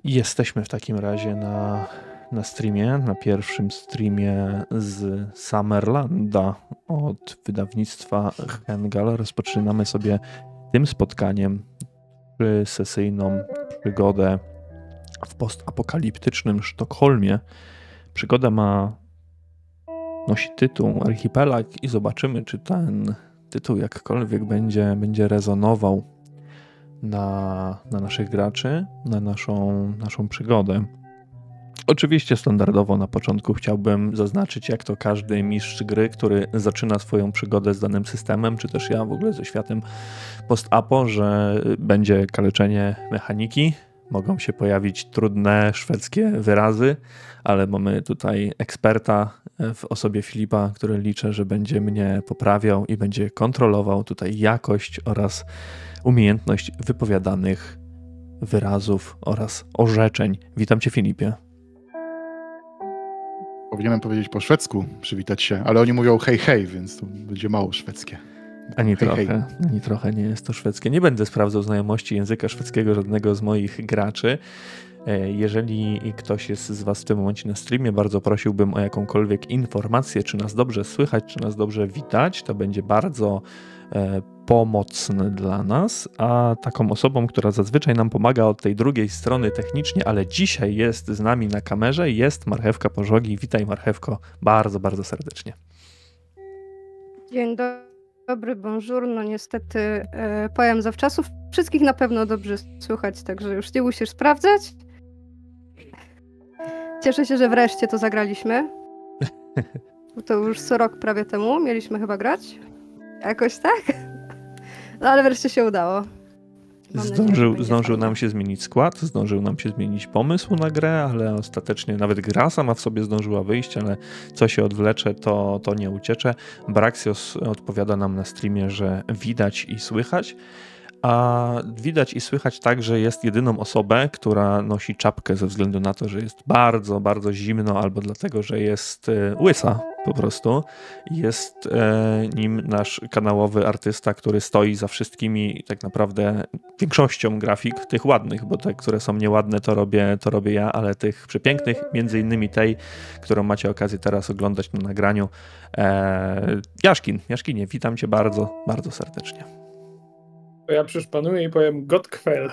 Jesteśmy w takim razie na streamie, na pierwszym streamie z Summerlanda od wydawnictwa Hengal. Rozpoczynamy sobie tym spotkaniem sesyjną przygodę w postapokaliptycznym Sztokholmie. Przygoda nosi tytuł Archipelag i zobaczymy, czy ten tytuł jakkolwiek będzie rezonował na naszych graczy, na naszą przygodę. Oczywiście standardowo na początku chciałbym zaznaczyć, jak to każdy mistrz gry, który zaczyna swoją przygodę z danym systemem, czy też ja w ogóle ze światem post-apo, że będzie kaleczenie mechaniki, mogą się pojawić trudne szwedzkie wyrazy, ale mamy tutaj eksperta w osobie Filipa, który liczę, że będzie mnie poprawiał i będzie kontrolował tutaj jakość oraz umiejętność wypowiadanych wyrazów oraz orzeczeń. Witam cię, Filipie. Powinienem powiedzieć po szwedzku, przywitać się, ale oni mówią hej, hej, więc to będzie mało szwedzkie. Ani trochę nie jest to szwedzkie. Nie będę sprawdzał znajomości języka szwedzkiego żadnego z moich graczy. Jeżeli ktoś jest z was w tym momencie na streamie, bardzo prosiłbym o jakąkolwiek informację, czy nas dobrze słychać, czy nas dobrze widać. To będzie bardzo pomocne dla nas, a taką osobą, która zazwyczaj nam pomaga od tej drugiej strony technicznie, ale dzisiaj jest z nami na kamerze, jest Marchewka Pożogi. Witaj, Marchewko, bardzo, bardzo serdecznie. Dzień dobry, bonjour. No niestety powiem zawczasu. Wszystkich na pewno dobrze słychać, także już nie musisz sprawdzać. Cieszę się, że wreszcie to zagraliśmy. To już co rok prawie temu mieliśmy chyba grać. Jakoś tak? No ale wreszcie się udało. Zdążył nam się zmienić skład, zdążył nam się zmienić pomysł na grę, ale ostatecznie nawet gra sama w sobie zdążyła wyjść, ale co się odwlecze, to nie uciecze. Braxios odpowiada nam na streamie, że widać i słychać. A widać i słychać tak, że jest jedyną osobę, która nosi czapkę ze względu na to, że jest bardzo, bardzo zimno, albo dlatego, że jest łysa po prostu. Jest nim nasz kanałowy artysta, który stoi za wszystkimi, tak naprawdę większością grafik, tych ładnych, bo te, które są nieładne, to robię ja, ale tych przepięknych, między innymi tej, którą macie okazję teraz oglądać na nagraniu. Jaszkinie, witam cię bardzo, bardzo serdecznie. To ja przyszpanuję i powiem Gotkwel.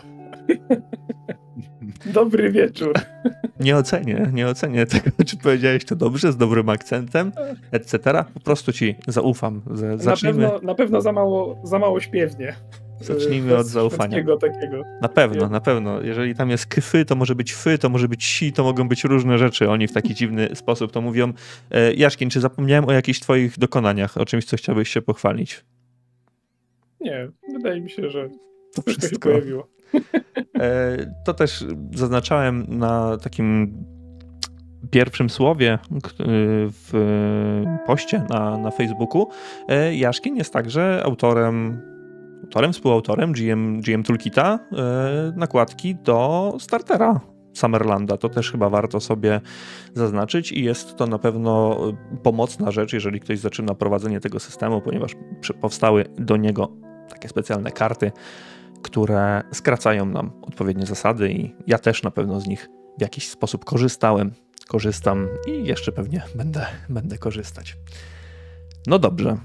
Dobry wieczór. Nie ocenię tego, czy powiedziałeś to dobrze, z dobrym akcentem, etc. Po prostu ci zaufam. Zacznijmy. Na pewno za mało śpiewnie. Zacznijmy od zaufania. Takiego. Na pewno. Jeżeli tam jest kyfy, to może być fy, to może być si, to mogą być różne rzeczy. Oni w taki dziwny sposób to mówią. Jaszkin, czy zapomniałem o jakichś twoich dokonaniach, o czymś, co chciałbyś się pochwalić? Nie, wydaje mi się, że to wszystko się pojawiło. To też zaznaczałem na takim pierwszym słowie w poście na Facebooku. Jaszkin jest także autorem, współautorem GM Toolkita nakładki do startera Summerlanda. To też chyba warto sobie zaznaczyć i jest to na pewno pomocna rzecz, jeżeli ktoś zaczyna prowadzenie tego systemu, ponieważ powstały do niego takie specjalne karty, które skracają nam odpowiednie zasady i ja też na pewno z nich w jakiś sposób korzystam i jeszcze pewnie będę korzystać. No dobrze.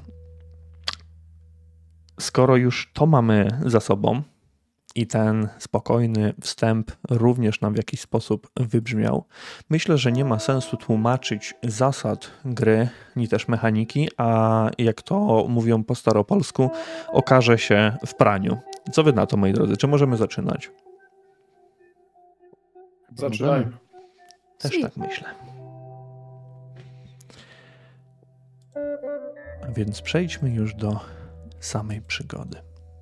Skoro już to mamy za sobą i ten spokojny wstęp również nam w jakiś sposób wybrzmiał, myślę, że nie ma sensu tłumaczyć zasad gry, ni też mechaniki, a jak to mówią po staropolsku, okaże się w praniu. Co wy na to, moi drodzy? Czy możemy zaczynać? Zaczynajmy. Też tak myślę. A więc przejdźmy już do samej przygody.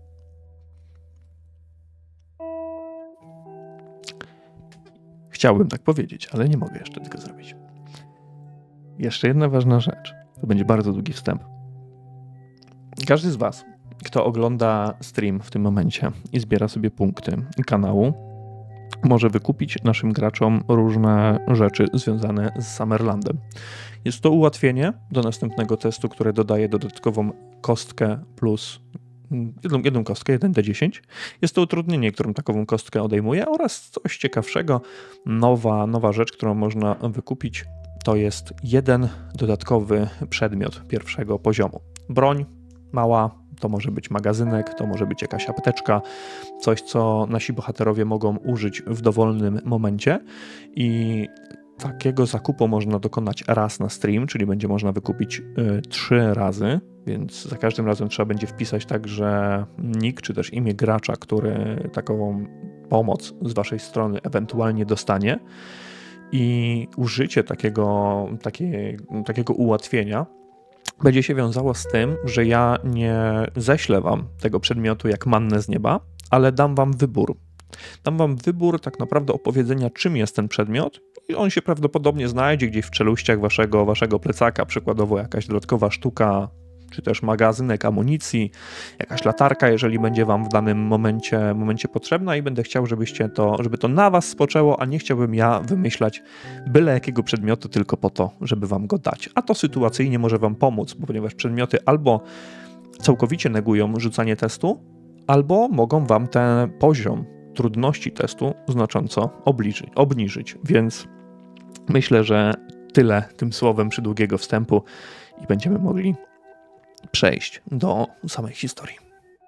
Chciałbym tak powiedzieć, ale nie mogę jeszcze tego zrobić. Jeszcze jedna ważna rzecz. To będzie bardzo długi wstęp. Każdy z was, kto ogląda stream w tym momencie i zbiera sobie punkty kanału, może wykupić naszym graczom różne rzeczy związane z Summerlandem. Jest to ułatwienie do następnego testu, które dodaje dodatkową kostkę plus jedną kostkę, 1d10. Jest to utrudnienie, którą takową kostkę odejmuje oraz coś ciekawszego, nowa rzecz, którą można wykupić, to jest jeden dodatkowy przedmiot pierwszego poziomu. Broń mała, to może być magazynek, to może być jakaś apteczka, coś, co nasi bohaterowie mogą użyć w dowolnym momencie i takiego zakupu można dokonać raz na stream, czyli będzie można wykupić 3 razy, więc za każdym razem trzeba będzie wpisać także nick, czy też imię gracza, który taką pomoc z waszej strony ewentualnie dostanie i użycie takiego ułatwienia będzie się wiązało z tym, że ja nie ześlę wam tego przedmiotu jak mannę z nieba, ale dam wam wybór. Dam wam wybór tak naprawdę opowiedzenia, czym jest ten przedmiot i on się prawdopodobnie znajdzie gdzieś w czeluściach waszego plecaka, przykładowo jakaś dodatkowa sztuka, czy też magazynek amunicji, jakaś latarka, jeżeli będzie wam w danym momencie potrzebna i będę chciał, żeby to na was spoczęło, a nie chciałbym ja wymyślać byle jakiego przedmiotu tylko po to, żeby wam go dać. A to sytuacyjnie może wam pomóc, ponieważ przedmioty albo całkowicie negują rzucanie testu, albo mogą wam ten poziom trudności testu znacząco obniżyć, więc myślę, że tyle tym słowem przydługiego wstępu i będziemy mogli przejść do samej historii.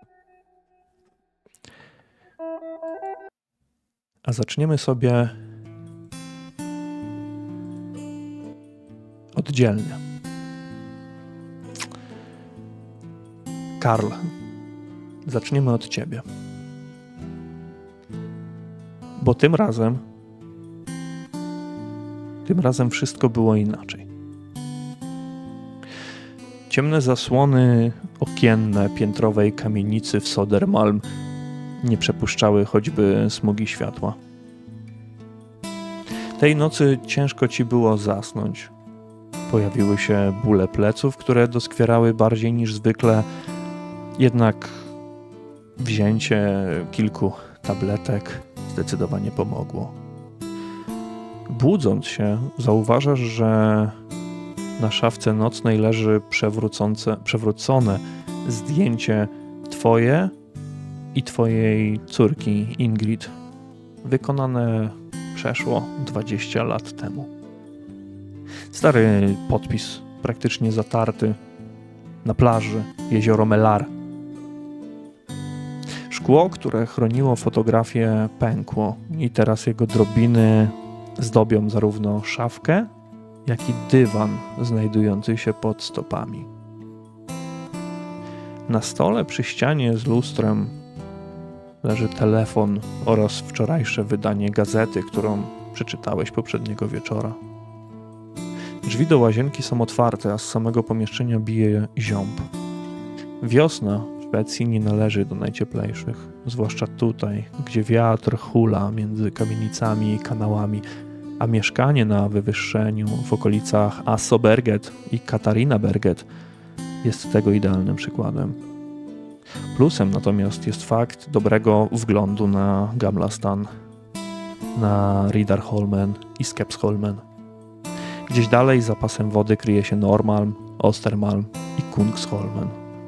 A zaczniemy sobie oddzielnie. Karl, zaczniemy od ciebie. Bo tym razem wszystko było inaczej. Ciemne zasłony okienne piętrowej kamienicy w Sodermalm nie przepuszczały choćby smugi światła. Tej nocy ciężko ci było zasnąć. Pojawiły się bóle pleców, które doskwierały bardziej niż zwykle, jednak wzięcie kilku tabletek zdecydowanie pomogło. Budząc się, zauważasz, że na szafce nocnej leży przewrócone zdjęcie twoje i twojej córki Ingrid, wykonane przeszło 20 lat temu. Stary podpis, praktycznie zatarty, na plaży, jezioro Melar. Szkło, które chroniło fotografię, pękło i teraz jego drobiny zdobią zarówno szafkę, jak i dywan znajdujący się pod stopami. Na stole przy ścianie z lustrem leży telefon oraz wczorajsze wydanie gazety, którą przeczytałeś poprzedniego wieczora. Drzwi do łazienki są otwarte, a z samego pomieszczenia bije ziąb. Wiosna w Szwecji nie należy do najcieplejszych, zwłaszcza tutaj, gdzie wiatr hula między kamienicami i kanałami, a mieszkanie na wywyższeniu w okolicach Assoberget i Katarinaberget jest tego idealnym przykładem. Plusem natomiast jest fakt dobrego wglądu na Gamla Stan, na Riddarholmen i Skeppsholmen. Gdzieś dalej za pasem wody kryje się Norrmalm, Ostermalm i Kungsholmen.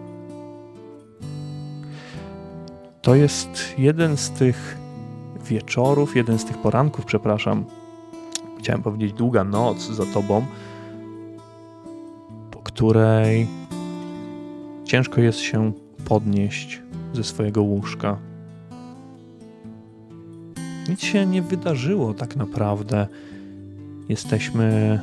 To jest jeden z tych wieczorów, jeden z tych poranków, chciałem powiedzieć długa noc za tobą, po której ciężko jest się podnieść ze swojego łóżka. Nic się nie wydarzyło tak naprawdę. Jesteśmy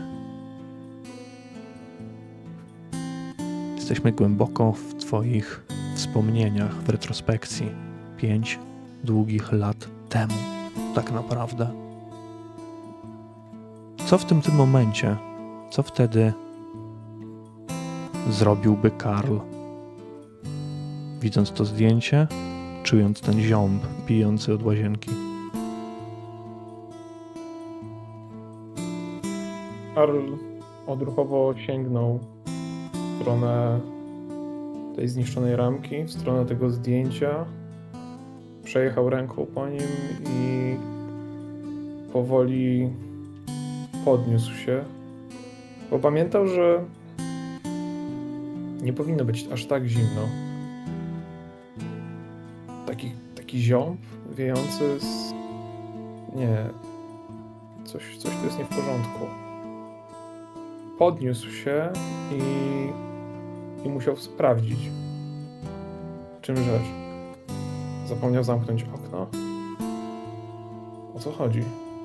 głęboko w twoich wspomnieniach, w retrospekcji 5 długich lat temu tak naprawdę. Co w tym momencie, co wtedy zrobiłby Karl? Widząc to zdjęcie, czując ten ziąb bijący od łazienki. Karl odruchowo sięgnął w stronę tej zniszczonej ramki, w stronę tego zdjęcia. Przejechał ręką po nim i powoli podniósł się, bo pamiętał, że nie powinno być aż tak zimno. lekki ziąb wiejący z... Nie. Coś tu jest nie w porządku. Podniósł się i musiał sprawdzić, czym rzecz. Zapomniał zamknąć okno. O co chodzi?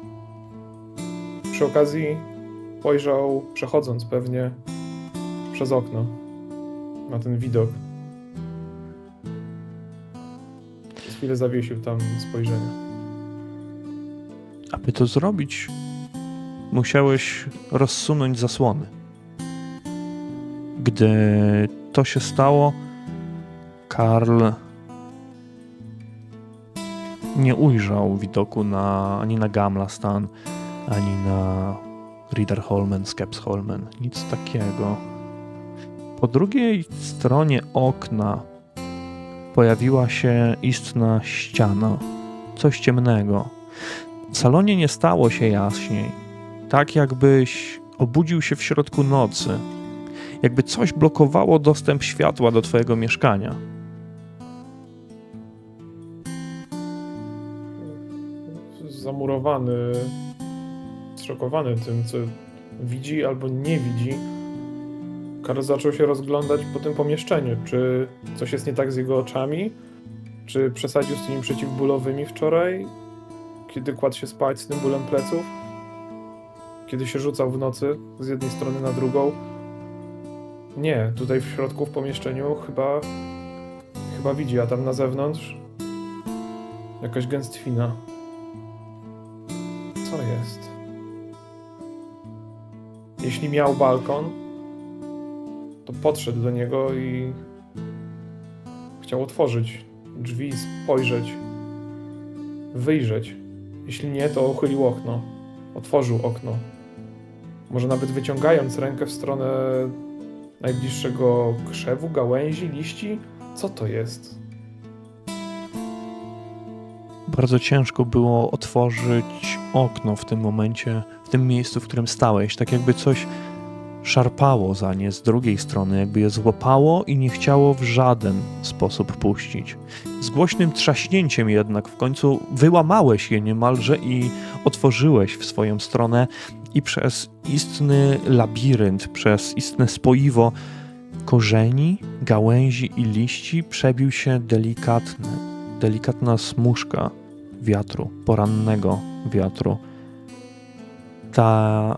Przy okazji spojrzał, przechodząc pewnie przez okno na ten widok. Przez chwilę zawiesił tam spojrzenie. Aby to zrobić, musiałeś rozsunąć zasłony. Gdy to się stało, Karl nie ujrzał widoku ani na Gamla-stan, ani na Riederholmen, Skepsholmen. Nic takiego. Po drugiej stronie okna pojawiła się istna ściana. Coś ciemnego. W salonie nie stało się jaśniej. Tak jakbyś obudził się w środku nocy. Jakby coś blokowało dostęp światła do twojego mieszkania. Zamurowany, zszokowany tym, co widzi albo nie widzi, Karl zaczął się rozglądać po tym pomieszczeniu. Czy coś jest nie tak z jego oczami? Czy przesadził z tymi przeciwbólowymi wczoraj, kiedy kładł się spać z tym bólem pleców? Kiedy się rzucał w nocy z jednej strony na drugą? Nie, tutaj w środku, w pomieszczeniu chyba widzi, a tam na zewnątrz jakaś gęstwina. Co jest? Jeśli miał balkon, to podszedł do niego i chciał otworzyć drzwi, spojrzeć, wyjrzeć. Jeśli nie, to uchylił okno. Otworzył okno. Może nawet wyciągając rękę w stronę najbliższego krzewu, gałęzi, liści? Co to jest? Bardzo ciężko było otworzyć okno w tym momencie, w tym miejscu, w którym stałeś. Tak jakby coś szarpało za nie z drugiej strony, jakby je złapało i nie chciało w żaden sposób puścić. Z głośnym trzaśnięciem jednak w końcu wyłamałeś je niemalże i otworzyłeś w swoją stronę i przez istny labirynt, przez istne spoiwo korzeni, gałęzi i liści przebił się delikatna smużka wiatru, porannego wiatru. Ta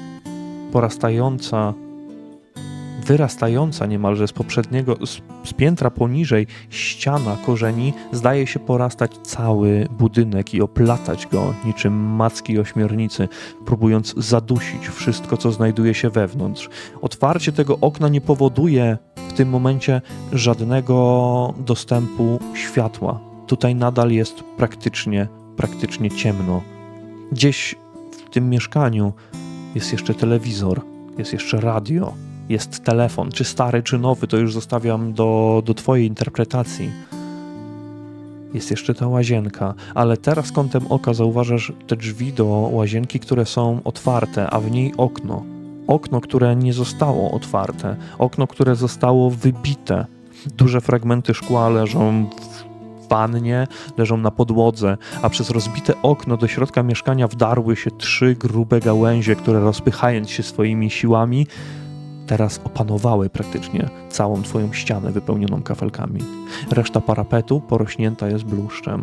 wyrastająca niemalże z poprzedniego, z piętra poniżej ściana korzeni zdaje się porastać cały budynek i oplatać go niczym macki ośmiornicy, próbując zadusić wszystko, co znajduje się wewnątrz. Otwarcie tego okna nie powoduje w tym momencie żadnego dostępu światła. Tutaj nadal jest praktycznie ciemno. Gdzieś w tym mieszkaniu jest jeszcze telewizor, jest jeszcze radio, jest telefon, czy stary, czy nowy, to już zostawiam do twojej interpretacji. Jest jeszcze ta łazienka, ale teraz kątem oka zauważasz te drzwi do łazienki, które są otwarte, a w niej okno. Okno, które nie zostało otwarte, okno, które zostało wybite. Duże fragmenty szkła leżą w wannie, leżą na podłodze, a przez rozbite okno do środka mieszkania wdarły się 3 grube gałęzie, które rozpychając się swoimi siłami teraz opanowały praktycznie całą twoją ścianę wypełnioną kafelkami. Reszta parapetu porośnięta jest bluszczem.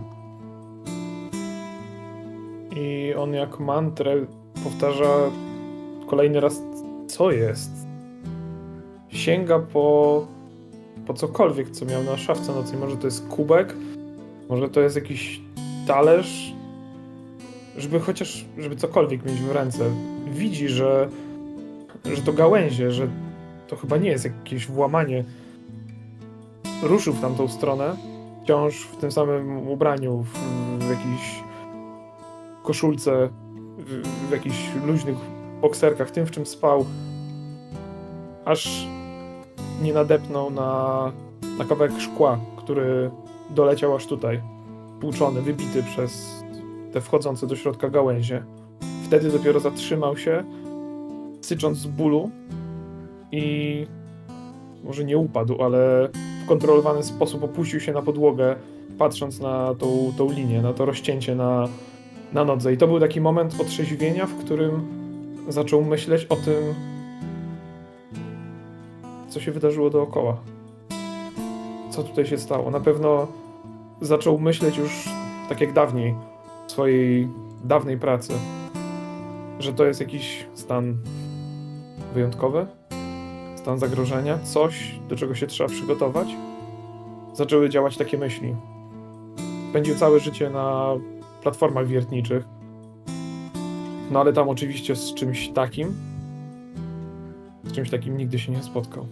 I on jak mantrę powtarza kolejny raz, co jest? Sięga po cokolwiek, co miał na szafce nocnej. Może to jest kubek, może to jest jakiś talerz, żeby cokolwiek mieć w ręce. Widzi, że to gałęzie, że to chyba nie jest jakieś włamanie. Ruszył w tamtą stronę, wciąż w tym samym ubraniu, w jakiejś koszulce, w jakichś luźnych bokserkach, tym, w czym spał, aż nie nadepnął na kawałek szkła, który doleciał aż tutaj, tłuczony, wybity przez te wchodzące do środka gałęzie. Wtedy dopiero zatrzymał się, sycząc z bólu i może nie upadł, ale w kontrolowany sposób opuścił się na podłogę, patrząc na tą linię, na to rozcięcie na nodze. I to był taki moment otrzeźwienia, w którym zaczął myśleć o tym, co się wydarzyło dookoła. Co tutaj się stało. Na pewno zaczął myśleć już tak jak dawniej, w swojej dawnej pracy, że to jest jakiś stan wyjątkowy, stan zagrożenia, coś, do czego się trzeba przygotować. Zaczęły działać takie myśli. Spędził całe życie na platformach wiertniczych, no ale tam oczywiście z czymś takim nigdy się nie spotkał.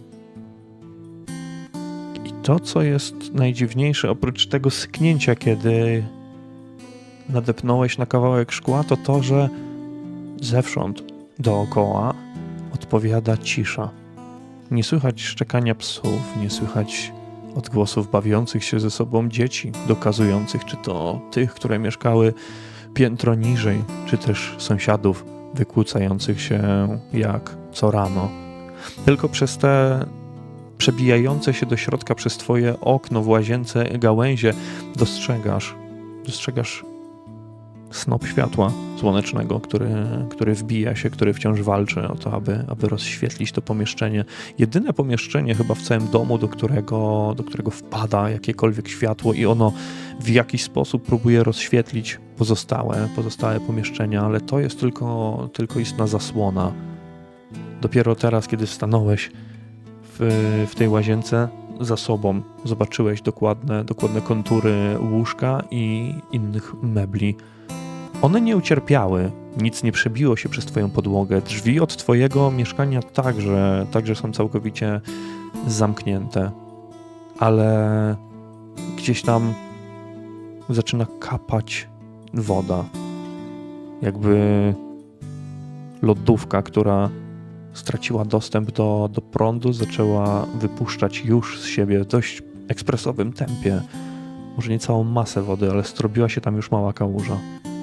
I to, co jest najdziwniejsze, oprócz tego sknięcia, kiedy nadepnąłeś na kawałek szkła, to to, że zewsząd dookoła odpowiada cisza. Nie słychać szczekania psów, nie słychać odgłosów bawiących się ze sobą dzieci, dokazujących, czy to tych, które mieszkały piętro niżej, czy też sąsiadów wykłócających się jak co rano. Tylko przez te przebijające się do środka przez twoje okno w łazience gałęzie dostrzegasz snop światła słonecznego, który wbija się, który wciąż walczy o to, aby rozświetlić to pomieszczenie. Jedyne pomieszczenie chyba w całym domu, do którego wpada jakiekolwiek światło i ono w jakiś sposób próbuje rozświetlić pozostałe pomieszczenia, ale to jest tylko istna zasłona. Dopiero teraz, kiedy stanąłeś w tej łazience, za sobą zobaczyłeś dokładne kontury łóżka i innych mebli. One nie ucierpiały, nic nie przebiło się przez twoją podłogę. Drzwi od twojego mieszkania także są całkowicie zamknięte. Ale gdzieś tam zaczyna kapać woda. Jakby lodówka, która straciła dostęp do prądu, zaczęła wypuszczać już z siebie w dość ekspresowym tempie. Może nie całą masę wody, ale strobiła się tam już mała kałuża.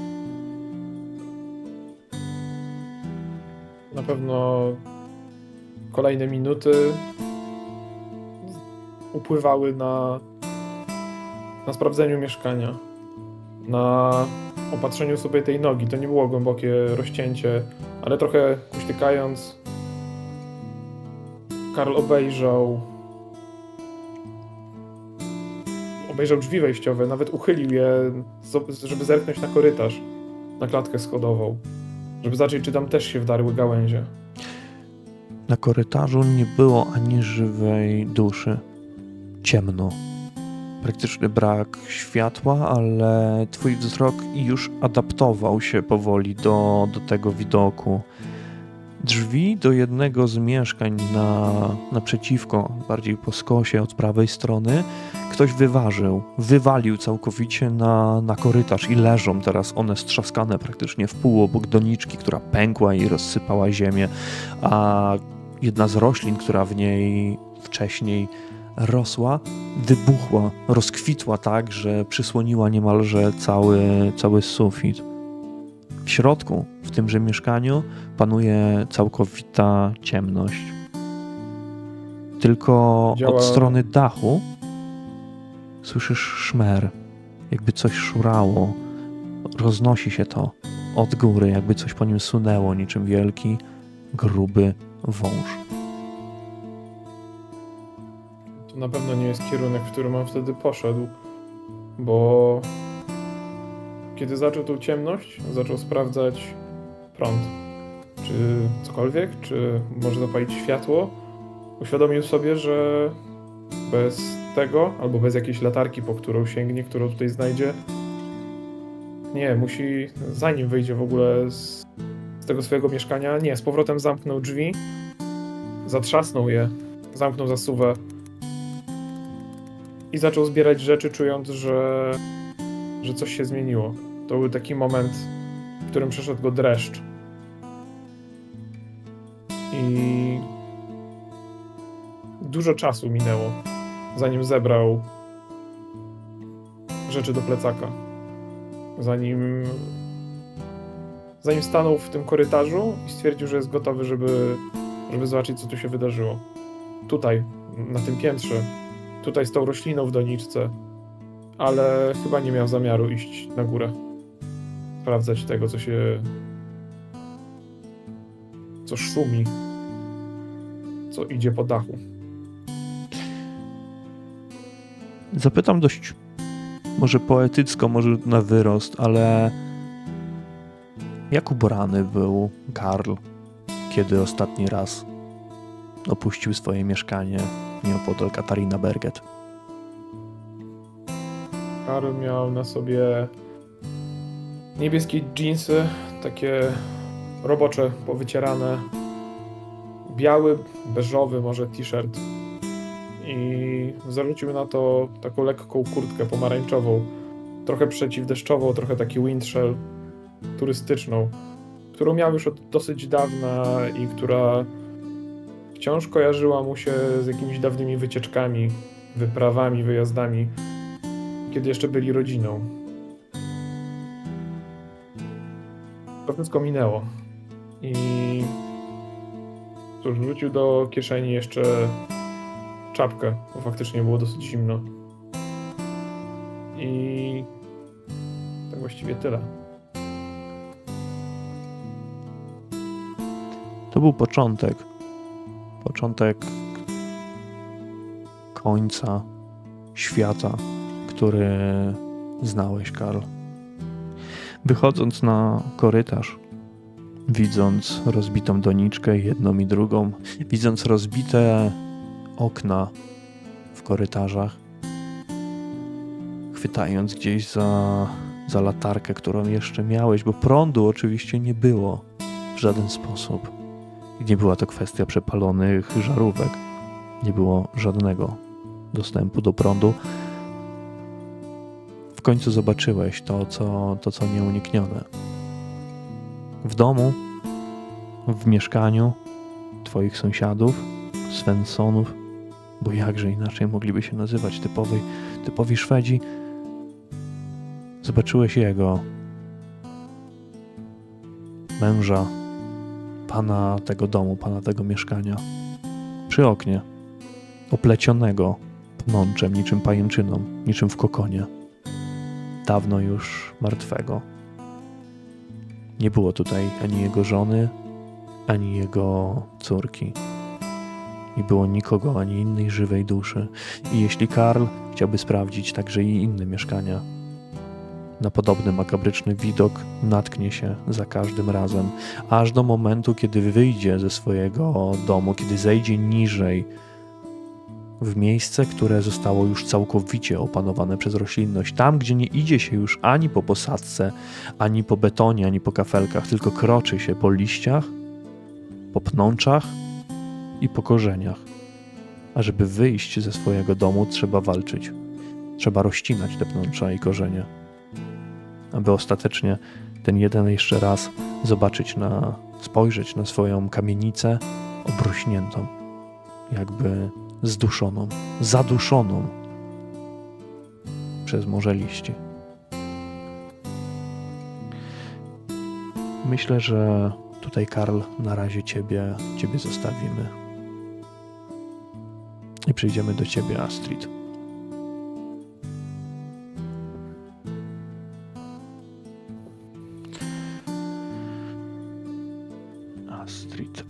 Na pewno kolejne minuty upływały na sprawdzeniu mieszkania, na opatrzeniu sobie tej nogi. To nie było głębokie rozcięcie, ale trochę kuśtykając, Karl obejrzał drzwi wejściowe, nawet uchylił je, żeby zerknąć na korytarz, na klatkę schodową, żeby zobaczyć, czy tam też się wdarły gałęzie. Na korytarzu nie było ani żywej duszy. Ciemno. Praktyczny brak światła, ale twój wzrok już adaptował się powoli do tego widoku. Drzwi do jednego z mieszkań naprzeciwko, bardziej po skosie od prawej strony, ktoś wywalił całkowicie na korytarz i leżą teraz one strzaskane praktycznie w pół obok doniczki, która pękła i rozsypała ziemię, a jedna z roślin, która w niej wcześniej rosła, wybuchła, rozkwitła tak, że przysłoniła niemalże cały sufit. W środku, w tymże mieszkaniu, panuje całkowita ciemność. Tylko od strony dachu słyszysz szmer, jakby coś szurało. Roznosi się to od góry, jakby coś po nim sunęło, niczym wielki, gruby wąż. To na pewno nie jest kierunek, w którym on wtedy poszedł, bo kiedy zaczął tą ciemność, zaczął sprawdzać prąd. Czy cokolwiek, czy może zapalić światło. Uświadomił sobie, że bez tego, albo bez jakiejś latarki, po którą sięgnie, którą tutaj znajdzie, musi, zanim wyjdzie w ogóle z tego swojego mieszkania, z powrotem zamknął drzwi, zatrzasnął je, zamknął zasuwę i zaczął zbierać rzeczy, czując, że coś się zmieniło. To był taki moment, w którym przeszedł go dreszcz. I dużo czasu minęło, zanim zebrał rzeczy do plecaka. Zanim stanął w tym korytarzu i stwierdził, że jest gotowy, żeby zobaczyć, co tu się wydarzyło. Tutaj, na tym piętrze, tutaj z tą rośliną w doniczce, ale chyba nie miał zamiaru iść na górę. Sprawdzać tego, co szumi, co idzie po dachu. Zapytam dość może poetycko, może na wyrost, ale jak ubrany był Karl, kiedy ostatni raz opuścił swoje mieszkanie nieopodal Katarina Berget? Karl miał na sobie niebieskie dżinsy, takie robocze, powycierane, biały, beżowy może t-shirt i zarzucił na to taką lekką kurtkę pomarańczową, trochę przeciwdeszczową, trochę taki windshell, turystyczną, którą miał już od dosyć dawna i która wciąż kojarzyła mu się z jakimiś dawnymi wycieczkami, wyprawami, wyjazdami, kiedy jeszcze byli rodziną. To wszystko minęło i cóż, wrzucił do kieszeni jeszcze czapkę, bo faktycznie było dosyć zimno. I tak właściwie tyle. To był początek końca świata, który znałeś, Karl. Wychodząc na korytarz, widząc rozbitą doniczkę, jedną i drugą, widząc rozbite okna w korytarzach, chwytając gdzieś za latarkę, którą jeszcze miałeś, bo prądu oczywiście nie było w żaden sposób. I nie była to kwestia przepalonych żarówek. Nie było żadnego dostępu do prądu. W końcu zobaczyłeś to, co nieuniknione. W domu, w mieszkaniu twoich sąsiadów, Svenssonów, bo jakże inaczej mogliby się nazywać typowi Szwedzi, zobaczyłeś jego, męża, pana tego domu, pana tego mieszkania, przy oknie, oplecionego pnączem, niczym pajęczyną, niczym w kokonie, dawno już martwego. Nie było tutaj ani jego żony, ani jego córki. Nie było nikogo, ani innej żywej duszy. I jeśli Karl chciałby sprawdzić także i inne mieszkania, na podobny makabryczny widok natknie się za każdym razem, aż do momentu, kiedy wyjdzie ze swojego domu, kiedy zejdzie niżej w miejsce, które zostało już całkowicie opanowane przez roślinność. Tam, gdzie nie idzie się już ani po posadzce, ani po betonie, ani po kafelkach, tylko kroczy się po liściach, po pnączach i po korzeniach. A żeby wyjść ze swojego domu, trzeba walczyć. Trzeba rozcinać te pnącza i korzenie, aby ostatecznie ten jeden jeszcze raz spojrzeć na swoją kamienicę obrośniętą, jakby zduszoną, zaduszoną przez morze liści. Myślę, że tutaj, Karl, na razie ciebie zostawimy i przyjdziemy do ciebie, Astrid. Astrid.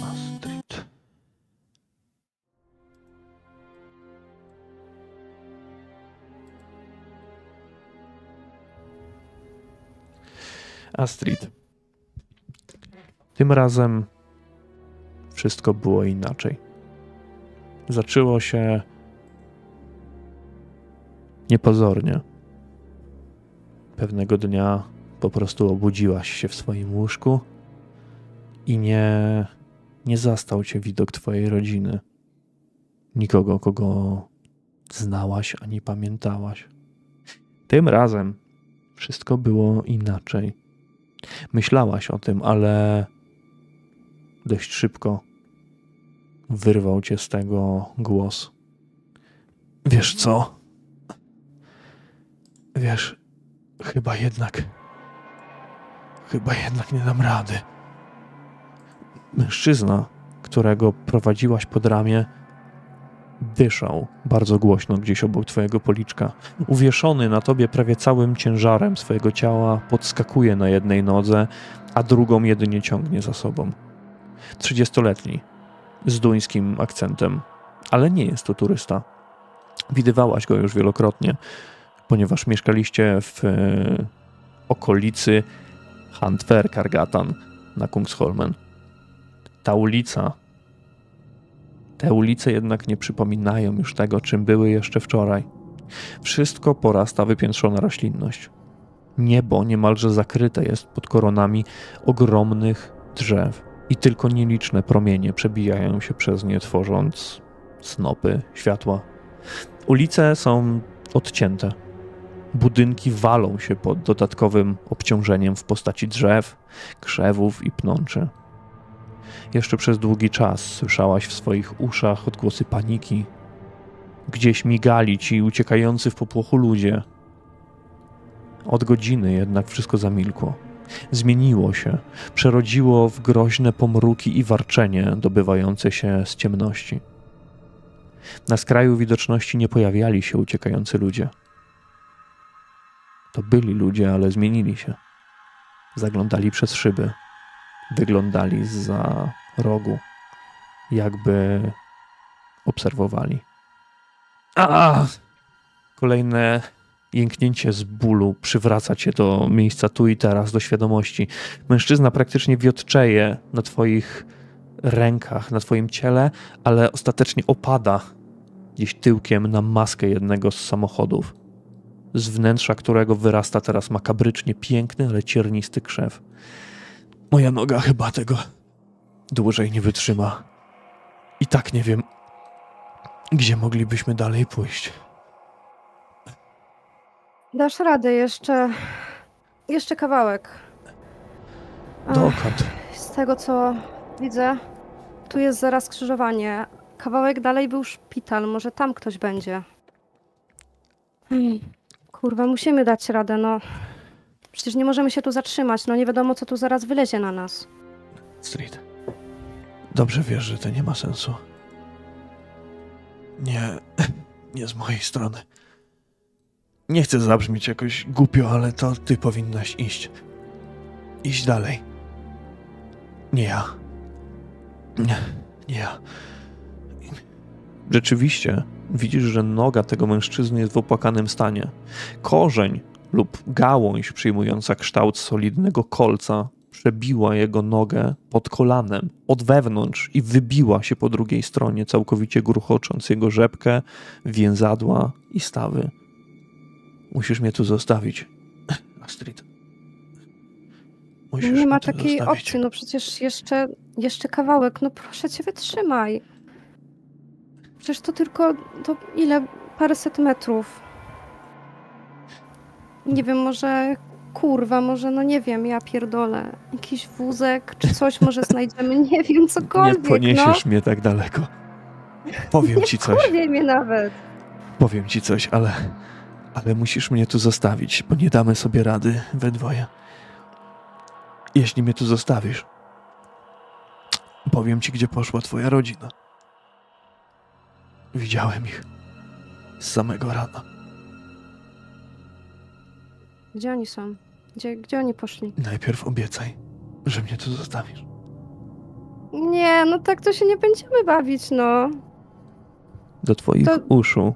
Astrid. Tym razem wszystko było inaczej. Zaczęło się niepozornie. Pewnego dnia po prostu obudziłaś się w swoim łóżku i nie zastał cię widok twojej rodziny. Nikogo, kogo znałaś ani pamiętałaś. Tym razem wszystko było inaczej. Myślałaś o tym, ale dość szybko wyrwał cię z tego głos. Wiesz co? Wiesz, chyba jednak nie dam rady. Mężczyzna, którego prowadziłaś pod ramię, dyszał bardzo głośno gdzieś obok twojego policzka. Uwieszony na tobie prawie całym ciężarem swojego ciała, podskakuje na jednej nodze, a drugą jedynie ciągnie za sobą. 30-letni, z duńskim akcentem, ale nie jest to turysta. Widywałaś go już wielokrotnie, ponieważ mieszkaliście w okolicy Hantverkargatan na Kungsholmen. Te ulice jednak nie przypominają już tego, czym były jeszcze wczoraj. Wszystko porasta wypiętrzona roślinność. Niebo niemalże zakryte jest pod koronami ogromnych drzew i tylko nieliczne promienie przebijają się przez nie, tworząc snopy światła. Ulice są odcięte. Budynki walą się pod dodatkowym obciążeniem w postaci drzew, krzewów i pnączy. Jeszcze przez długi czas słyszałaś w swoich uszach odgłosy paniki. Gdzieś migali ci uciekający w popłochu ludzie. Od godziny jednak wszystko zamilkło. Zmieniło się, przerodziło w groźne pomruki i warczenie dobywające się z ciemności. Na skraju widoczności nie pojawiali się uciekający ludzie. To byli ludzie, ale zmienili się. Zaglądali przez szyby. Wyglądali zza rogu. Jakby obserwowali. Kolejne jęknięcie z bólu przywraca cię do miejsca tu i teraz, do świadomości. Mężczyzna praktycznie wiotczeje na twoich rękach, na twoim ciele, ale ostatecznie opada gdzieś tyłkiem na maskę jednego z samochodów, z wnętrza którego wyrasta teraz makabrycznie piękny, ale ciernisty krzew. Moja noga chyba tego dłużej nie wytrzyma. I tak nie wiem, gdzie moglibyśmy dalej pójść. Dasz radę, jeszcze kawałek. Dokąd? Z tego, co widzę, tu jest zaraz skrzyżowanie. Kawałek dalej był szpital, może tam ktoś będzie. Kurwa, musimy dać radę, no. Przecież nie możemy się tu zatrzymać, no nie wiadomo, co tu zaraz wylezie na nas. Street, dobrze wiesz, że to nie ma sensu. Nie z mojej strony. Nie chcę zabrzmieć jakoś głupio, ale to ty powinnaś iść. Iść dalej. Nie ja. Nie ja. Rzeczywiście, widzisz, że noga tego mężczyzny jest w opłakanym stanie. Korzeń lub gałąź przyjmująca kształt solidnego kolca przebiła jego nogę pod kolanem, od wewnątrz i wybiła się po drugiej stronie, całkowicie gruchocząc jego rzepkę, więzadła i stawy. Musisz mnie tu zostawić, Astrid. Nie ma takiej opcji, no przecież jeszcze kawałek, no proszę cię, wytrzymaj. Przecież to tylko, to ile? Paręset metrów. Nie wiem, może, może, no nie wiem, ja pierdolę. Jakiś wózek, czy coś może znajdziemy, nie wiem, cokolwiek, Nie poniesiesz mnie tak daleko. Powiem ci coś. Nie porwie mnie nawet. Powiem ci coś, ale musisz mnie tu zostawić, bo nie damy sobie rady we dwoje. Jeśli mnie tu zostawisz, powiem ci, gdzie poszła twoja rodzina. Widziałem ich z samego rana. Gdzie oni są? Gdzie oni poszli? Najpierw obiecaj, że mnie tu zostawisz. Nie, no tak to się nie będziemy bawić, no. Do twoich uszu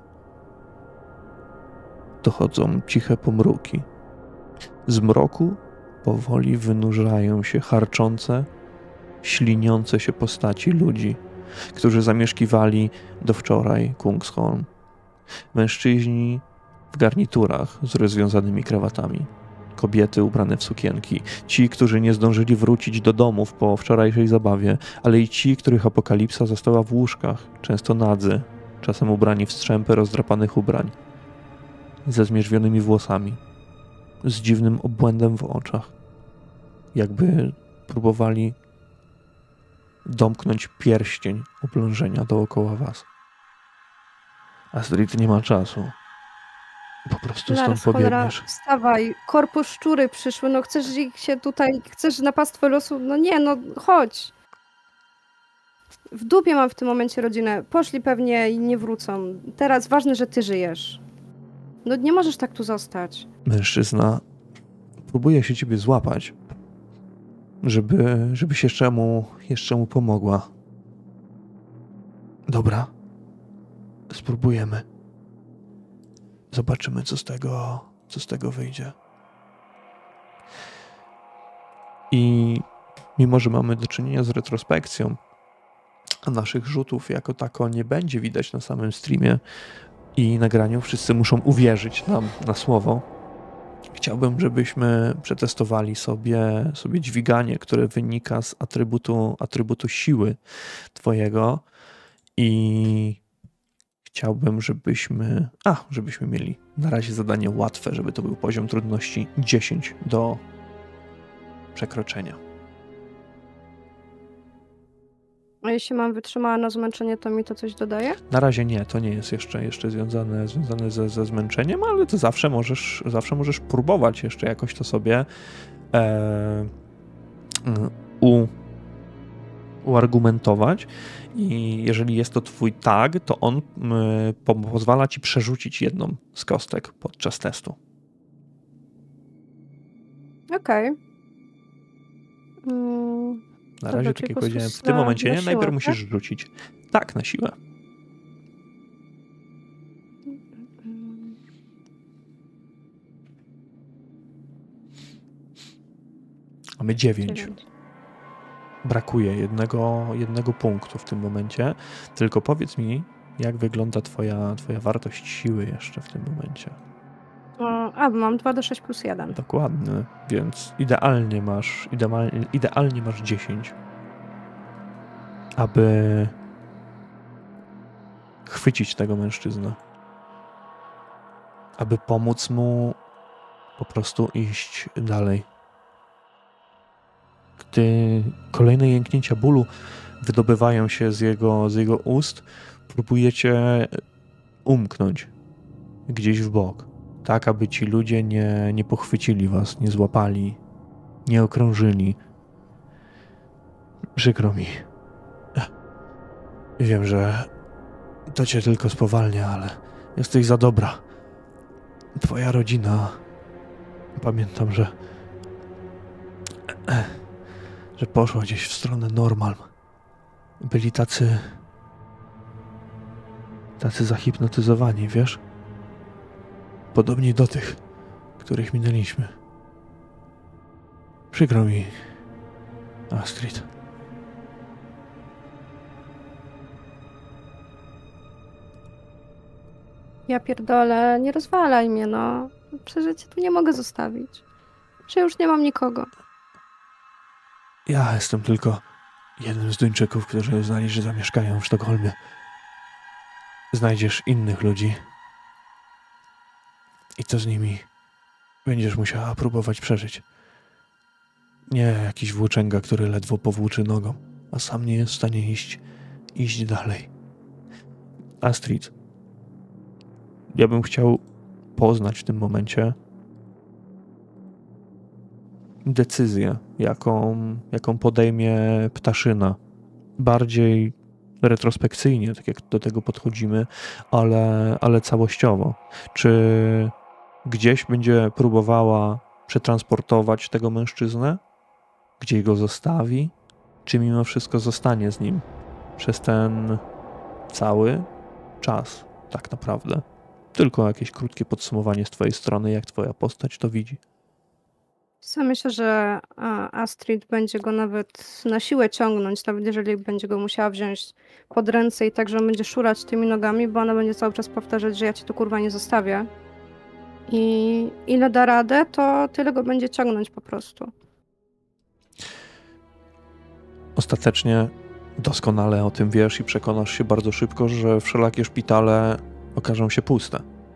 dochodzą ciche pomruki. Z mroku powoli wynurzają się harczące, śliniące się postaci ludzi, którzy zamieszkiwali do wczoraj Kungsholm. Mężczyźni w garniturach z rozwiązanymi krawatami. Kobiety ubrane w sukienki. Ci, którzy nie zdążyli wrócić do domów po wczorajszej zabawie, ale i ci, których apokalipsa zastała w łóżkach, często nadzy, czasem ubrani w strzępy rozdrapanych ubrań, ze zmierzwionymi włosami, z dziwnym obłędem w oczach, jakby próbowali domknąć pierścień oblężenia dookoła was. Astrid, nie ma czasu. Po prostu stąd pobiegniesz. Wstawaj, korpo szczury przyszły, no chcesz ich się tutaj, chcesz na pastwę losu, no nie, no chodź. W dupie mam w tym momencie rodzinę. Poszli pewnie i nie wrócą. Teraz ważne, że ty żyjesz. No nie możesz tak tu zostać. Mężczyzna próbuje się ciebie złapać, żebyś jeszcze mu pomogła. Dobra, spróbujemy. Zobaczymy, co z tego wyjdzie. I mimo, że mamy do czynienia z retrospekcją, a naszych rzutów jako tako nie będzie widać na samym streamie i nagraniu, wszyscy muszą uwierzyć nam na słowo. Chciałbym, żebyśmy przetestowali sobie dźwiganie, które wynika z atrybutu siły twojego i chciałbym, żebyśmy mieli na razie zadanie łatwe, żeby to był poziom trudności 10 do przekroczenia. A jeśli mam wytrzymała na zmęczenie, to mi to coś dodaje? Na razie nie, to nie jest jeszcze związane ze zmęczeniem, ale to zawsze możesz próbować jeszcze jakoś to sobie uargumentować i jeżeli jest to twój tag, to on pozwala ci przerzucić jedną z kostek podczas testu. Okej. Na razie, tak jak powiedziałem, w tym momencie nie, najpierw musisz rzucić. Tak, na siłę. Mamy 9. Brakuje jednego punktu w tym momencie. Tylko powiedz mi, jak wygląda twoja wartość siły jeszcze w tym momencie. Mam 2d6 plus 1. Dokładnie, więc idealnie masz 10, aby chwycić tego mężczyznę, aby pomóc mu po prostu iść dalej. Gdy kolejne jęknięcia bólu wydobywają się z jego ust, próbujecie umknąć gdzieś w bok, tak aby ci ludzie nie pochwycili was, nie złapali, nie okrążyli. Przykro mi. Wiem, że to cię tylko spowalnia, ale jesteś za dobra. Twoja rodzina... Pamiętam, że poszła gdzieś w stronę Normal. Byli tacy zahipnotyzowani, wiesz? Podobni do tych, których minęliśmy. Przykro mi, Astrid. Ja pierdolę, nie rozwalaj mnie, no. Przecież cię tu nie mogę zostawić. Że już nie mam nikogo. Ja jestem tylko jednym z Duńczyków, którzy uznali, że zamieszkają w Sztokholmie. Znajdziesz innych ludzi i to z nimi będziesz musiała próbować przeżyć. Nie jakiś włóczęga, który ledwo powłóczy nogą, a sam nie jest w stanie iść dalej. Astrid, ja bym chciał poznać w tym momencie decyzję, jaką podejmie ptaszyna. Bardziej retrospekcyjnie, tak jak do tego podchodzimy, ale całościowo. Czy gdzieś będzie próbowała przetransportować tego mężczyznę? Gdzie go zostawi? Czy mimo wszystko zostanie z nim przez ten cały czas tak naprawdę? Tylko jakieś krótkie podsumowanie z twojej strony, jak twoja postać to widzi. Co myślę, że Astrid będzie go nawet na siłę ciągnąć, nawet jeżeli będzie go musiała wziąć pod ręce i tak, że on będzie szurać tymi nogami, bo ona będzie cały czas powtarzać, że ja cię tu kurwa nie zostawię. I ile da radę, to tyle go będzie ciągnąć po prostu. Ostatecznie doskonale o tym wiesz i przekonasz się bardzo szybko, że wszelakie szpitale okażą się puste.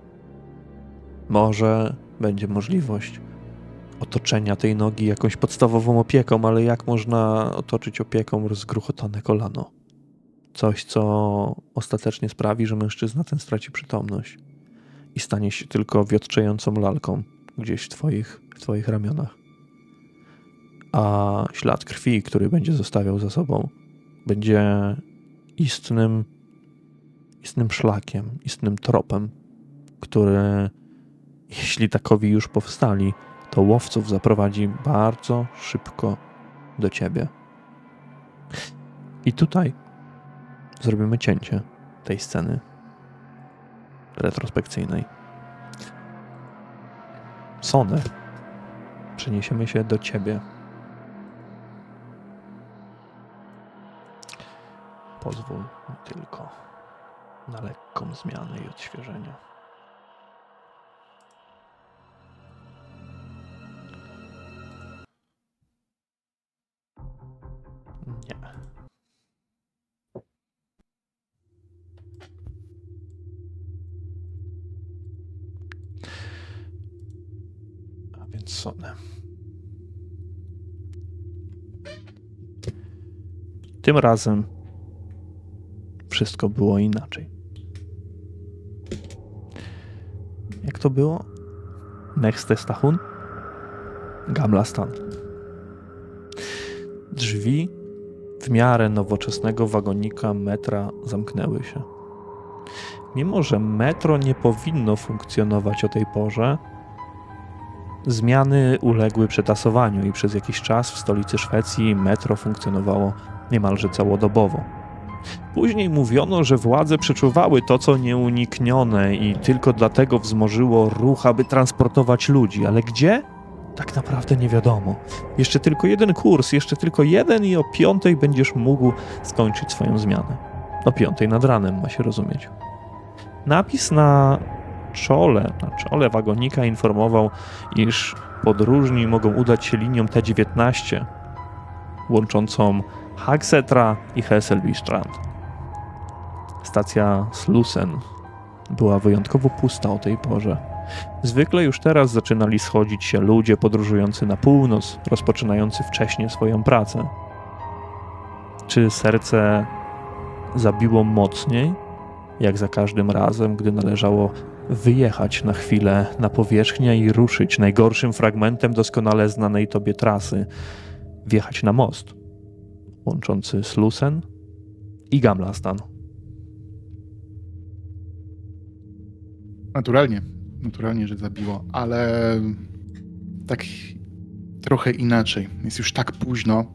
Może będzie możliwość otoczenia tej nogi jakąś podstawową opieką, ale jak można otoczyć opieką rozgruchotane kolano? Coś, co ostatecznie sprawi, że mężczyzna ten straci przytomność i stanie się tylko wiotczejącą lalką gdzieś w twoich ramionach. A ślad krwi, który będzie zostawiał za sobą, będzie istnym szlakiem, istnym tropem, który, jeśli takowi już powstali, to łowców zaprowadzi bardzo szybko do ciebie. I tutaj zrobimy cięcie tej sceny retrospekcyjnej. Sony, przeniesiemy się do ciebie. Pozwól mi tylko na lekką zmianę i odświeżenie. Nie. A więc Sony. Tym razem wszystko było inaczej. Jak to było? Nexte Stachun? Gamlastan. Drzwi w miarę nowoczesnego wagonika metra zamknęły się. Mimo że metro nie powinno funkcjonować o tej porze, zmiany uległy przetasowaniu i przez jakiś czas w stolicy Szwecji metro funkcjonowało niemalże całodobowo. Później mówiono, że władze przeczuwały to, co nieuniknione i tylko dlatego wzmożyło ruch, aby transportować ludzi. Ale gdzie? Tak naprawdę nie wiadomo. Jeszcze tylko jeden kurs, jeszcze tylko jeden i o 5:00 będziesz mógł skończyć swoją zmianę. O 5:00 nad ranem, ma się rozumieć. Napis na czole wagonika informował, iż podróżni mogą udać się linią T19 łączącą Hagsetra i Hässelby-Strand. Stacja Slussen była wyjątkowo pusta o tej porze. Zwykle już teraz zaczynali schodzić się ludzie podróżujący na północ, rozpoczynający wcześnie swoją pracę. Czy serce zabiło mocniej, jak za każdym razem, gdy należało wyjechać na chwilę na powierzchnię i ruszyć najgorszym fragmentem doskonale znanej tobie trasy, wjechać na most łączący Slussen i Gamlastan? Naturalnie, że zabiło, ale tak trochę inaczej. Jest już tak późno.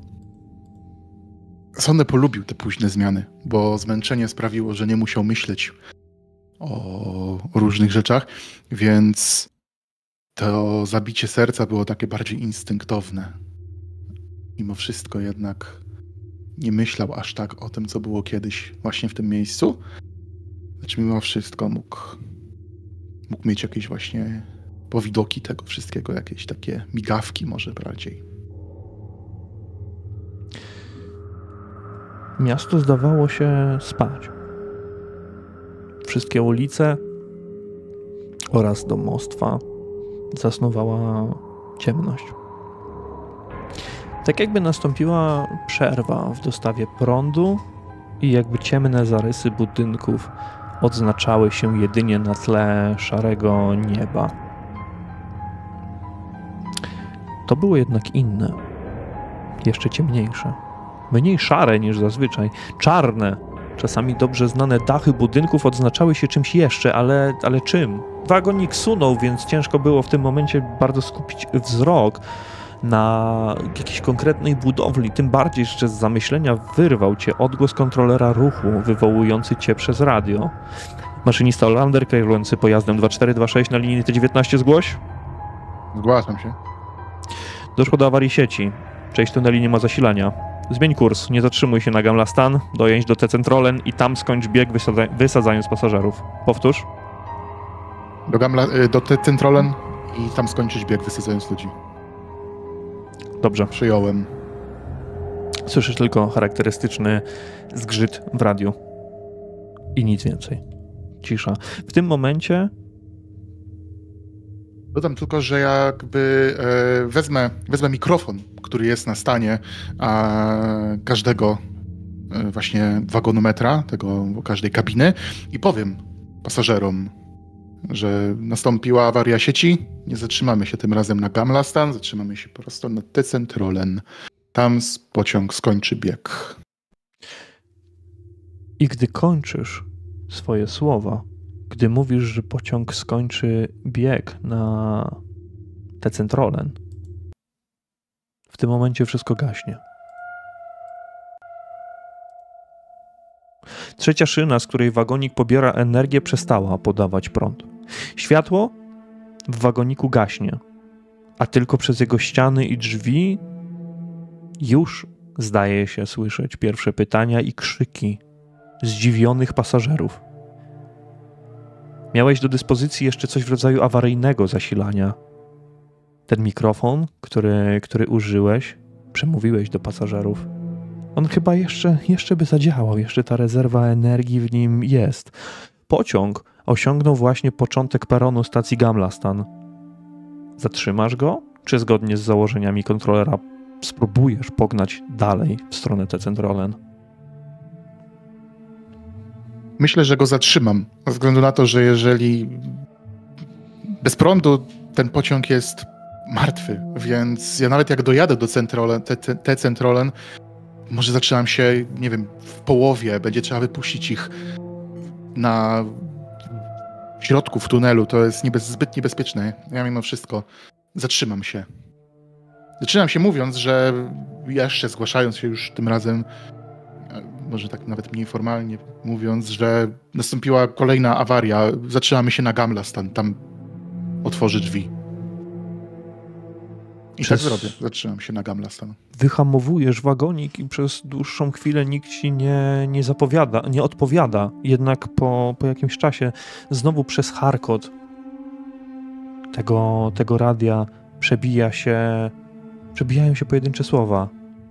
Sony polubił te późne zmiany, bo zmęczenie sprawiło, że nie musiał myśleć o różnych rzeczach, więc to zabicie serca było takie bardziej instynktowne. Mimo wszystko jednak nie myślał aż tak o tym, co było kiedyś właśnie w tym miejscu. Znaczy mimo wszystko mógł mieć jakieś właśnie powidoki tego wszystkiego, jakieś takie migawki może bardziej. Miasto zdawało się spać. Wszystkie ulice oraz domostwa zasnuwała ciemność. Tak jakby nastąpiła przerwa w dostawie prądu i jakby ciemne zarysy budynków odznaczały się jedynie na tle szarego nieba. To było jednak inne, jeszcze ciemniejsze. Mniej szare niż zazwyczaj, czarne. Czasami dobrze znane dachy budynków odznaczały się czymś jeszcze, ale czym? Wagonik sunął, więc ciężko było w tym momencie bardzo skupić wzrok na jakiejś konkretnej budowli, tym bardziej, że z zamyślenia wyrwał cię odgłos kontrolera ruchu wywołujący cię przez radio. Maszynista Olander kierujący pojazdem 2426 na linii T19 zgłoś. Zgłaszam się. Doszło do awarii sieci. Część tuneli nie ma zasilania. Zmień kurs, nie zatrzymuj się na Gamlastan, dojedź do T-Centrolen i tam skończ bieg wysadzając pasażerów. Powtórz. Do T-Centrolen i tam skończyć bieg wysadzając ludzi. Dobrze. Przyjąłem. Słyszysz tylko charakterystyczny zgrzyt w radiu. I nic więcej. Cisza. W tym momencie... Dodam tylko, że jakby wezmę mikrofon, który jest na stanie każdego właśnie wagonu metra, każdej kabiny i powiem pasażerom, że nastąpiła awaria sieci. Nie zatrzymamy się tym razem na Gamlastan, zatrzymamy się prosto na T-Centrolen. Tam pociąg skończy bieg. I gdy kończysz swoje słowa, gdy mówisz, że pociąg skończy bieg na Tecentrolen, w tym momencie wszystko gaśnie. Trzecia szyna, z której wagonik pobiera energię, przestała podawać prąd. Światło w wagoniku gaśnie, a tylko przez jego ściany i drzwi już zdaje się słyszeć pierwsze pytania i krzyki zdziwionych pasażerów. Miałeś do dyspozycji jeszcze coś w rodzaju awaryjnego zasilania. Ten mikrofon, który użyłeś, przemówiłeś do pasażerów. On chyba jeszcze by zadziałał, jeszcze ta rezerwa energii w nim jest. Pociąg osiągnął właśnie początek peronu stacji Gamlastan. Zatrzymasz go, czy zgodnie z założeniami kontrolera spróbujesz pognać dalej w stronę Tecentrolen? Myślę, że go zatrzymam, ze względu na to, że jeżeli bez prądu ten pociąg jest martwy, więc ja nawet jak dojadę do Tecentrolen, może zatrzymam się, nie wiem, w połowie, będzie trzeba wypuścić ich w środku, w tunelu, to jest zbyt niebezpieczne. Ja mimo wszystko zatrzymam się. Zaczynam się mówiąc, że jeszcze zgłaszając się już tym razem, może tak nawet mniej formalnie mówiąc, że nastąpiła kolejna awaria. Zatrzymamy się na Gamlastan, tam otworzy drzwi. I tak zrobię. Zatrzymam się na Gamlastan. Wyhamowujesz wagonik i przez dłuższą chwilę nikt ci nie odpowiada. Jednak po jakimś czasie znowu przez charkot tego radia przebijają się pojedyncze słowa.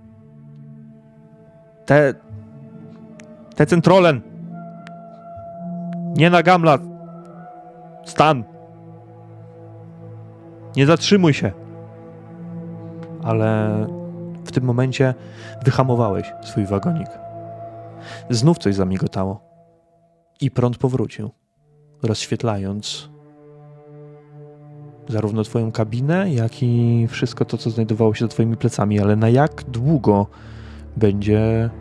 Tecentrolen! Nie na Gamla! Stan! Nie zatrzymuj się! Ale w tym momencie wyhamowałeś swój wagonik. Znów coś zamigotało i prąd powrócił, rozświetlając zarówno twoją kabinę, jak i wszystko to, co znajdowało się za twoimi plecami. Ale na jak długo będzie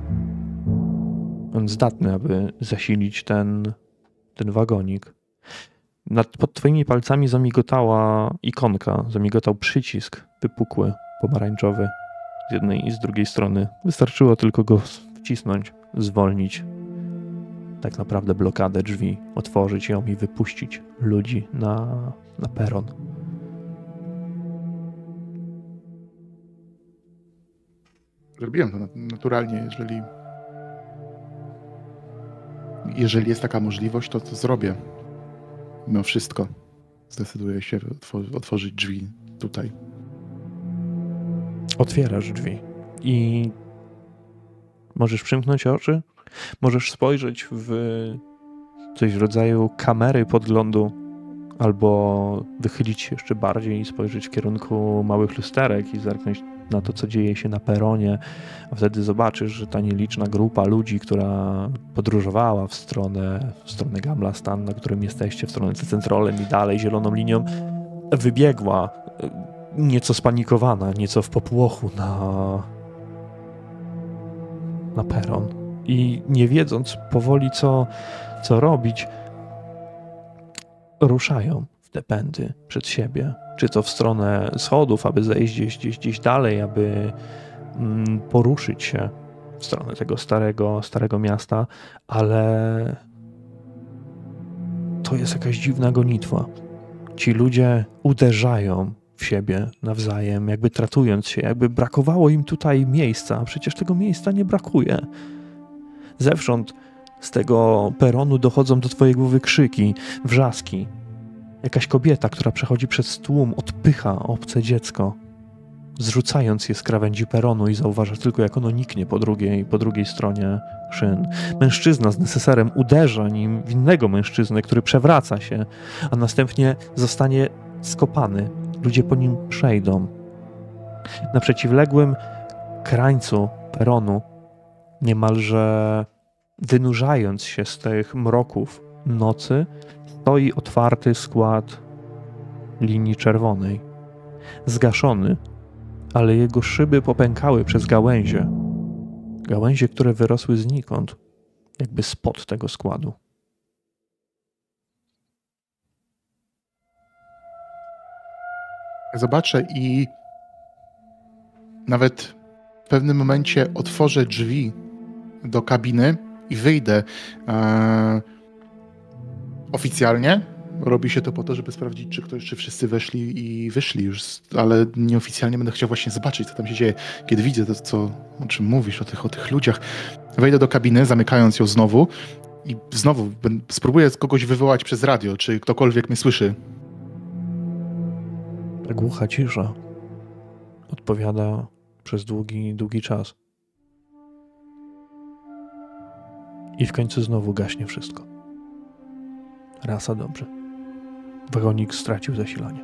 on zdatny, aby zasilić ten wagonik? Pod twoimi palcami zamigotała ikonka, zamigotał przycisk wypukły, pomarańczowy z jednej i z drugiej strony. Wystarczyło tylko go wcisnąć, zwolnić tak naprawdę blokadę drzwi, otworzyć ją i wypuścić ludzi na peron. Zrobiłem to naturalnie, jeżeli jest taka możliwość, to zrobię. Mimo wszystko zdecyduję się otworzyć drzwi tutaj. Otwierasz drzwi i możesz przymknąć oczy, możesz spojrzeć w coś w rodzaju kamery podglądu albo wychylić się jeszcze bardziej i spojrzeć w kierunku małych lusterek i zerknąć na to, co dzieje się na peronie, a wtedy zobaczysz, że ta nieliczna grupa ludzi, która podróżowała w stronę Gamlastan, na którym jesteście, w stronę Tecentrolen i dalej zieloną linią, wybiegła nieco spanikowana, nieco w popłochu na peron. I nie wiedząc powoli, co robić, ruszają w te pędy przed siebie. Czy to w stronę schodów, aby zejść gdzieś dalej, aby poruszyć się w stronę tego starego miasta, ale to jest jakaś dziwna gonitwa. Ci ludzie uderzają w siebie nawzajem, jakby tratując się, jakby brakowało im tutaj miejsca, a przecież tego miejsca nie brakuje. Zewsząd z tego peronu dochodzą do twojej głowy krzyki, wrzaski. Jakaś kobieta, która przechodzi przez tłum, odpycha obce dziecko, zrzucając je z krawędzi peronu i zauważasz tylko, jak ono niknie po drugiej stronie szyn. Mężczyzna z neseserem uderza nim w innego mężczyznę, który przewraca się, a następnie zostanie skopany. Ludzie po nim przejdą. Na przeciwległym krańcu peronu, niemalże wynurzając się z tych mroków nocy, stoi otwarty skład linii czerwonej. Zgaszony, ale jego szyby popękały przez gałęzie. Gałęzie, które wyrosły znikąd. jakby spod tego składu. Zobaczę i nawet w pewnym momencie otworzę drzwi do kabiny i wyjdę. Oficjalnie robi się to po to, żeby sprawdzić, czy wszyscy weszli i wyszli już, ale nieoficjalnie będę chciał właśnie zobaczyć, co tam się dzieje. Kiedy widzę to, o czym mówisz, o tych ludziach, wejdę do kabiny, zamykając ją znowu i znowu spróbuję kogoś wywołać przez radio, czy ktokolwiek mnie słyszy. Głucha cisza odpowiada przez długi czas. I w końcu znowu gaśnie wszystko. Rasa dobrze. Wagonik stracił zasilanie.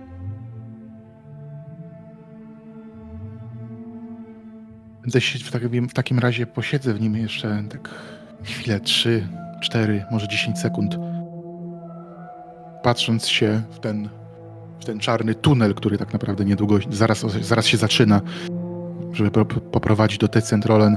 W takim razie posiedzę w nim jeszcze tak chwilę, 3, 4, może 10 sekund. Patrząc się w ten czarny tunel, który tak naprawdę niedługo, zaraz się zaczyna, żeby poprowadzić do T-Centrolen.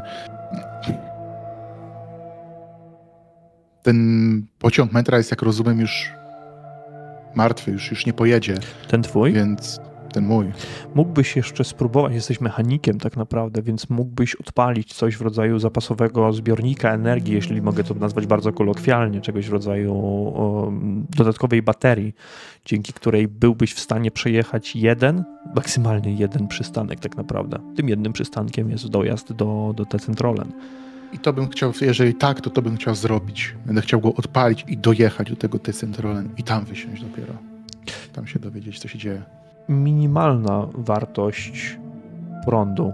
Ten pociąg metra jest, jak rozumiem, już martwy, już nie pojedzie. Ten twój? Więc ten mój. Mógłbyś jeszcze spróbować, jesteś mechanikiem tak naprawdę, więc mógłbyś odpalić coś w rodzaju zapasowego zbiornika energii, jeśli mogę to nazwać bardzo kolokwialnie, czegoś w rodzaju dodatkowej baterii, dzięki której byłbyś w stanie przejechać maksymalnie jeden przystanek tak naprawdę. Tym jednym przystankiem jest dojazd do T-Centrolen. I to bym chciał, jeżeli tak, to bym chciał zrobić. Będę chciał go odpalić i dojechać do tego T-Centrolen i tam wysiąść dopiero. Tam się dowiedzieć, co się dzieje. Minimalna wartość prądu,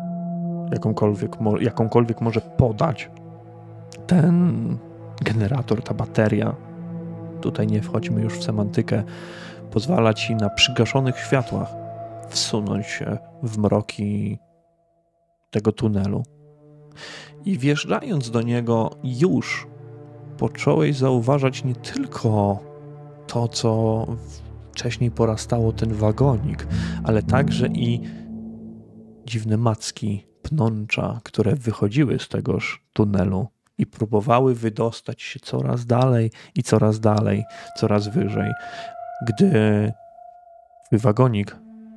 jakąkolwiek może podać ten generator, ta bateria, tutaj nie wchodźmy już w semantykę, pozwala ci na przygaszonych światłach wsunąć się w mroki tego tunelu. I wjeżdżając do niego już począłeś zauważać nie tylko to, co wcześniej porastało ten wagonik, ale także i dziwne macki, pnącza, które wychodziły z tegoż tunelu i próbowały wydostać się coraz dalej, coraz wyżej. Gdy twój wagonik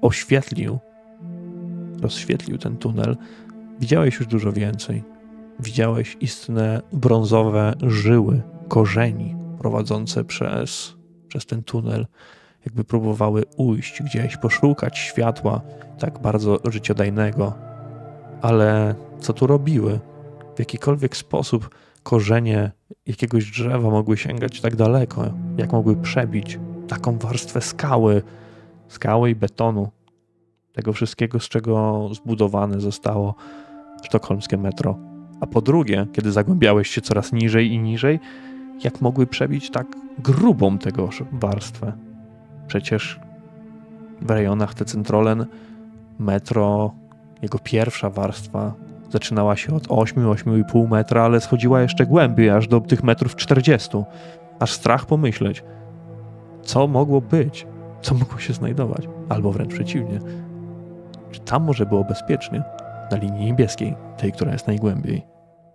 rozświetlił ten tunel, widziałeś już dużo więcej. Widziałeś istne brązowe żyły, korzeni prowadzące przez ten tunel, jakby próbowały ujść gdzieś, poszukać światła tak bardzo życiodajnego. Ale co tu robiły? W jakikolwiek sposób korzenie jakiegoś drzewa mogły sięgać tak daleko? Jak mogły przebić taką warstwę skały i betonu? Tego wszystkiego, z czego zbudowane zostało sztokholmskie metro. A po drugie, kiedy zagłębiałeś się coraz niżej i niżej, jak mogły przebić tak grubą tegoż warstwę? Przecież w rejonach T-Centrolen metro, jego pierwsza warstwa zaczynała się od 8,5 metra, ale schodziła jeszcze głębiej, aż do tych metrów 40. Aż strach pomyśleć, co mogło być, co mogło się znajdować, albo wręcz przeciwnie. Czy tam może było bezpiecznie, na linii niebieskiej, tej, która jest najgłębiej?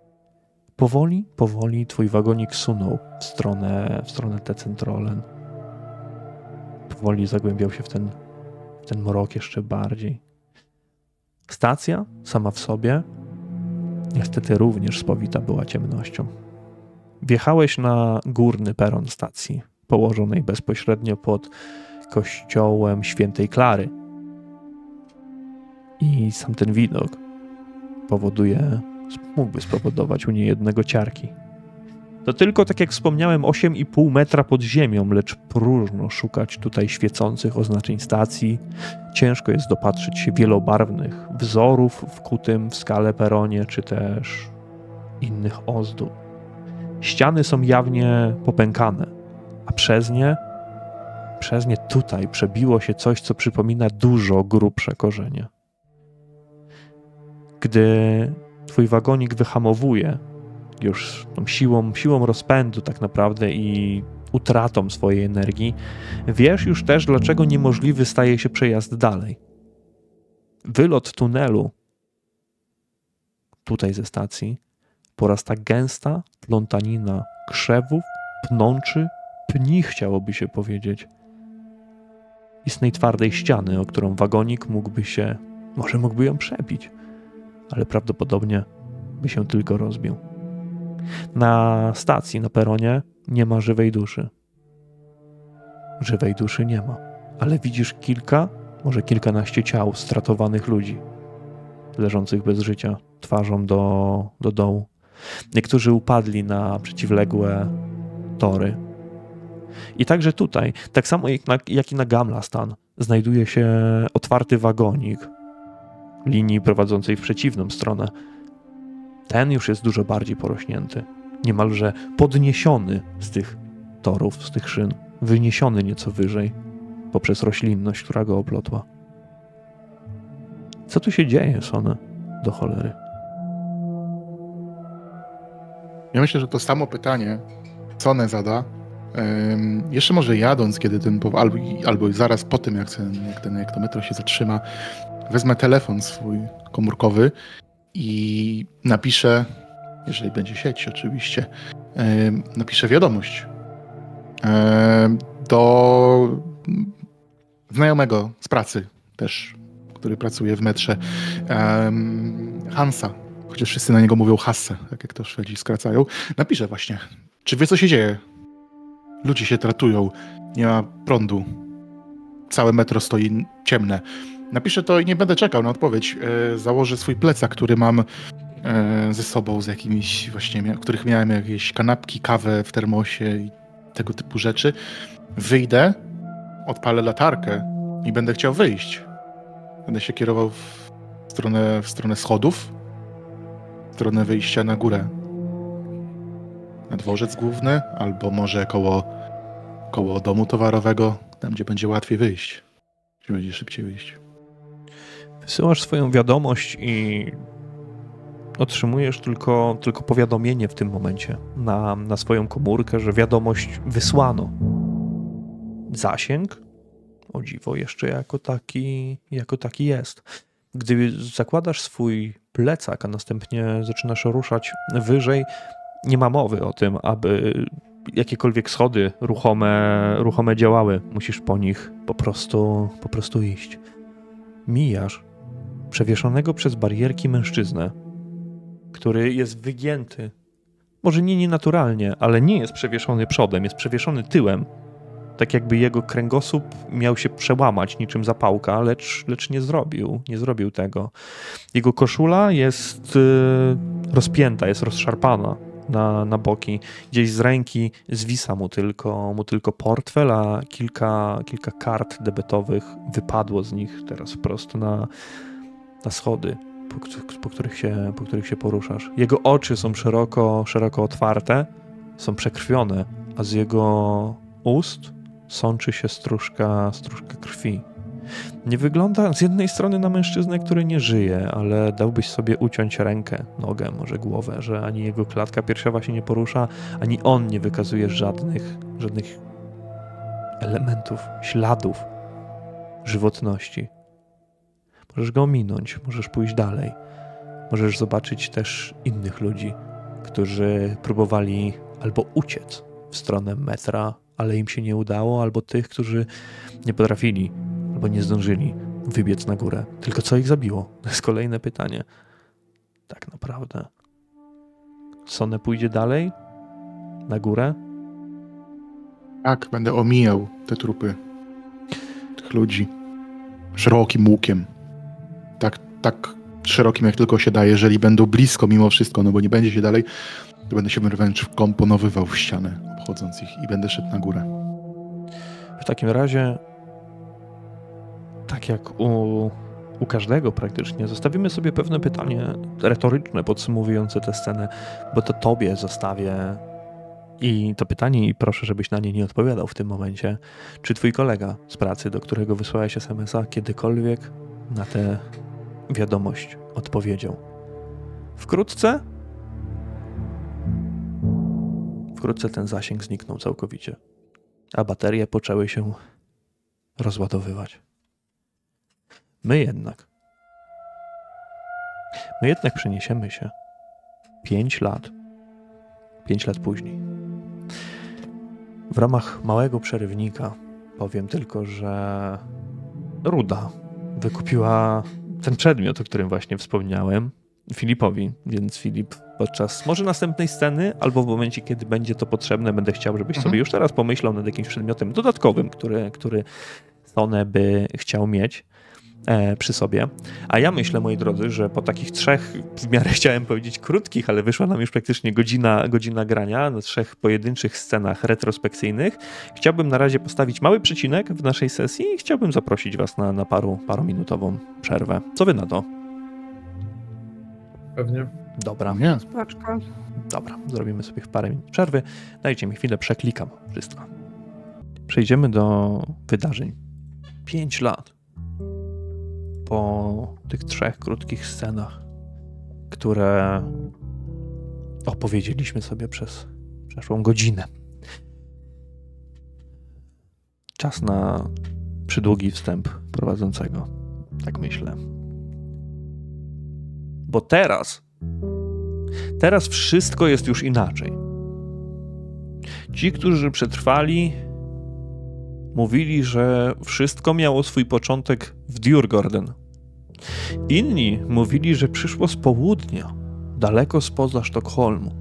Powoli twój wagonik sunął w stronę T-Centrolen. Powoli zagłębiał się w ten mrok jeszcze bardziej. Stacja sama w sobie niestety również spowita była ciemnością. Wjechałeś na górny peron stacji, położonej bezpośrednio pod kościołem Świętej Klary. I sam ten widok mógłby spowodować u niejednego ciarki. To tylko, tak jak wspomniałem, 8,5 metra pod ziemią, lecz próżno szukać tutaj świecących oznaczeń stacji. Ciężko jest dopatrzyć się wielobarwnych wzorów wkutym w skale peronie, czy też innych ozdób. Ściany są jawnie popękane, a przez nie tutaj przebiło się coś, co przypomina dużo grubsze korzenie. Gdy twój wagonik wyhamowuje, już tą siłą rozpędu tak naprawdę i utratą swojej energii, wiesz już też, dlaczego niemożliwy staje się przejazd dalej. Wylot tunelu tutaj ze stacji porasta gęsta plątanina krzewów, pnączy, pni chciałoby się powiedzieć. Istnej twardej ściany, o którą wagonik mógłby ją przebić, ale prawdopodobnie by się tylko rozbił. Na stacji, na peronie nie ma żywej duszy. Żywej duszy nie ma, ale widzisz może kilkanaście ciał stratowanych ludzi, leżących bez życia, twarzą do dołu. Niektórzy upadli na przeciwległe tory. I także tutaj, tak samo jak i na Gamlastan, znajduje się otwarty wagonik linii prowadzącej w przeciwną stronę. Ten już jest dużo bardziej porośnięty, niemalże podniesiony z tych torów, z tych szyn, wyniesiony nieco wyżej poprzez roślinność, która go oplotła. Co tu się dzieje, Sone, do cholery? Ja myślę, że to samo pytanie Sone zada, jeszcze może jadąc, kiedy albo zaraz po tym, jak to metro się zatrzyma, wezmę telefon swój komórkowy i napiszę, jeżeli będzie sieć oczywiście, napiszę wiadomość do znajomego z pracy też, który pracuje w metrze, Hansa, chociaż wszyscy na niego mówią Hasse, tak jak to Szwedzi skracają. Napiszę właśnie, czy wie, co się dzieje? Ludzie się tratują, nie ma prądu, całe metro stoi ciemne. Napiszę to i nie będę czekał na odpowiedź. Założę swój plecak, który mam ze sobą z jakimiś właśnie, w których miałem jakieś kanapki, kawę w termosie i tego typu rzeczy. Wyjdę, odpalę latarkę i będę chciał wyjść. Będę się kierował w stronę schodów, w stronę wyjścia na górę. Na dworzec główny, albo może koło domu towarowego, tam gdzie będzie łatwiej wyjść. Gdzie będzie szybciej wyjść. Wysyłasz swoją wiadomość i otrzymujesz tylko powiadomienie w tym momencie na swoją komórkę, że wiadomość wysłano. Zasięg, o dziwo, jeszcze jako taki jest. Gdy zakładasz swój plecak, a następnie zaczynasz ruszać wyżej, nie ma mowy o tym, aby jakiekolwiek schody ruchome działały. Musisz po nich po prostu iść. Mijasz przewieszonego przez barierki mężczyznę, który jest wygięty. Może nie nienaturalnie, ale nie jest przewieszony przodem, jest przewieszony tyłem. Tak jakby jego kręgosłup miał się przełamać niczym zapałka, lecz nie zrobił tego. Jego koszula jest rozpięta, jest rozszarpana na boki. Gdzieś z ręki zwisa mu tylko portfel, a kilka kart debetowych wypadło z nich teraz wprost na schody, po których się poruszasz. Jego oczy są szeroko otwarte, są przekrwione, a z jego ust sączy się stróżka krwi. Nie wygląda z jednej strony na mężczyznę, który nie żyje, ale dałbyś sobie uciąć rękę, nogę, może głowę, że ani jego klatka piersiowa się nie porusza, ani on nie wykazuje żadnych elementów, śladów żywotności. Możesz go ominąć, możesz pójść dalej. Możesz zobaczyć też innych ludzi, którzy próbowali albo uciec w stronę metra, ale im się nie udało, albo tych, którzy nie potrafili albo nie zdążyli wybiec na górę. Tylko co ich zabiło? To jest kolejne pytanie. Tak naprawdę. Sone pójdzie dalej? Na górę? Tak, będę omijał te trupy tych ludzi szerokim łukiem. Tak szerokim, jak tylko się da. Jeżeli będą blisko mimo wszystko, no bo nie będzie się dalej, to będę się wręcz komponowywał w ścianę, obchodząc ich, i będę szedł na górę. W takim razie, tak jak u każdego praktycznie, zostawimy sobie pewne pytanie retoryczne podsumowujące tę scenę, bo to tobie zostawię i to pytanie, i proszę, żebyś na nie nie odpowiadał w tym momencie. Czy twój kolega z pracy, do którego wysłałeś SMS-a, kiedykolwiek na tę wiadomość odpowiedział? Wkrótce ten zasięg zniknął całkowicie, a baterie poczęły się rozładowywać. My jednak przeniesiemy się 5 lat. 5 lat później. W ramach małego przerywnika powiem tylko, że Ruda wykupiła ten przedmiot, o którym właśnie wspomniałem, Filipowi, więc Filip podczas może następnej sceny, albo w momencie, kiedy będzie to potrzebne, będę chciał, żebyś sobie już teraz pomyślał nad jakimś przedmiotem dodatkowym, który Sone by chciał mieć przy sobie. A ja myślę, moi drodzy, że po takich 3, w miarę chciałem powiedzieć krótkich, ale wyszła nam już praktycznie godzina grania na 3 pojedynczych scenach retrospekcyjnych. Chciałbym na razie postawić mały przecinek w naszej sesji i chciałbym zaprosić was na paruminutową przerwę. Co wy na to? Pewnie. Dobra. Nie. Spaczka. Dobra, zrobimy sobie parę minut przerwy. Dajcie mi chwilę, przeklikam wszystko. Przejdziemy do wydarzeń. 5 lat po tych 3 krótkich scenach, które opowiedzieliśmy sobie przez przeszłą godzinę. Czas na przydługi wstęp prowadzącego. Tak myślę. Bo teraz wszystko jest już inaczej. Ci, którzy przetrwali, mówili, że wszystko miało swój początek w Djurgården. Inni mówili, że przyszło z południa, daleko spoza Sztokholmu.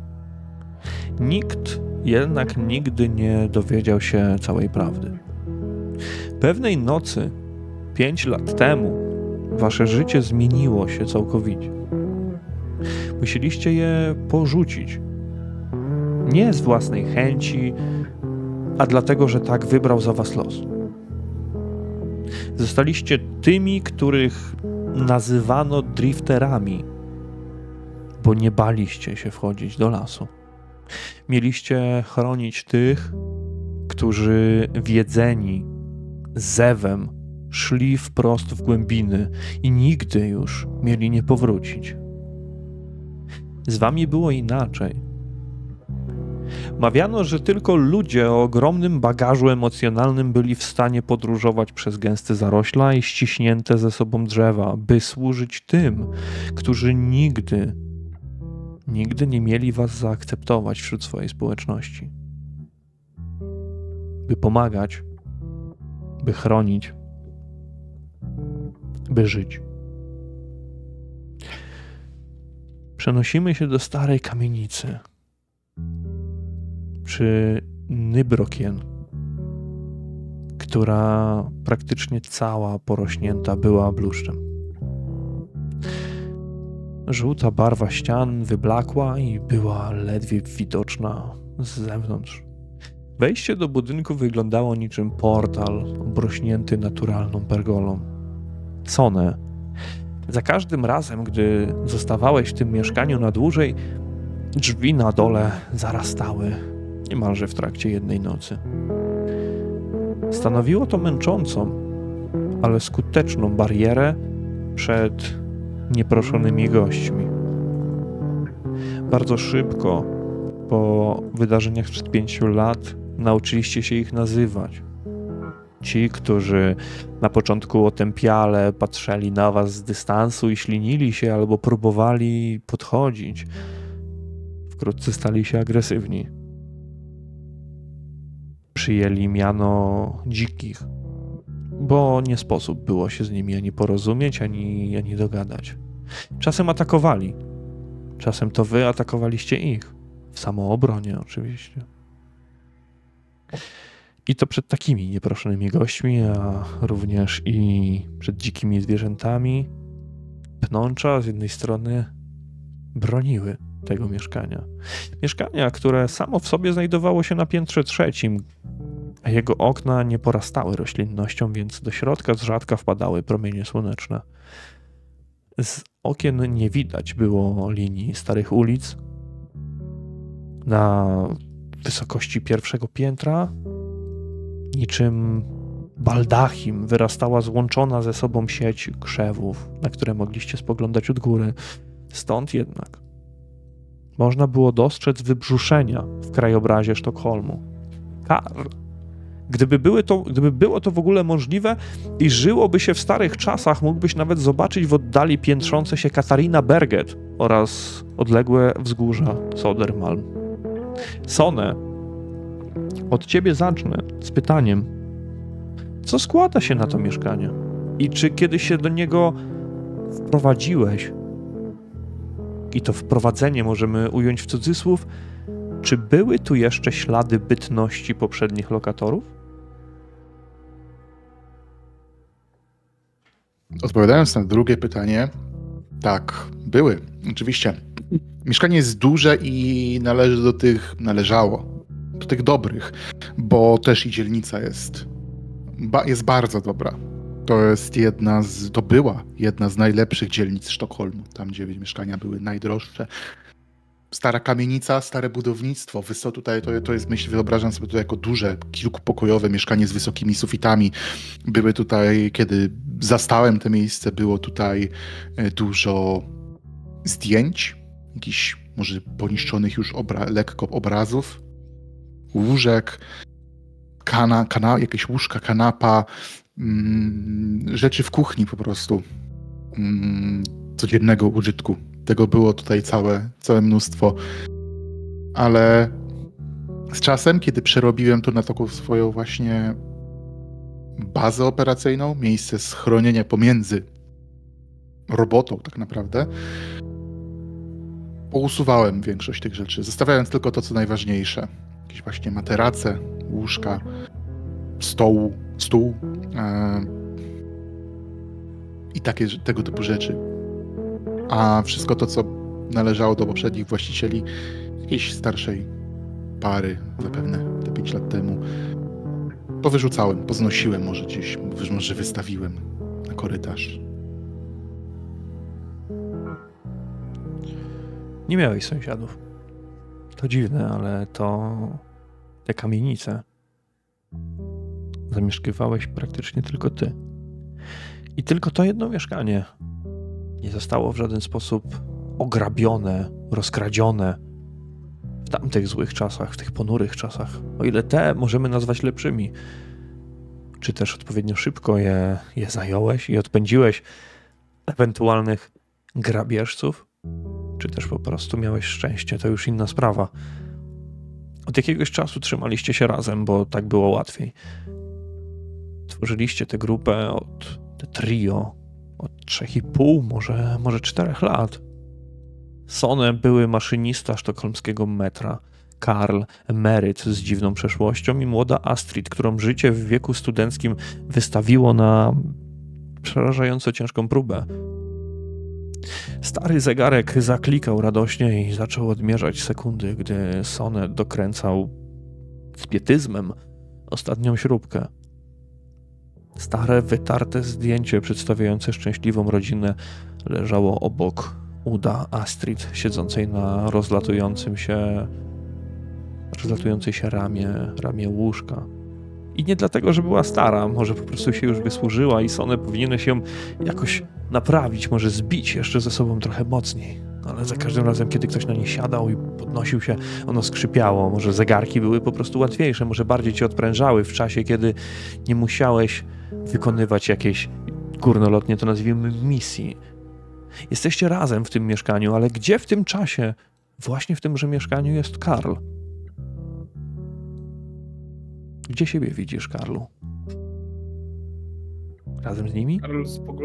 Nikt jednak nigdy nie dowiedział się całej prawdy. Pewnej nocy, 5 lat temu, wasze życie zmieniło się całkowicie. Musieliście je porzucić. Nie z własnej chęci, a dlatego, że tak wybrał za was los. Zostaliście tymi, których nazywano drifterami, bo nie baliście się wchodzić do lasu. Mieliście chronić tych, którzy wiedzeni zewem szli wprost w głębiny i nigdy już mieli nie powrócić. Z wami było inaczej. Mawiano, że tylko ludzie o ogromnym bagażu emocjonalnym byli w stanie podróżować przez gęste zarośla i ściśnięte ze sobą drzewa, by służyć tym, którzy nigdy nie mieli was zaakceptować wśród swojej społeczności. By pomagać, by chronić, by żyć. Przenosimy się do starej kamienicy przy Nybrokien, która praktycznie cała porośnięta była bluszczem. Żółta barwa ścian wyblakła i była ledwie widoczna z zewnątrz. Wejście do budynku wyglądało niczym portal obrośnięty naturalną pergolą. Sone, za każdym razem, gdy zostawałeś w tym mieszkaniu na dłużej, drzwi na dole zarastały, niemalże w trakcie jednej nocy. Stanowiło to męczącą, ale skuteczną barierę przed nieproszonymi gośćmi. Bardzo szybko, po wydarzeniach sprzed 5 lat, nauczyliście się ich nazywać. Ci, którzy na początku otępiale patrzyli na was z dystansu i ślinili się albo próbowali podchodzić, wkrótce stali się agresywni. Przyjęli miano dzikich, bo nie sposób było się z nimi ani porozumieć, ani dogadać. Czasem atakowali, czasem to wy atakowaliście ich, w samoobronie oczywiście. I to przed takimi nieproszonymi gośćmi, a również i przed dzikimi zwierzętami. Pnącza z jednej strony broniły tego mieszkania. Mieszkania, które samo w sobie znajdowało się na piętrze 3, a jego okna nie porastały roślinnością, więc do środka z rzadka wpadały promienie słoneczne. Z okien nie widać było linii starych ulic. Na wysokości 1. piętra niczym baldachim wyrastała złączona ze sobą sieć krzewów, na które mogliście spoglądać od góry. Stąd jednak można było dostrzec wybrzuszenia w krajobrazie Sztokholmu. Karl, gdyby było to w ogóle możliwe i żyłoby się w starych czasach, mógłbyś nawet zobaczyć w oddali piętrzące się Katarina Berget oraz odległe wzgórza Sodermalm. Sone, od ciebie zacznę z pytaniem, co składa się na to mieszkanie? I czy kiedy się do niego wprowadziłeś, i to wprowadzenie możemy ująć w cudzysłów, czy były tu jeszcze ślady bytności poprzednich lokatorów? Odpowiadając na drugie pytanie, tak, były, oczywiście. Mieszkanie jest duże i należało do tych dobrych, bo też i dzielnica jest bardzo dobra. To była jedna z najlepszych dzielnic Sztokholmu, tam gdzie mieszkania były najdroższe. Stara kamienica, stare budownictwo, tutaj to jest, wyobrażam sobie to jako duże, kilkupokojowe mieszkanie z wysokimi sufitami. Były tutaj, kiedy zastałem to miejsce, było tutaj dużo zdjęć, jakichś może poniszczonych już lekko obrazów, łóżek, jakieś łóżka, kanapa, rzeczy w kuchni po prostu, codziennego użytku. Tego było tutaj całe mnóstwo. Ale z czasem, kiedy przerobiłem to na taką swoją właśnie bazę operacyjną, miejsce schronienia pomiędzy robotą tak naprawdę, pousuwałem większość tych rzeczy, zostawiając tylko to, co najważniejsze. Jakieś właśnie materace, łóżka, stół i tego typu rzeczy. A wszystko to, co należało do poprzednich właścicieli, jakiejś starszej pary, zapewne te 5 lat temu, powyrzucałem, poznosiłem może gdzieś, może wystawiłem na korytarz. Nie miałeś sąsiadów. To dziwne, ale te kamienice zamieszkiwałeś praktycznie tylko ty. I tylko to jedno mieszkanie nie zostało w żaden sposób ograbione, rozkradzione w tamtych złych czasach, w tych ponurych czasach. O ile te możemy nazwać lepszymi. Czy też odpowiednio szybko je zająłeś i odpędziłeś ewentualnych grabieżców, czy też po prostu miałeś szczęście, to już inna sprawa. Od jakiegoś czasu trzymaliście się razem, bo tak było łatwiej. Tworzyliście tę grupę, te trio, od 3,5, może 4 lat. Sone były maszynista sztokholmskiego metra, Karl, emeryt z dziwną przeszłością i młoda Astrid, którą życie w wieku studenckim wystawiło na przerażająco ciężką próbę. Stary zegarek zaklikał radośnie i zaczął odmierzać sekundy, gdy Sone dokręcał z pietyzmem ostatnią śrubkę. Stare, wytarte zdjęcie przedstawiające szczęśliwą rodzinę leżało obok uda Astrid, siedzącej na rozlatującej się ramię łóżka. I nie dlatego, że była stara, może po prostu się już wysłużyła i Sone powinieneś ją jakoś naprawić, może zbić jeszcze ze sobą trochę mocniej. Ale za każdym razem, kiedy ktoś na nie siadał i podnosił się, ono skrzypiało. Może zegarki były po prostu łatwiejsze, może bardziej cię odprężały w czasie, kiedy nie musiałeś wykonywać jakiejś, górnolotnie to nazwijmy, misji. Jesteście razem w tym mieszkaniu, ale gdzie w tym czasie, właśnie w tymże mieszkaniu jest Karl? Gdzie siebie widzisz, Karlu? Razem z nimi? Karl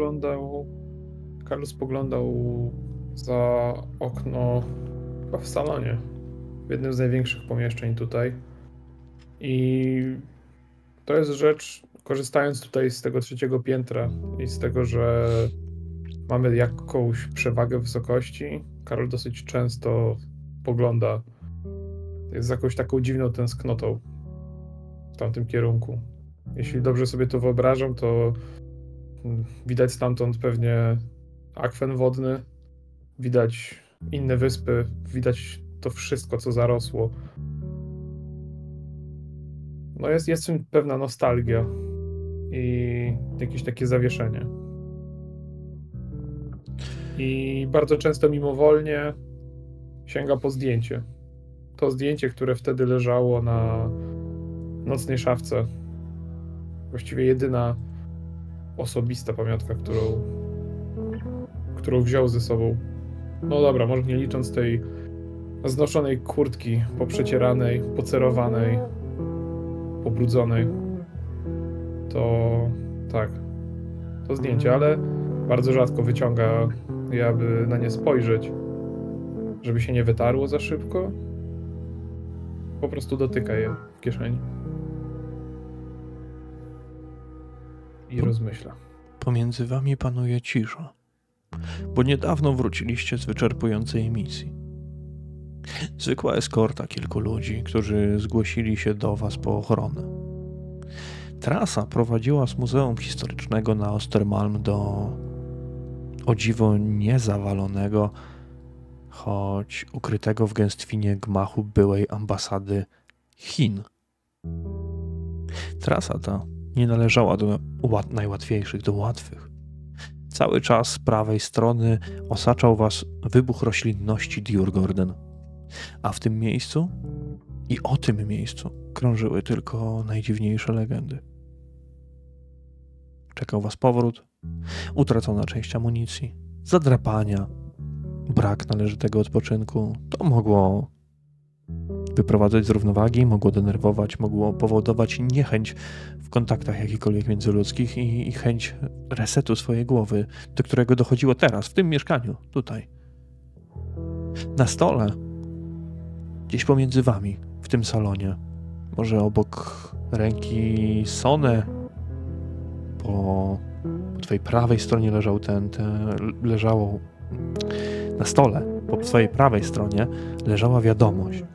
spoglądał za okno chyba w salonie, w jednym z największych pomieszczeń tutaj. I to jest rzecz, korzystając tutaj z tego 3. piętra i z tego, że mamy jakąś przewagę wysokości, Karol dosyć często pogląda, jest z jakąś taką dziwną tęsknotą w tamtym kierunku. Jeśli dobrze sobie to wyobrażam, to widać stamtąd pewnie akwen wodny, widać inne wyspy, widać to wszystko, co zarosło. No jest w tym pewna nostalgia i jakieś takie zawieszenie. I bardzo często mimowolnie sięga po zdjęcie. To zdjęcie, które wtedy leżało na nocnej szafce. Właściwie jedyna osobista pamiątka, którą wziął ze sobą No dobra, może nie licząc tej znoszonej kurtki, poprzecieranej, pocerowanej, pobrudzonej. To tak, to zdjęcie, ale bardzo rzadko wyciąga je, aby na nie spojrzeć, żeby się nie wytarło za szybko. Po prostu dotyka je w kieszeni. I rozmyśla. Pomiędzy wami panuje cisza, bo niedawno wróciliście z wyczerpującej misji. Zwykła eskorta kilku ludzi, którzy zgłosili się do was po ochronę. Trasa prowadziła z Muzeum Historycznego na Ostermalm do o dziwo niezawalonego, choć ukrytego w gęstwinie gmachu byłej ambasady Chin. Trasa ta nie należała do najłatwiejszych, do łatwych. Cały czas z prawej strony osaczał was wybuch roślinności Djurgården, a w tym miejscu i o tym miejscu krążyły tylko najdziwniejsze legendy. Czekał was powrót, utracona część amunicji, zadrapania, brak należytego odpoczynku. To mogło wyprowadzać z równowagi, mogło denerwować, mogło powodować niechęć w kontaktach jakichkolwiek międzyludzkich i chęć resetu swojej głowy, do którego dochodziło teraz, w tym mieszkaniu, tutaj. Na stole, gdzieś pomiędzy wami, w tym salonie, może obok ręki Sone, po twojej prawej stronie leżało na stole, po twojej prawej stronie leżała wiadomość.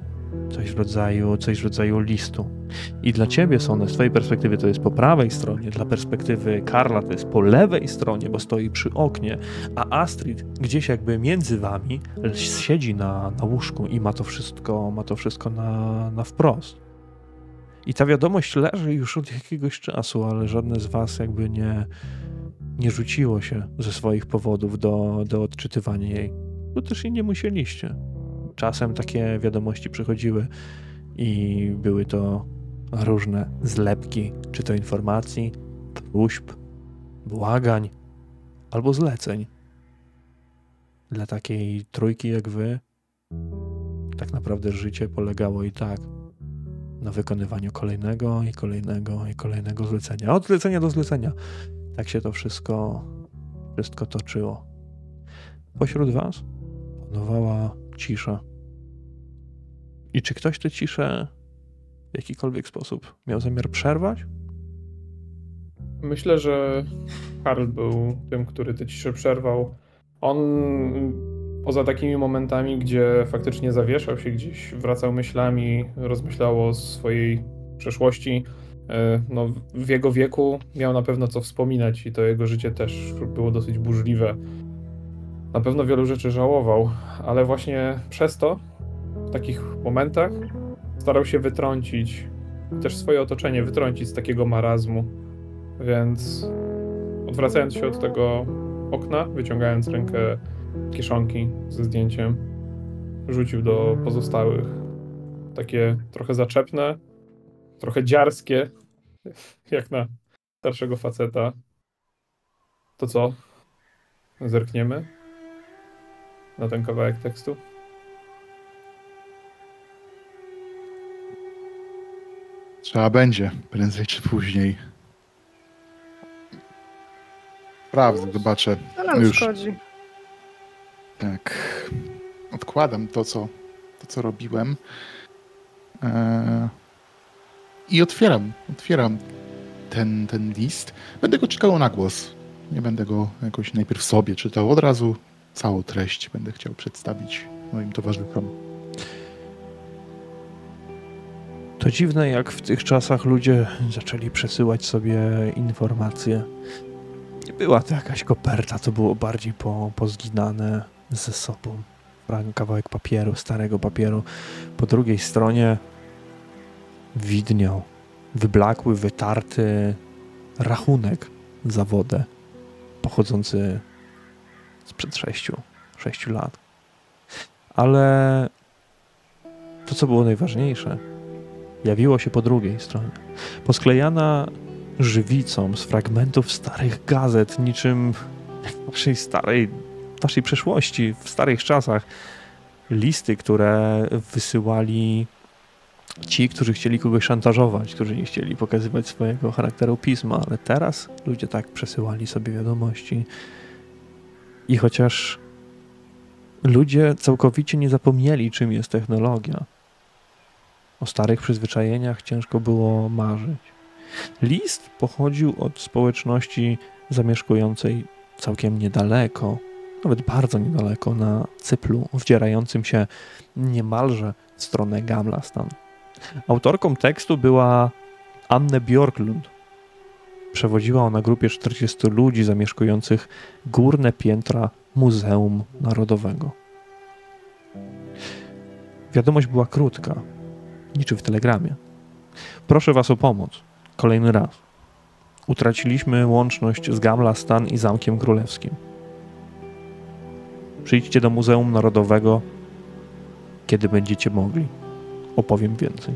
Coś w rodzaju listu. I dla ciebie, Sone, z twojej perspektywy to jest po prawej stronie, dla perspektywy Karla to jest po lewej stronie, bo stoi przy oknie, a Astrid gdzieś jakby między wami siedzi na łóżku i ma to wszystko na wprost. I ta wiadomość leży już od jakiegoś czasu, ale żadne z was jakby nie rzuciło się ze swoich powodów do odczytywania jej. Bo też i nie musieliście. Czasem takie wiadomości przychodziły i były to różne zlepki, czy to informacji, próśb, błagań albo zleceń. Dla takiej trójki jak wy tak naprawdę życie polegało i tak na wykonywaniu kolejnego i kolejnego i kolejnego zlecenia. Od zlecenia do zlecenia. Tak się to wszystko toczyło. Pośród was panowała cisza. I czy ktoś tę ciszę w jakikolwiek sposób miał zamiar przerwać? Myślę, że Karl był tym, który tę ciszę przerwał. On poza takimi momentami, gdzie faktycznie zawieszał się gdzieś, wracał myślami, rozmyślał o swojej przeszłości, no, w jego wieku miał na pewno co wspominać i to jego życie też było dosyć burzliwe. Na pewno wielu rzeczy żałował, ale właśnie przez to w takich momentach starał się wytrącić, też swoje otoczenie wytrącić z takiego marazmu. Więc odwracając się od tego okna, wyciągając rękę kieszonki ze zdjęciem, rzucił do pozostałych. Takie trochę zaczepne, trochę dziarskie, jak na starszego faceta. To co? Zerkniemy na ten kawałek tekstu? Trzeba będzie, prędzej czy później. Sprawdzę, zobaczę. To nam Już. szkodzi. Tak. Odkładam to, co robiłem. I otwieram ten list. Będę go czytał na głos. Nie będę go jakoś najpierw sobie czytał. Od razu całą treść będę chciał przedstawić moim towarzyszom. To dziwne, jak w tych czasach ludzie zaczęli przesyłać sobie informacje. Nie była to jakaś koperta, to było bardziej pozginane ze sobą. Kawałek papieru, starego papieru. Po drugiej stronie widniał wyblakły, wytarty rachunek za wodę pochodzący sprzed 6 lat. Ale to, co było najważniejsze, jawiło się po drugiej stronie. Posklejana żywicą z fragmentów starych gazet, niczym w naszej starej waszej przeszłości, w starych czasach. Listy, które wysyłali ci, którzy chcieli kogoś szantażować, którzy nie chcieli pokazywać swojego charakteru pisma, ale teraz ludzie tak przesyłali sobie wiadomości. I chociaż ludzie całkowicie nie zapomnieli, czym jest technologia, o starych przyzwyczajeniach ciężko było marzyć. List pochodził od społeczności zamieszkującej całkiem niedaleko, nawet bardzo niedaleko, na Cyplu, wdzierającym się niemalże w stronę Gamlastan. Autorką tekstu była Anne Björklund. Przewodziła ona grupie 40 ludzi zamieszkujących górne piętra Muzeum Narodowego. Wiadomość była krótka, niczym w telegramie. Proszę was o pomoc. Kolejny raz. Utraciliśmy łączność z Gamlastan i Zamkiem Królewskim. Przyjdźcie do Muzeum Narodowego, kiedy będziecie mogli. Opowiem więcej.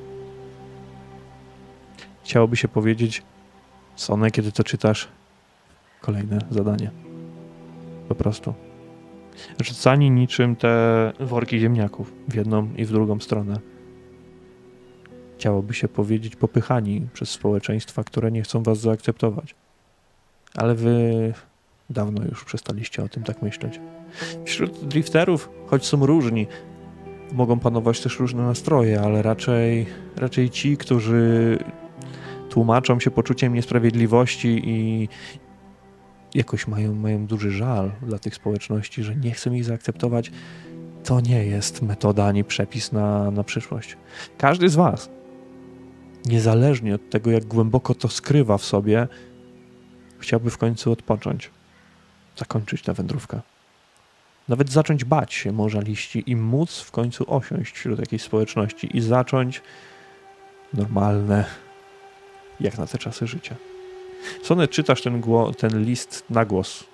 Chciałoby się powiedzieć, Sone, kiedy to czytasz, kolejne zadanie. Po prostu. Rzucani niczym te worki ziemniaków w jedną i w drugą stronę. Chciałoby się powiedzieć, popychani przez społeczeństwa, które nie chcą was zaakceptować. Ale wy dawno już przestaliście o tym tak myśleć. Wśród drifterów, choć są różni, mogą panować też różne nastroje, ale raczej ci, którzy tłumaczą się poczuciem niesprawiedliwości i jakoś mają duży żal dla tych społeczności, że nie chcą ich zaakceptować, to nie jest metoda ani przepis na przyszłość. Każdy z was, niezależnie od tego, jak głęboko to skrywa w sobie, chciałby w końcu odpocząć, zakończyć tę wędrówkę. Nawet zacząć bać się morza liści i móc w końcu osiąść wśród jakiejś społeczności i zacząć normalne, jak na te czasy, życie. Sone, czytasz ten list na głos.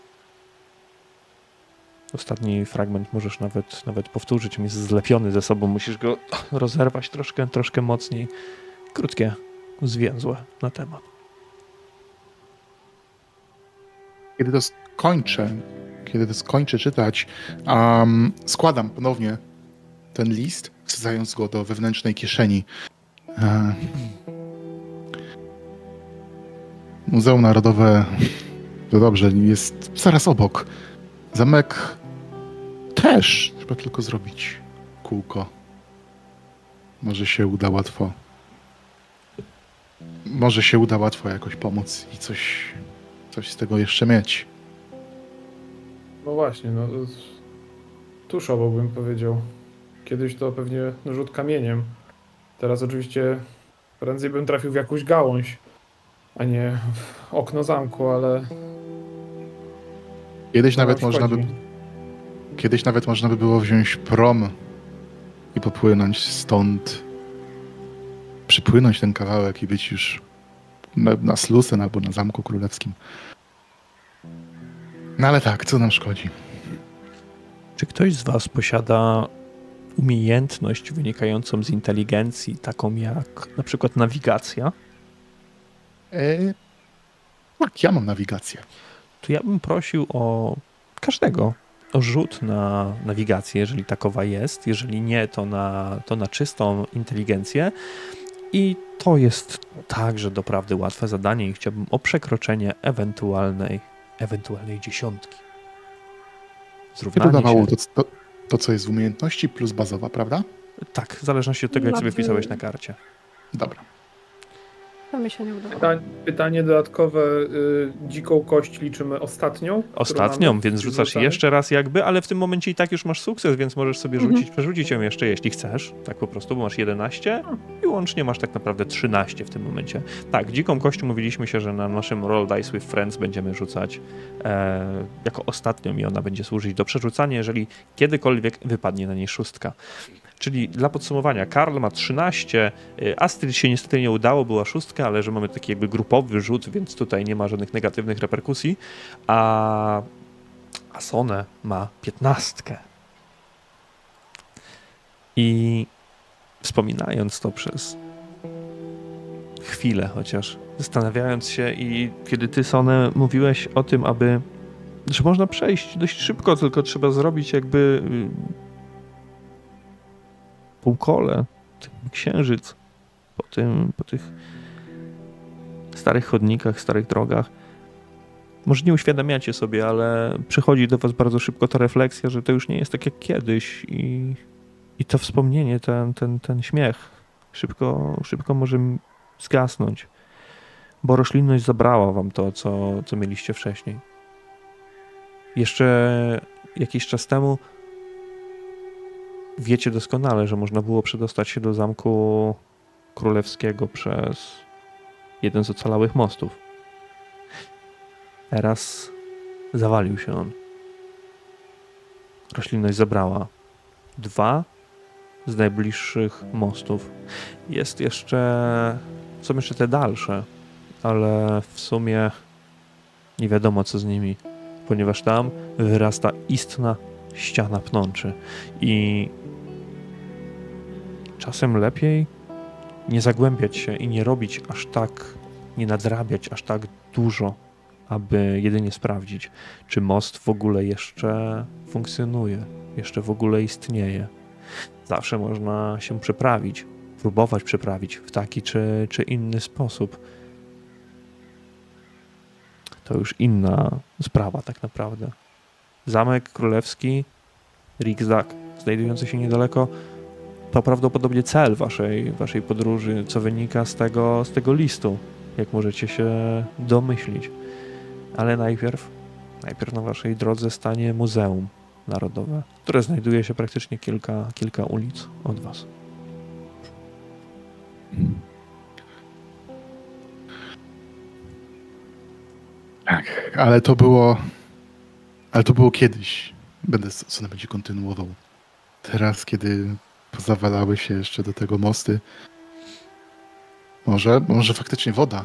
Ostatni fragment możesz nawet powtórzyć. On jest zlepiony ze sobą. Musisz go rozerwać troszkę mocniej. Krótkie, zwięzłe na temat. Kiedy to skończę czytać, składam ponownie ten list, wsadzając go do wewnętrznej kieszeni. Muzeum Narodowe, to dobrze, jest zaraz obok. Zamek też. Trzeba tylko zrobić kółko. Może się uda łatwo jakoś pomóc i coś z tego jeszcze mieć. No właśnie, no tuszowo bym powiedział. Kiedyś to pewnie rzut kamieniem. Teraz oczywiście prędzej bym trafił w jakąś gałąź, a nie w okno zamku, ale... Kiedyś nawet można by było wziąć prom i popłynąć stąd, przypłynąć ten kawałek i być już na Slusen albo na Zamku Królewskim. No ale tak, co nam szkodzi? Czy ktoś z was posiada umiejętność wynikającą z inteligencji, taką jak na przykład nawigacja? Tak, ja mam nawigację. To ja bym prosił o każdego o rzut na nawigację, jeżeli takowa jest. Jeżeli nie, to na czystą inteligencję. I to jest także doprawdy łatwe zadanie i chciałbym o przekroczenie ewentualnej dziesiątki. Zrównanie dawało to, co jest w umiejętności plus bazowa, prawda? Tak, w zależności od tego, jak sobie wpisałeś na karcie. Dobra. To mi się nie udało. Pytanie dodatkowe. Dziką kość liczymy ostatnią? Ostatnią, więc rzucasz jeszcze raz jakby, ale w tym momencie i tak już masz sukces, więc możesz sobie przerzucić ją jeszcze, jeśli chcesz. Tak po prostu, bo masz 11 i łącznie masz tak naprawdę 13 w tym momencie. Tak, dziką kość mówiliśmy się, że na naszym Roll Dice with Friends będziemy rzucać jako ostatnią i ona będzie służyć do przerzucania, jeżeli kiedykolwiek wypadnie na niej 6. Czyli dla podsumowania, Karl ma 13, Astrid się niestety nie udało, była 6, ale że mamy taki jakby grupowy rzut, więc tutaj nie ma żadnych negatywnych reperkusji, a Sone ma 15. I wspominając to przez chwilę chociaż, zastanawiając się i kiedy ty, Sone, mówiłeś o tym, aby że można przejść dość szybko, tylko trzeba zrobić jakby półkole, księżyc po tych starych chodnikach, starych drogach. Może nie uświadamiacie sobie, ale przychodzi do was bardzo szybko ta refleksja, że to już nie jest tak jak kiedyś i to wspomnienie, ten śmiech szybko może zgasnąć, bo roślinność zabrała wam to, co mieliście wcześniej. Jeszcze jakiś czas temu wiecie doskonale, że można było przedostać się do Zamku Królewskiego przez jeden z ocalałych mostów. Teraz zawalił się on. Roślinność zabrała 2 z najbliższych mostów. Są jeszcze te dalsze, ale w sumie nie wiadomo co z nimi, ponieważ tam wyrasta istna ściana pnączy i czasem lepiej nie zagłębiać się i nie robić aż tak, nie nadrabiać aż tak dużo, aby jedynie sprawdzić, czy most w ogóle jeszcze funkcjonuje, jeszcze w ogóle istnieje. Zawsze można się przeprawić, próbować przeprawić w taki czy inny sposób. To już inna sprawa tak naprawdę. Zamek Królewski, Riksdag, znajdujący się niedaleko, to prawdopodobnie cel waszej podróży, co wynika z tego listu, jak możecie się domyślić. Ale najpierw na waszej drodze stanie Muzeum Narodowe, które znajduje się praktycznie kilka ulic od was. Tak, ale to było kiedyś. Co będzie kontynuował. Teraz, kiedy pozawalały się jeszcze do tego mosty, może faktycznie woda.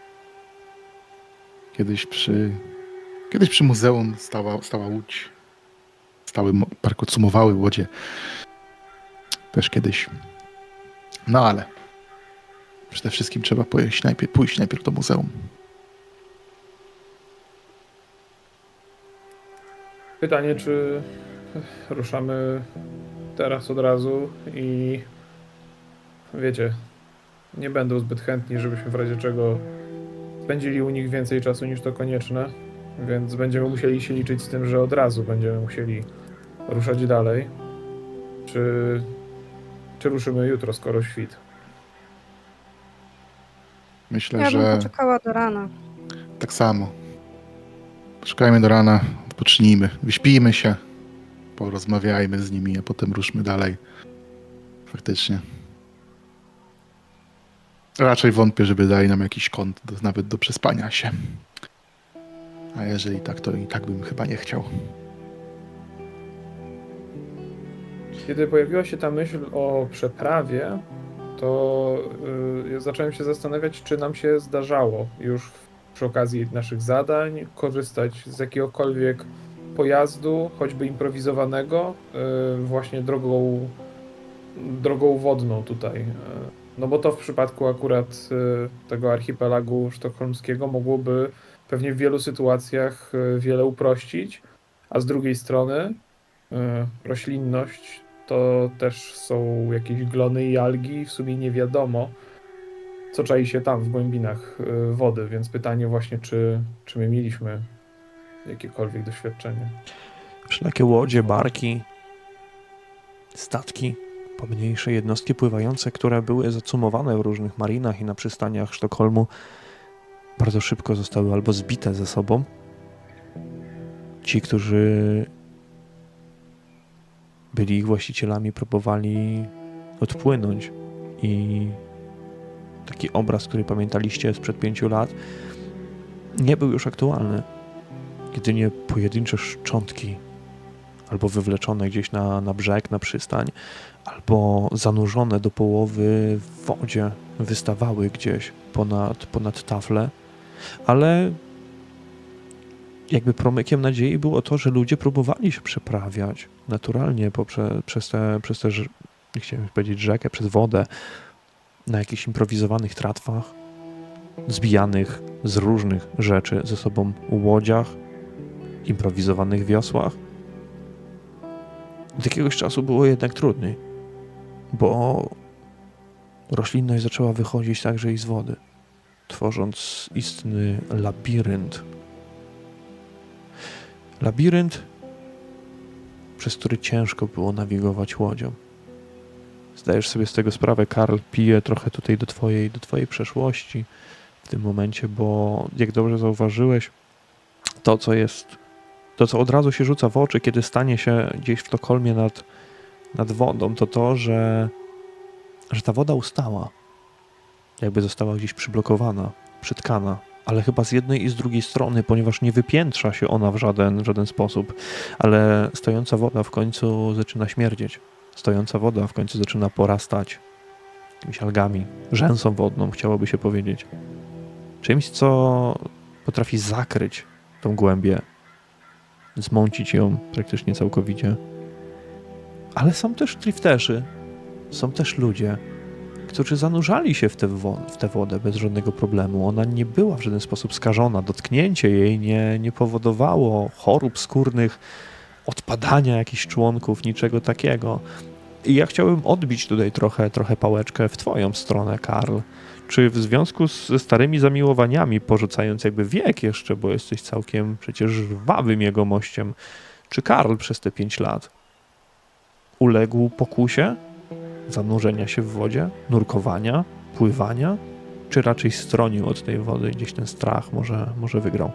Kiedyś przy muzeum stała łódź. Parkocumowały łodzie. Też kiedyś. No ale przede wszystkim trzeba pójść najpierw do muzeum. Pytanie, czy ruszamy teraz od razu i wiecie, nie będą zbyt chętni, żebyśmy w razie czego spędzili u nich więcej czasu niż to konieczne, więc będziemy musieli się liczyć z tym, że od razu będziemy musieli ruszać dalej. Czy ruszymy jutro, skoro świt? Myślę, Ja że bym poczekała do rana. tak samo. Poczekajmy do rana, odpocznijmy, wyśpijmy się, porozmawiajmy z nimi, a potem ruszmy dalej. Faktycznie. Raczej wątpię, żeby dali nam jakiś kąt nawet do przespania się. A jeżeli tak, to i tak bym chyba nie chciał. Kiedy pojawiła się ta myśl o przeprawie, to zacząłem się zastanawiać, czy nam się zdarzało już przy okazji naszych zadań korzystać z jakiegokolwiek pojazdu, choćby improwizowanego, właśnie drogą wodną tutaj. No bo to w przypadku akurat tego archipelagu sztokholmskiego mogłoby pewnie w wielu sytuacjach wiele uprościć, a z drugiej strony roślinność to też są jakieś glony i algi, w sumie nie wiadomo, co czai się tam w głębinach wody, więc pytanie właśnie, czy my mieliśmy jakiekolwiek doświadczenie. Wszelakie łodzie, barki, statki, pomniejsze jednostki pływające, które były zacumowane w różnych marinach i na przystaniach Sztokholmu, bardzo szybko zostały albo zbite ze sobą. Ci, którzy byli ich właścicielami, próbowali odpłynąć i taki obraz, który pamiętaliście sprzed 5 lat, nie był już aktualny. Jedynie pojedyncze szczątki albo wywleczone gdzieś na brzeg, na przystań, albo zanurzone do połowy w wodzie wystawały gdzieś ponad taflę, ale jakby promykiem nadziei było to, że ludzie próbowali się przeprawiać naturalnie przez te nie chciałem powiedzieć rzekę, przez wodę, na jakichś improwizowanych tratwach, zbijanych z różnych rzeczy ze sobą łodziach, improwizowanych wiosłach. Od jakiegoś czasu było jednak trudniej, bo roślinność zaczęła wychodzić także i z wody, tworząc istny labirynt. Labirynt, przez który ciężko było nawigować łodzią. Zdajesz sobie z tego sprawę, Karl, piję trochę tutaj do twojej przeszłości w tym momencie, bo jak dobrze zauważyłeś, to co od razu się rzuca w oczy, kiedy stanie się gdzieś w Sztokholmie nad wodą, to, że ta woda ustała. Jakby została gdzieś przyblokowana, przytkana, ale chyba z jednej i z drugiej strony, ponieważ nie wypiętrza się ona w żaden sposób, ale stojąca woda w końcu zaczyna śmierdzieć. Stojąca woda w końcu zaczyna porastać jakimiś algami, rzęsą wodną, chciałoby się powiedzieć. Czymś, co potrafi zakryć tą głębię, zmącić ją praktycznie całkowicie. Ale są też drifterzy, są też ludzie, którzy zanurzali się w tę wodę bez żadnego problemu. Ona nie była w żaden sposób skażona. Dotknięcie jej nie powodowało chorób skórnych, odpadania jakichś członków, niczego takiego. I ja chciałbym odbić tutaj trochę pałeczkę w twoją stronę, Karl. Czy w związku ze starymi zamiłowaniami, porzucając jakby wiek jeszcze, bo jesteś całkiem przecież żwawym jegomościem, czy Karl przez te 5 lat uległ pokusie zanurzenia się w wodzie, nurkowania, pływania, czy raczej stronił od tej wody, gdzieś ten strach może wygrał?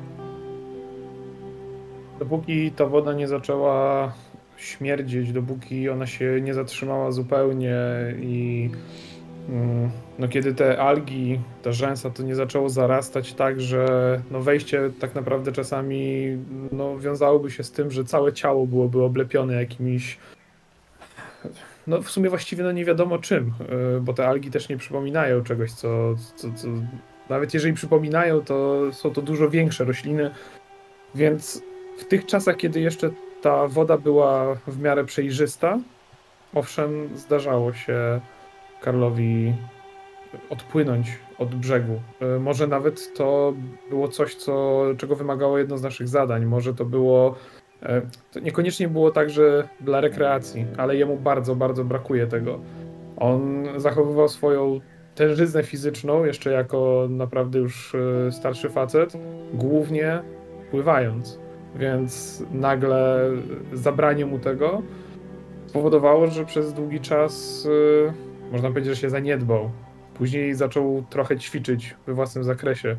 Dopóki ta woda nie zaczęła śmierdzieć, dopóki ona się nie zatrzymała zupełnie i no kiedy te algi, ta rzęsa to nie zaczęło zarastać tak, że no wejście tak naprawdę czasami no wiązałoby się z tym, że całe ciało byłoby oblepione jakimiś, no w sumie właściwie no nie wiadomo czym, bo te algi też nie przypominają czegoś, co nawet jeżeli przypominają, to są to dużo większe rośliny, więc w tych czasach, kiedy jeszcze ta woda była w miarę przejrzysta, owszem, zdarzało się Karlowi odpłynąć od brzegu. Może nawet to było coś, czego wymagało jedno z naszych zadań. Może to było... To niekoniecznie było tak, że dla rekreacji, ale jemu bardzo, bardzo brakuje tego. On zachowywał swoją tężyznę fizyczną, jeszcze jako naprawdę już starszy facet, głównie pływając. Więc nagle zabranie mu tego spowodowało, że przez długi czas można powiedzieć, że się zaniedbał. Później zaczął trochę ćwiczyć we własnym zakresie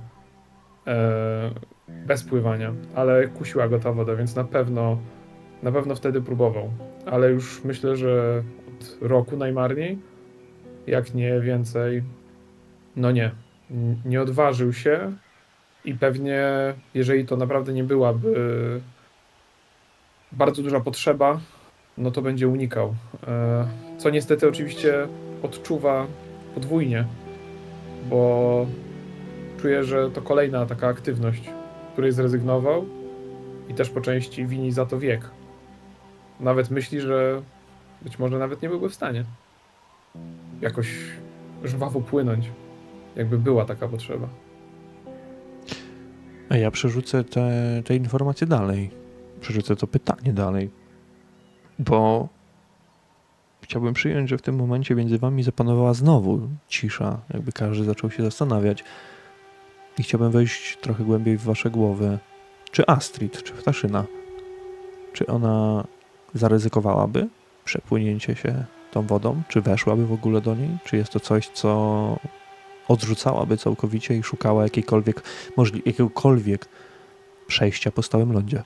bez pływania, ale kusiła go ta woda, więc na pewno wtedy próbował. Ale już myślę, że od roku najmarniej, jak nie więcej, no nie odważył się i pewnie, jeżeli to naprawdę nie byłaby bardzo duża potrzeba, no to będzie unikał. Co niestety oczywiście odczuwa podwójnie, bo czuje, że to kolejna taka aktywność, której zrezygnował i też po części wini za to wiek. Nawet myśli, że być może nawet nie byłby w stanie jakoś żwawo płynąć, jakby była taka potrzeba. A ja przerzucę te informacje dalej. Przerzucę to pytanie dalej. Bo chciałbym przyjąć, że w tym momencie między wami zapanowała znowu cisza, jakby każdy zaczął się zastanawiać. I chciałbym wejść trochę głębiej w wasze głowy. Czy Astrid, czy Ptaszyna, czy ona zaryzykowałaby przepłynięcie się tą wodą? Czy weszłaby w ogóle do niej? Czy jest to coś, co odrzucałaby całkowicie i szukała jakiegokolwiek przejścia po stałym lądzie?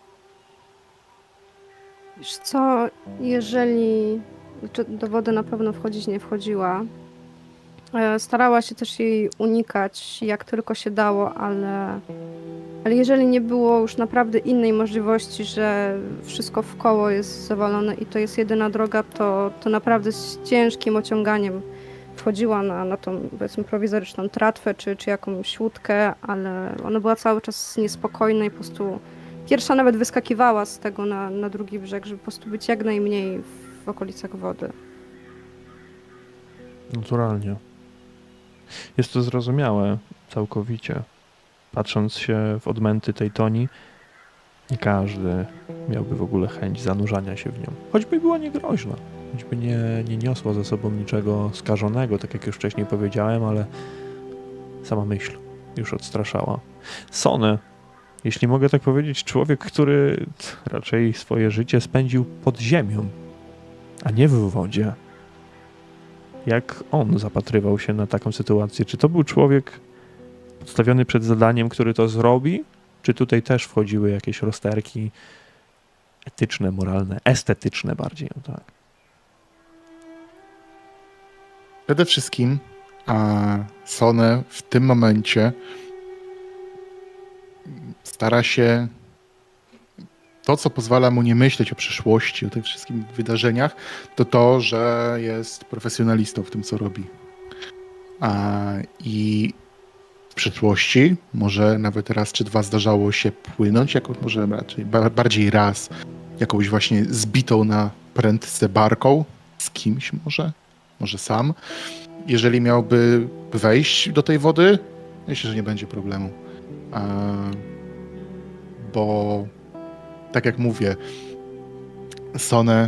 Wiesz co, jeżeli do wody na pewno wchodzić nie wchodziła, starała się też jej unikać jak tylko się dało, ale jeżeli nie było już naprawdę innej możliwości, że wszystko w koło jest zawalone i to jest jedyna droga, to naprawdę z ciężkim ociąganiem wchodziła na tą, powiedzmy, prowizoryczną tratwę czy jakąś łódkę, ale ona była cały czas niespokojna i po prostu pierwsza nawet wyskakiwała z tego na drugi brzeg, żeby po prostu być jak najmniej w okolicach wody. Naturalnie. Jest to zrozumiałe całkowicie. Patrząc się w odmęty tej Toni, Nie każdy miałby w ogóle chęć zanurzania się w nią. Choćby była niegroźna. Choćby nie niosła ze sobą niczego skażonego, tak jak już wcześniej powiedziałem, ale sama myśl już odstraszała. Sonę, jeśli mogę tak powiedzieć, człowiek, który raczej swoje życie spędził pod ziemią, a nie w wodzie. Jak on zapatrywał się na taką sytuację? Czy to był człowiek postawiony przed zadaniem, który to zrobi? Czy tutaj też wchodziły jakieś rozterki etyczne, moralne, estetyczne bardziej? Tak. Przede wszystkim Sonę w tym momencie stara się to, co pozwala mu nie myśleć o przyszłości, o tych wszystkich wydarzeniach, to, że jest profesjonalistą w tym, co robi. I w przyszłości może nawet raz czy dwa zdarzało się płynąć, może raczej bardziej raz, jakąś właśnie zbitą na prędce barką z kimś może sam. Jeżeli miałby wejść do tej wody, myślę, że nie będzie problemu. Bo tak jak mówię, Sonę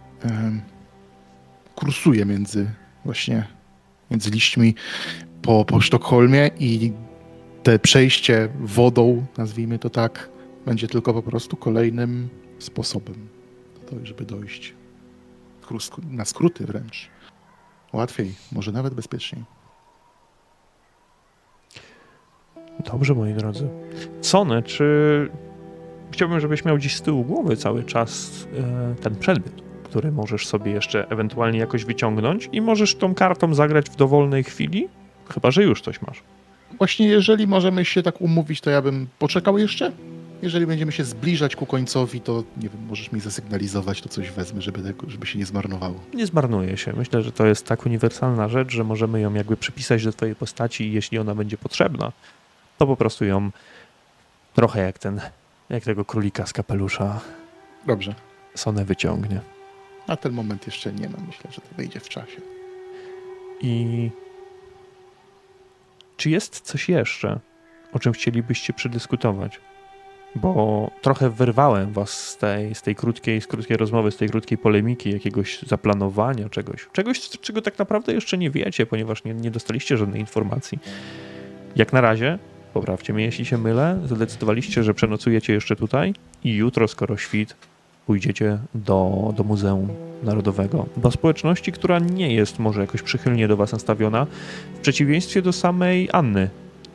kursuje między liśćmi po Sztokholmie i te przejście wodą, nazwijmy to tak, będzie tylko po prostu kolejnym sposobem do tego, żeby dojść na skróty wręcz. Łatwiej, może nawet bezpieczniej. Dobrze, moi drodzy. Sonę, czy chciałbym, żebyś miał dziś z tyłu głowy cały czas ten przedmiot, który możesz sobie jeszcze ewentualnie jakoś wyciągnąć i możesz tą kartą zagrać w dowolnej chwili, chyba że już coś masz. Właśnie jeżeli możemy się tak umówić, to ja bym poczekał jeszcze. Jeżeli będziemy się zbliżać ku końcowi, to nie wiem, możesz mi zasygnalizować, to coś wezmę, żeby się nie zmarnowało. Nie zmarnuje się. Myślę, że to jest tak uniwersalna rzecz, że możemy ją jakby przypisać do twojej postaci i jeśli ona będzie potrzebna, to po prostu ją trochę jak tego królika z kapelusza Dobrze. Sonę wyciągnie. Na ten moment jeszcze nie mam. Myślę, że to wyjdzie w czasie. I czy jest coś jeszcze, o czym chcielibyście przedyskutować? Bo trochę wyrwałem was z tej krótkiej rozmowy, z tej krótkiej polemiki, jakiegoś zaplanowania czegoś, czego tak naprawdę jeszcze nie wiecie, ponieważ nie dostaliście żadnej informacji. Jak na razie, poprawcie mnie, jeśli się mylę, zadecydowaliście, że przenocujecie jeszcze tutaj i jutro, skoro świt, pójdziecie do Muzeum Narodowego, do społeczności, która nie jest może jakoś przychylnie do was nastawiona, w przeciwieństwie do samej Anny,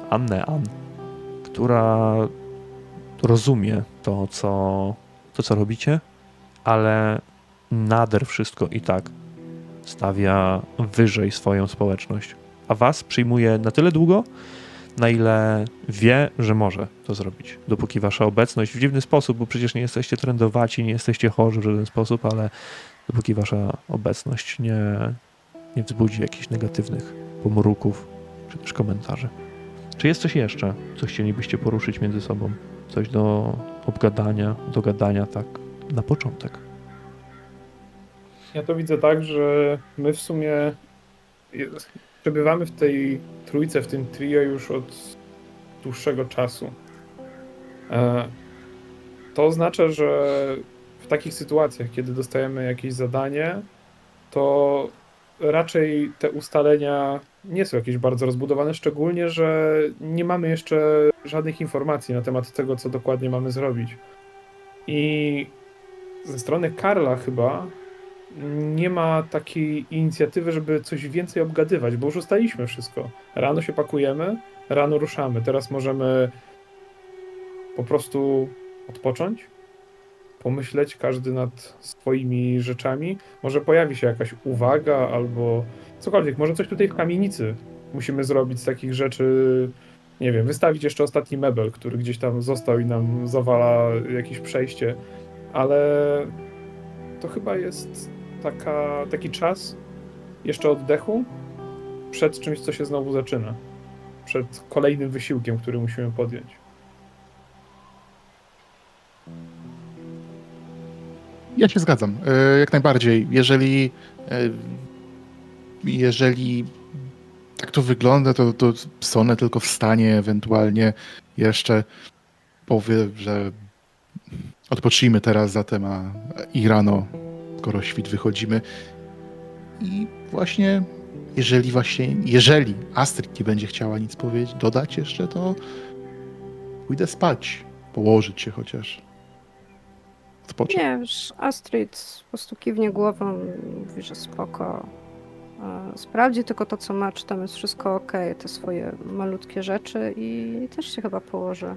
która rozumie to, co robicie, ale nader wszystko i tak stawia wyżej swoją społeczność. A was przyjmuje na tyle długo, na ile wie, że może to zrobić. Dopóki wasza obecność w dziwny sposób, bo przecież nie jesteście trendowaci, nie jesteście chorzy w żaden sposób, ale dopóki wasza obecność nie wzbudzi jakichś negatywnych pomruków czy też komentarzy. Czy jest coś jeszcze, co chcielibyście poruszyć między sobą? Coś do obgadania, dogadania tak na początek. Ja to widzę tak, że my w sumie przebywamy w tej trójce, w tym trio już od dłuższego czasu. To oznacza, że w takich sytuacjach, kiedy dostajemy jakieś zadanie, to raczej te ustalenia nie są jakieś bardzo rozbudowane, szczególnie, że nie mamy jeszcze żadnych informacji na temat tego, co dokładnie mamy zrobić. I ze strony Karla chyba nie ma takiej inicjatywy, żeby coś więcej obgadywać, bo już ustaliliśmy wszystko. Rano się pakujemy, rano ruszamy. Teraz możemy po prostu odpocząć, pomyśleć każdy nad swoimi rzeczami. Może pojawi się jakaś uwaga albo cokolwiek. Może coś tutaj w kamienicy musimy zrobić z takich rzeczy, nie wiem, wystawić jeszcze ostatni mebel, który gdzieś tam został i nam zawala jakieś przejście. Ale to chyba jest taki czas jeszcze oddechu przed czymś, co się znowu zaczyna. Przed kolejnym wysiłkiem, który musimy podjąć. Ja się zgadzam. Jak najbardziej. Jeżeli tak to wygląda, to Sonę tylko wstanie, ewentualnie jeszcze powie, że Odpocznijmy teraz zatem, i rano, skoro świt wychodzimy. I właśnie, jeżeli Astrid nie będzie chciała nic powiedzieć, dodać jeszcze, to pójdę spać, położyć się chociaż. Odpocząć. Nie, już Astrid po prostu kiwnie głową, mówi, że spoko. Sprawdzi tylko to, co ma, czy tam jest wszystko okej, te swoje malutkie rzeczy i też się chyba położy.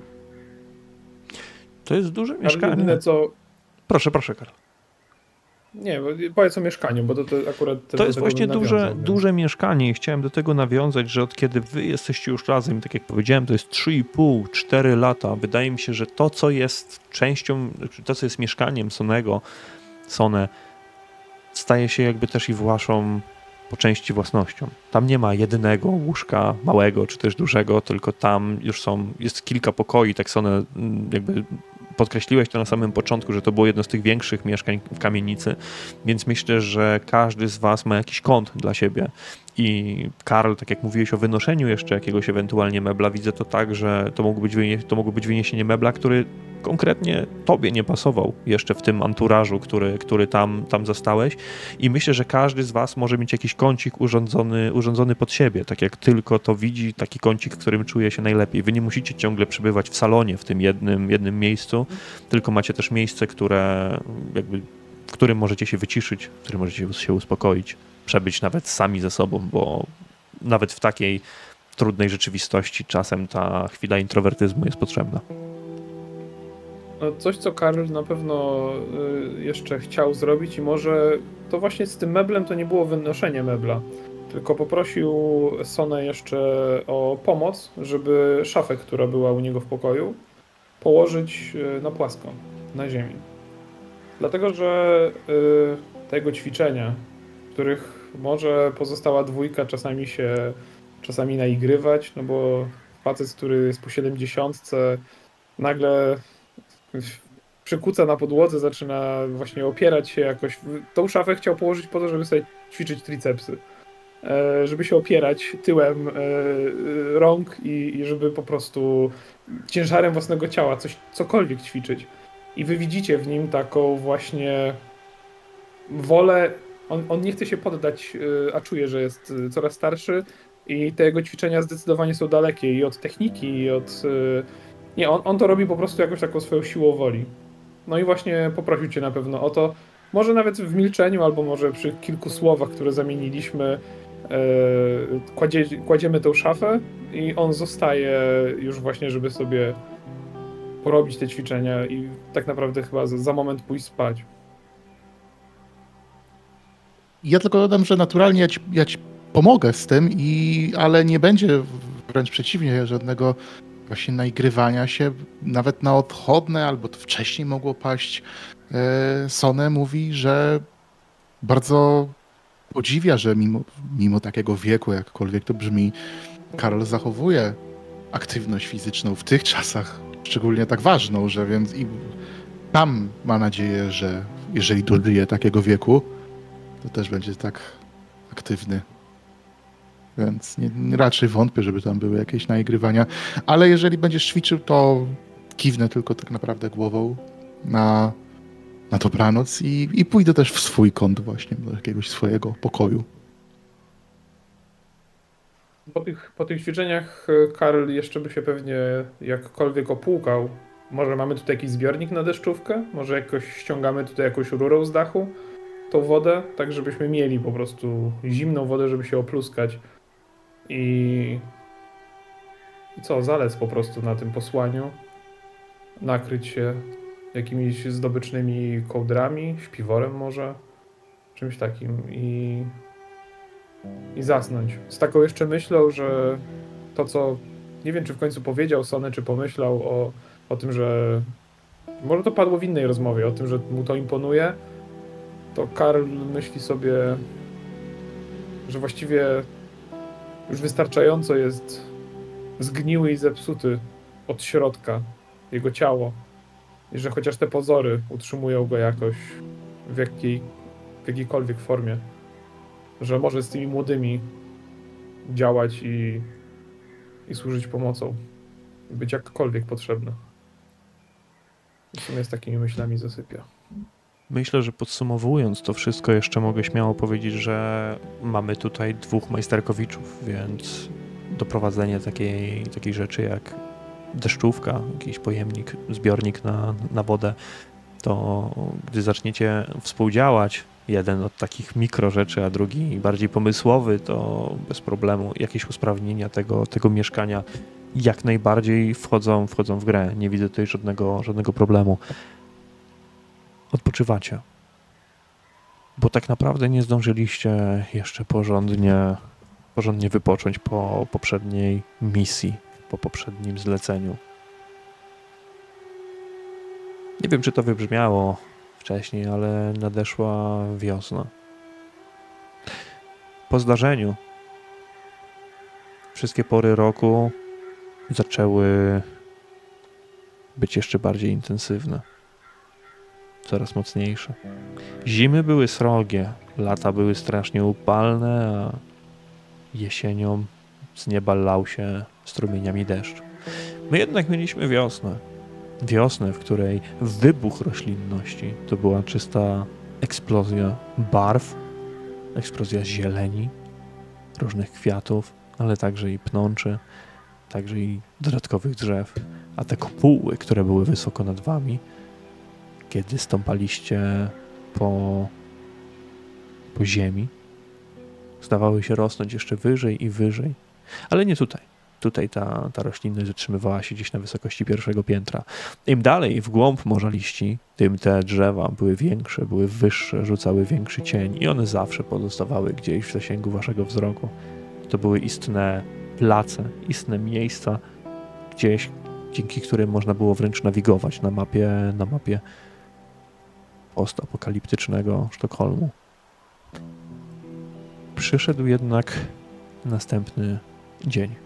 To jest duże Ale mieszkanie. jedyne co... Proszę, Karol. Nie, powiedz o mieszkaniu, bo to akurat... To jest właśnie duże mieszkanie i chciałem do tego nawiązać, że od kiedy wy jesteście już razem, tak jak powiedziałem, to jest 3,5-4 lata. Wydaje mi się, że to, co jest częścią, to, co jest mieszkaniem Sone, staje się jakby też i waszą po części własnością. Tam nie ma jedynego łóżka małego czy też dużego, tylko tam już jest kilka pokoi, tak Sone jakby podkreśliłeś to na samym początku, że to było jedno z tych większych mieszkań w kamienicy, więc myślę, że każdy z was ma jakiś kąt dla siebie. I Karl, tak jak mówiłeś o wynoszeniu jeszcze jakiegoś ewentualnie mebla, widzę to tak, że to mogło być wyniesienie mebla, który konkretnie tobie nie pasował jeszcze w tym anturażu, który tam zastałeś. I myślę, że każdy z was może mieć jakiś kącik urządzony pod siebie, tak jak tylko to widzi, taki kącik, w którym czuje się najlepiej. Wy nie musicie ciągle przebywać w salonie, w tym jednym miejscu, tylko macie też miejsce, w którym możecie się wyciszyć, w którym możecie się uspokoić, przebyć nawet sami ze sobą, bo nawet w takiej trudnej rzeczywistości czasem ta chwila introwertyzmu jest potrzebna. No, coś, co Karl na pewno jeszcze chciał zrobić i może to właśnie z tym meblem to nie było wynoszenie mebla, tylko poprosił Sonę jeszcze o pomoc, żeby szafę, która była u niego w pokoju, położyć na płasko, na ziemi. Dlatego, że te jego ćwiczenia, w których może pozostała dwójka czasami naigrywać, no bo facet, który jest po 70, nagle przykuca na podłodze, zaczyna właśnie opierać się jakoś. Tą szafę chciał położyć po to, żeby sobie ćwiczyć tricepsy. Żeby się opierać tyłem rąk i żeby po prostu ciężarem własnego ciała cokolwiek ćwiczyć. I wy widzicie w nim taką właśnie wolę. On nie chce się poddać, a czuje, że jest coraz starszy i te jego ćwiczenia zdecydowanie są dalekie i od techniki, i od... Nie, on to robi po prostu jakąś taką swoją siłą woli. No i właśnie poprosił cię na pewno o to, może nawet w milczeniu, albo może przy kilku słowach, które zamieniliśmy, kładziemy tę szafę i on zostaje już właśnie, żeby sobie porobić te ćwiczenia i tak naprawdę chyba za moment pójść spać. Ja tylko dodam, że naturalnie ja ci pomogę z tym, ale nie będzie, wręcz przeciwnie, żadnego właśnie naigrywania się, nawet na odchodne, albo to wcześniej mogło paść. Sone mówi, że bardzo podziwia, że mimo takiego wieku, jakkolwiek to brzmi, Karl zachowuje aktywność fizyczną w tych czasach, szczególnie tak ważną, że więc i tam ma nadzieję, że jeżeli dożyje takiego wieku, to też będzie tak aktywny. Więc raczej wątpię, żeby tam były jakieś naigrywania. Ale jeżeli będziesz ćwiczył, to kiwnę tylko tak naprawdę głową na dobranoc i pójdę też w swój kąt właśnie, do jakiegoś swojego pokoju. Po tych ćwiczeniach Karl jeszcze by się pewnie jakkolwiek opłukał. Może mamy tutaj jakiś zbiornik na deszczówkę? Może jakoś ściągamy tutaj jakąś rurą z dachu tą wodę? Tak, żebyśmy mieli po prostu zimną wodę, żeby się opluskać. I co, zalec po prostu na tym posłaniu. Nakryć się jakimiś zdobycznymi kołdrami, śpiworem może, czymś takim i zasnąć. Z taką jeszcze myślą, że to, co nie wiem, czy w końcu powiedział Sone, czy pomyślał o tym, że może to padło w innej rozmowie, o tym, że mu to imponuje, to Karl myśli sobie, że właściwie już wystarczająco jest zgniły i zepsuty od środka jego ciało i że chociaż te pozory utrzymują go jakoś w jakiejkolwiek formie, że może z tymi młodymi działać i służyć pomocą, być jakkolwiek potrzebny. W sumie z takimi myślami zasypia. Myślę, że podsumowując to wszystko, jeszcze mogę śmiało powiedzieć, że mamy tutaj 2 majsterkowiczów, więc doprowadzenie takiej rzeczy jak deszczówka, jakiś pojemnik, zbiornik na wodę, to gdy zaczniecie współdziałać, jeden od takich mikro rzeczy, a drugi bardziej pomysłowy, to bez problemu jakieś usprawnienia tego mieszkania jak najbardziej wchodzą w grę. Nie widzę tutaj żadnego problemu. Odpoczywacie. Bo tak naprawdę nie zdążyliście jeszcze porządnie wypocząć po poprzedniej misji, po poprzednim zleceniu. Nie wiem, czy to wybrzmiało wcześniej, ale nadeszła wiosna. Po zdarzeniu wszystkie pory roku zaczęły być jeszcze bardziej intensywne. Coraz mocniejsze. Zimy były srogie, lata były strasznie upalne, a jesienią z nieba lał się strumieniami deszcz. My jednak mieliśmy wiosnę. Wiosnę, w której wybuch roślinności to była czysta eksplozja barw, eksplozja zieleni, różnych kwiatów, ale także i pnączy, także i dodatkowych drzew. A te kopuły, które były wysoko nad wami, kiedy stąpaliście po ziemi, zdawały się rosnąć jeszcze wyżej i wyżej. Ale nie tutaj. Tutaj ta roślinność zatrzymywała się gdzieś na wysokości 1. piętra. Im dalej w głąb morza liści, tym te drzewa były większe, były wyższe, rzucały większy cień i one zawsze pozostawały gdzieś w zasięgu waszego wzroku. To były istne place, istne miejsca, gdzieś, dzięki którym można było wręcz nawigować na mapie postapokaliptycznego Sztokholmu. Przyszedł jednak następny dzień.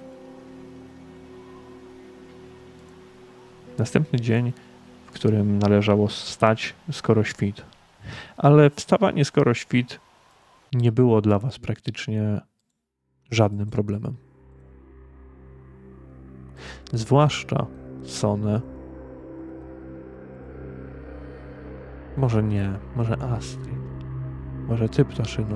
Następny dzień, w którym należało wstać skoro świt. Ale wstawanie skoro świt nie było dla was praktycznie żadnym problemem. Zwłaszcza Sonę. Może nie, może Astrid. Może ty, ptaszyno.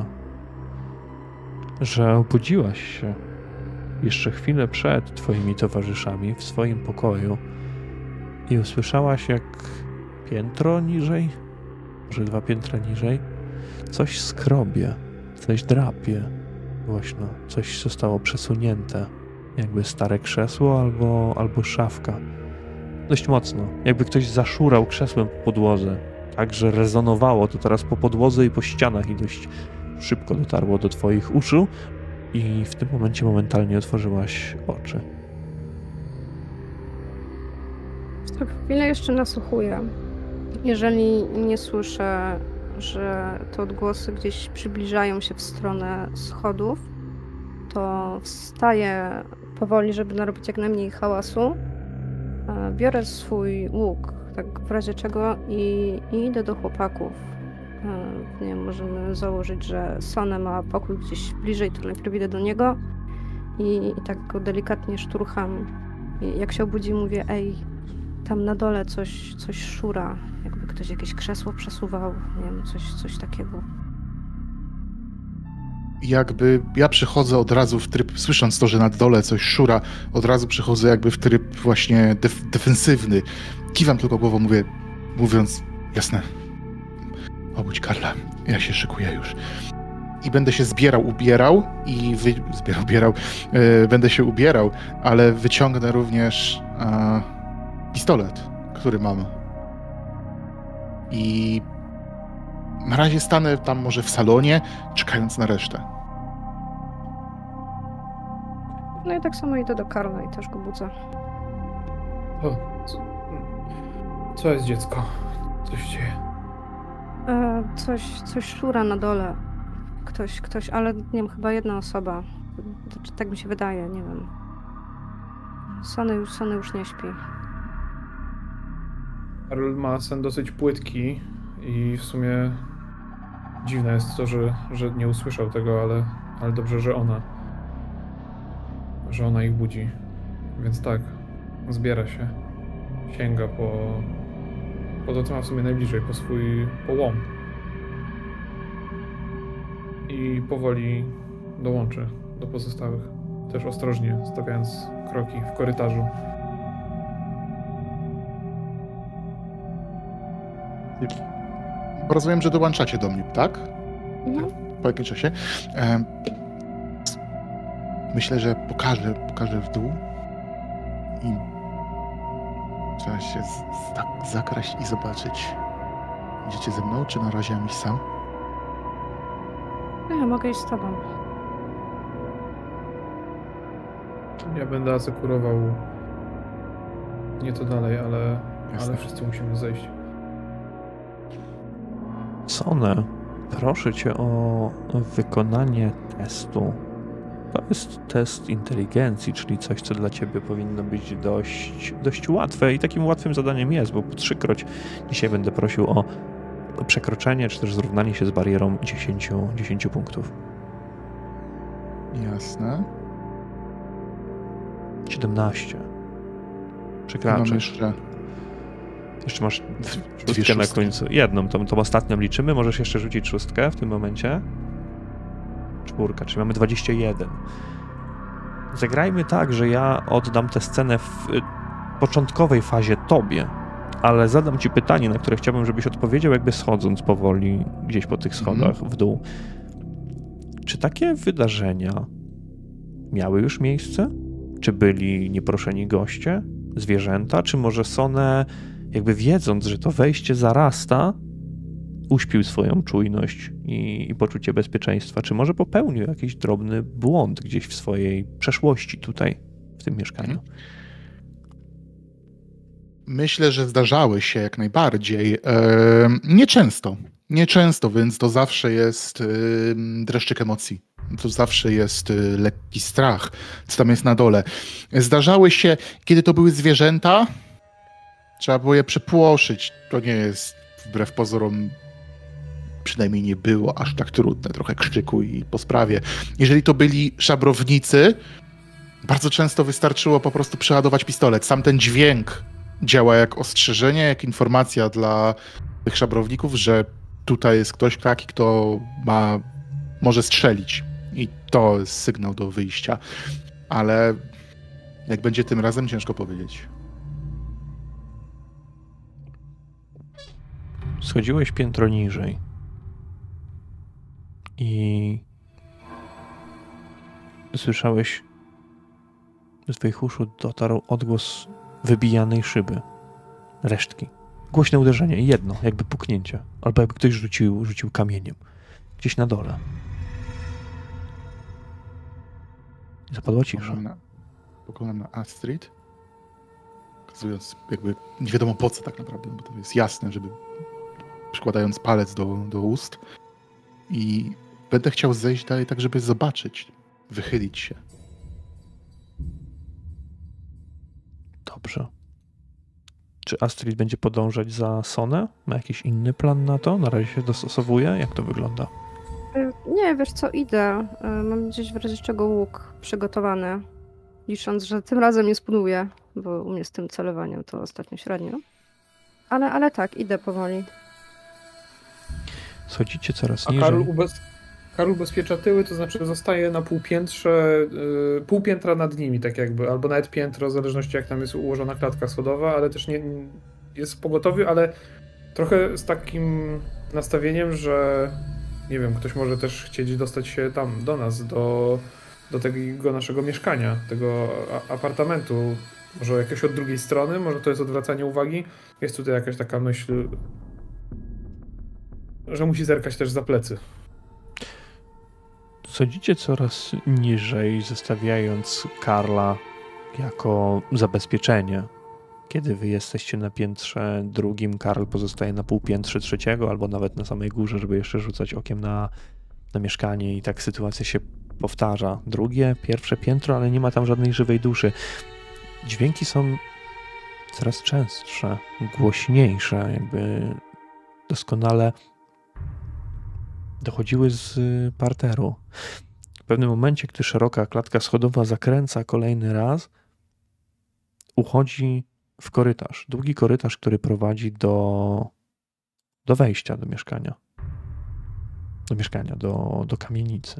Że obudziłaś się jeszcze chwilę przed twoimi towarzyszami w swoim pokoju i usłyszałaś, jak piętro niżej, może 2 piętra niżej, coś skrobie, coś drapie głośno, coś zostało przesunięte, jakby stare krzesło albo szafka. Dość mocno, jakby ktoś zaszurał krzesłem po podłodze, tak, że rezonowało to teraz po podłodze i po ścianach i dość szybko dotarło do twoich uszu i w tym momencie momentalnie otworzyłaś oczy. Co chwilę jeszcze nasłuchuję. Jeżeli nie słyszę, że te odgłosy gdzieś przybliżają się w stronę schodów, to wstaję powoli, żeby narobić jak najmniej hałasu. Biorę swój łuk, tak w razie czego, i idę do chłopaków. Nie wiem, możemy założyć, że Sonę ma pokój gdzieś bliżej, to najpierw idę do niego i tak go delikatnie szturcham. I jak się obudzi, mówię: ej, tam na dole coś szura, jakby ktoś jakieś krzesło przesuwał, nie wiem, coś takiego. Jakby ja przychodzę od razu w tryb, słysząc to, że na dole coś szura, od razu przychodzę jakby w tryb właśnie defensywny. Kiwam tylko głową, mówiąc: jasne, obudź Karla, ja się szykuję już. I będę się ubierał, będę się ubierał, ale wyciągnę również pistolet, który mam. I na razie stanę tam może w salonie, czekając na resztę. No i tak samo idę do Karla i też go budzę. Co jest, dziecko? Co się dzieje? Coś szura na dole. Ktoś, ale nie wiem, chyba jedna osoba. Tak mi się wydaje, nie wiem. Sonny już nie śpi. Karl ma sen dosyć płytki i w sumie dziwne jest to, że nie usłyszał tego, ale dobrze, że ona ich budzi. Więc tak, zbiera się. Sięga po to, co ma w sumie najbliżej, po swój połom. I powoli dołączy do pozostałych. Też ostrożnie, stawiając kroki w korytarzu. Rozumiem, że dołączacie do mnie, tak? Mhm. Po jakimś czasie. Myślę, że pokażę w dół i trzeba się zakraść i zobaczyć. Idziecie ze mną, czy na razie mam iść sam? Ja mogę iść z tobą. Ja będę asekurował nieco dalej, ale Jasne. wszyscy musimy zejść. Sonę, proszę cię o wykonanie testu. To jest test inteligencji, czyli coś, co dla ciebie powinno być dość łatwe i takim łatwym zadaniem jest, bo po 3-kroć dzisiaj będę prosił o przekroczenie, czy też zrównanie się z barierą 10 punktów. Jasne. 17. Mam Przekraczasz. Jeszcze masz dwie szóstkę na szóstki. końcu. Jedną, tą ostatnią liczymy. Możesz jeszcze rzucić szóstkę w tym momencie. 4, czyli mamy 21. Zagrajmy tak, że ja oddam tę scenę w początkowej fazie tobie, ale zadam ci pytanie, na które chciałbym, żebyś odpowiedział jakby schodząc powoli gdzieś po tych schodach w dół. Czy takie wydarzenia miały już miejsce? Czy byli nieproszeni goście? Zwierzęta? Czy może Sonę, jakby wiedząc, że to wejście zarasta, uśpił swoją czujność i poczucie bezpieczeństwa? Czy może popełnił jakiś drobny błąd gdzieś w swojej przeszłości tutaj, w tym mieszkaniu? Myślę, że zdarzały się jak najbardziej. Nieczęsto, więc to zawsze jest dreszczyk emocji. To zawsze jest lekki strach, co tam jest na dole. Zdarzały się, kiedy to były zwierzęta, trzeba było je przepłoszyć. To nie jest wbrew pozorom, przynajmniej nie było aż tak trudne. Trochę krzyku i po sprawie. Jeżeli to byli szabrownicy, bardzo często wystarczyło po prostu przeładować pistolet. Sam ten dźwięk działa jak ostrzeżenie, jak informacja dla tych szabrowników, że tutaj jest ktoś taki, kto może strzelić. I to jest sygnał do wyjścia. Ale jak będzie tym razem, ciężko powiedzieć. Schodziłeś piętro niżej i słyszałeś, do twoich uszu dotarł odgłos wybijanej szyby. Resztki. Głośne uderzenie, jedno, jakby puknięcie. Albo jakby ktoś rzucił kamieniem. Gdzieś na dole. Zapadła cisza. Poglądam na Astrid, okazując jakby nie wiadomo po co tak naprawdę, bo to jest jasne, żeby przykładając palec do ust i będę chciał zejść dalej tak, żeby zobaczyć, wychylić się. Dobrze. Czy Astrid będzie podążać za Sonę? Ma jakiś inny plan na to? Na razie się dostosowuje? Jak to wygląda? Nie, wiesz co, idę. Mam gdzieś w razie czego łuk przygotowany, licząc, że tym razem nie spunuję, bo u mnie z tym celowaniem to ostatnio średnio. Ale tak, idę powoli. Schodzicie coraz A niżej. Karol ubezpiecza tyły, to znaczy zostaje na półpiętrze, pół piętra nad nimi, tak jakby, albo nawet piętro, w zależności jak tam jest ułożona klatka schodowa, ale też nie jest w pogotowiu, ale trochę z takim nastawieniem, że nie wiem, ktoś może też chcieć dostać się tam do nas, do tego naszego mieszkania, tego apartamentu, może jakieś od drugiej strony, może to jest odwracanie uwagi. Jest tutaj jakaś taka myśl, że musi zerkać też za plecy. Schodzicie coraz niżej, zostawiając Karla jako zabezpieczenie. Kiedy wy jesteście na piętrze drugim, Karl pozostaje na półpiętrze trzeciego, albo nawet na samej górze, żeby jeszcze rzucać okiem na mieszkanie i tak sytuacja się powtarza. Drugie, pierwsze piętro, ale nie ma tam żadnej żywej duszy. Dźwięki są coraz częstsze, głośniejsze, jakby doskonale dochodziły z parteru. W pewnym momencie, gdy szeroka klatka schodowa zakręca kolejny raz, uchodzi w korytarz. Długi korytarz, który prowadzi do wejścia do mieszkania. Do kamienicy.